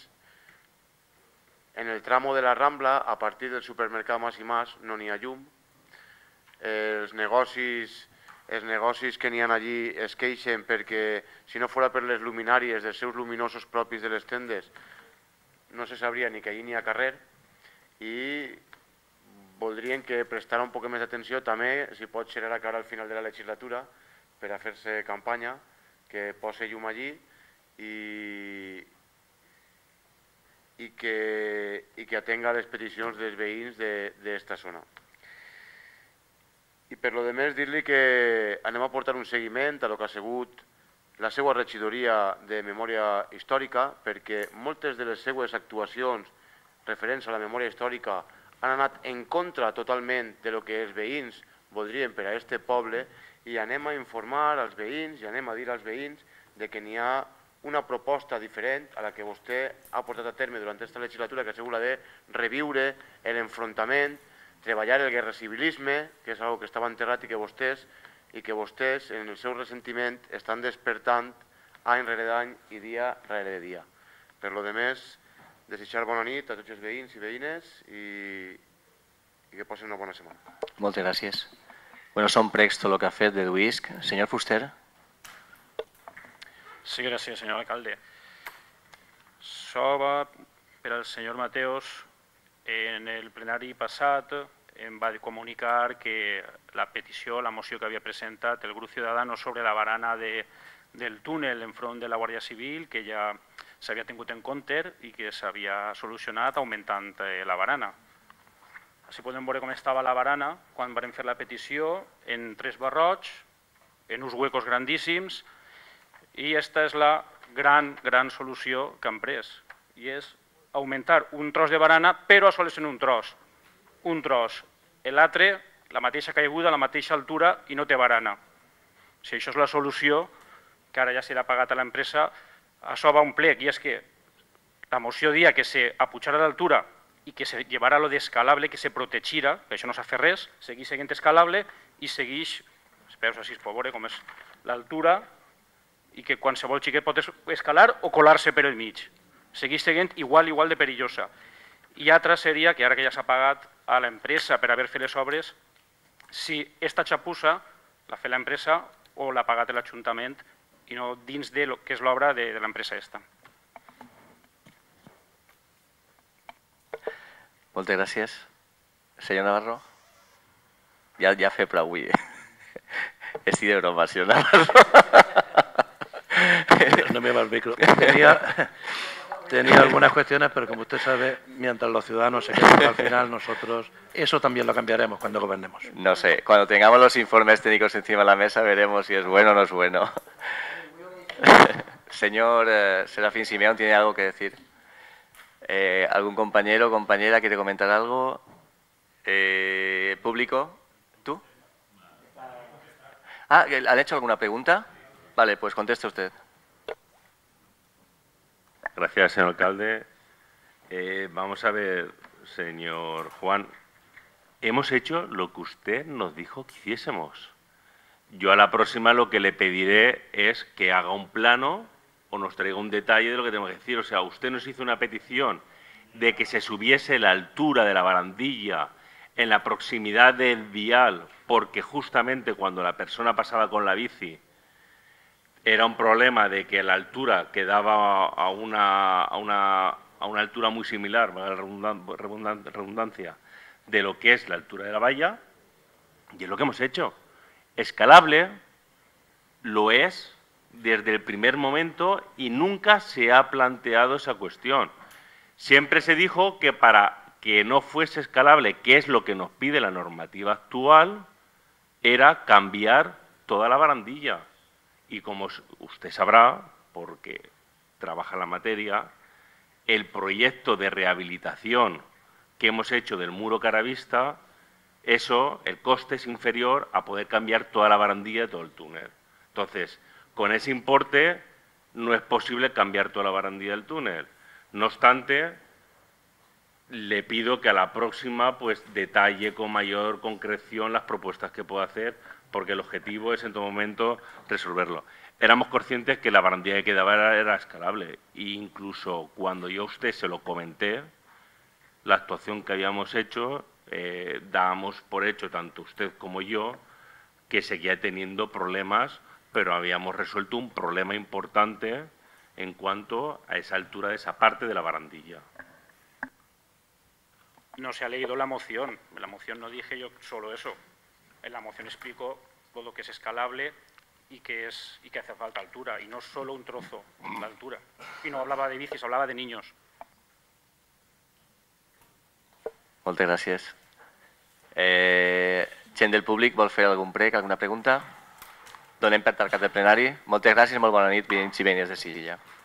en el tramo de la Rambla, a partir del supermercat Mas i Mas, no n'hi ha llum. Els negocis, els negocis que n'hi ha allí es queixen perquè si no fos per les luminàries dels seus luminosos propis de les tendes no se sabria ni que allí n'hi ha carrer i voldrien que prestara un poc més d'atenció també, si pot ser ara que ara al final de la legislatura, per a fer-se campanya, que posi llum allí i, i, que, i que atenga les peticions dels veïns d'esta zona. I per lo de més dir-li que anem a portar un seguiment a lo que ha sigut la seva regidoria de memòria històrica, perquè moltes de les seues actuacions referents a la memòria històrica han anat en contra totalment de lo que els veïns voldrien per a aquest poble i anem a informar als veïns i anem a dir als veïns de que n'hi ha una proposta diferent a la que vostè ha portat a terme durant aquesta legislatura, que ha sigut la de reviure l'enfrontament, treballar el guerra civilisme, que és una que estava enterrat i que vostès i que vostès en el seu ressentiment estan despertant any rere d'any i dia rere dia. Per lo de més, desitjar bona nit a tots els veïns i veïnes i, i que passin una bona setmana. Moltes gràcies. Bueno, són pregs tot el que ha fet del W I S C. Senyor Fuster. Sí, gràcies, senyor alcalde. Soba per al senyor Mateos. En el plenari passat em va comunicar que la petició, la moció que havia presentat el grup ciutadano sobre la barana de, del túnel enfront de la Guàrdia Civil, que ja s'havia tingut en compte i que s'havia solucionat augmentant la barana. Així podem veure com estava la barana quan vam fer la petició, en tres barrots, en uns huecos grandíssims, i aquesta és la gran, gran solució que han pres, i és augmentar un tros de barana, però a soles en un tros. Un tros. L'altre, la mateixa caiguda, la mateixa altura i no té barana. Si això és la solució, que ara ja serà pagat a l'empresa, això va un plec, i és que la moció dia que se apujara l'altura i que se llevara lo d'escalable, que se protegirà, que això no s'ha fet res, segueix seguint escalable i segueix, espero si es pot veure com és l'altura, i que qualsevol xiquet pot escalar o colar-se per el mig. Segueix seguint igual, igual de perillosa. I altra seria que ara que ja s'ha pagat a l'empresa per haver fet les obres, si esta xapussa la fa l'empresa o l'ha pagat l'Ajuntament i no dins de lo que és l'obra de, de l'empresa esta. Moltes gràcies. Senyor Navarro? Ja, ja fe prou avui, eh? Estic de broma, senyor Navarro. No me va el micro. Tenía, tenía algunas cuestiones, pero como usted sabe, mientras los ciudadanos se quedan al final, nosotros eso también lo cambiaremos cuando gobernemos. No sé, cuando tengamos los informes técnicos encima de la mesa veremos si es bueno o no es bueno. Señor eh, Serafín Simeón, ¿tiene algo que decir? Eh, ¿Algún compañero o compañera quiere comentar algo? Eh, ¿Público? ¿Tú? Ah, ¿han hecho alguna pregunta? Vale, pues conteste usted. Gracias, señor alcalde. Eh, vamos a ver, señor Juan. Hemos hecho lo que usted nos dijo que hiciésemos. Yo a la próxima lo que le pediré es que haga un plano o nos traiga un detalle de lo que tenemos que decir. O sea, usted nos hizo una petición de que se subiese la altura de la barandilla en la proximidad del vial, porque justamente cuando la persona pasaba con la bici era un problema de que la altura quedaba a una, a una, a una altura muy similar, la redundancia, de lo que es la altura de la valla, y es lo que hemos hecho. Escalable lo es desde el primer momento y nunca se ha planteado esa cuestión. Siempre se dijo que para que no fuese escalable, que es lo que nos pide la normativa actual, era cambiar toda la barandilla. Y como usted sabrá, porque trabaja en la materia, el proyecto de rehabilitación que hemos hecho del muro caravista, eso, el coste es inferior a poder cambiar toda la barandilla de todo el túnel. Entonces, con ese importe no es posible cambiar toda la barandilla del túnel. No obstante, le pido que a la próxima pues detalle con mayor concreción las propuestas que pueda hacer, porque el objetivo es en todo momento resolverlo. éramos conscientes que la barandilla que quedaba era, era escalable. E incluso cuando yo a usted se lo comenté, la actuación que habíamos hecho, eh, dábamos por hecho, tanto usted como yo, que seguía teniendo problemas, pero habíamos resuelto un problema importante en cuanto a esa altura de esa parte de la barandilla. No se ha leído la moción. En la moción no dije yo solo eso. En la moción explico todo que es escalable y que, es, y que hace falta altura, y no solo un trozo de altura. Y no hablaba de bicis, hablaba de niños. Moltes gràcies. Eh, gent del públic vol fer algun prec, alguna pregunta? Donem per tancat el plenari. Moltes gràcies i molt bona nit, veïns i veïnes de Silla.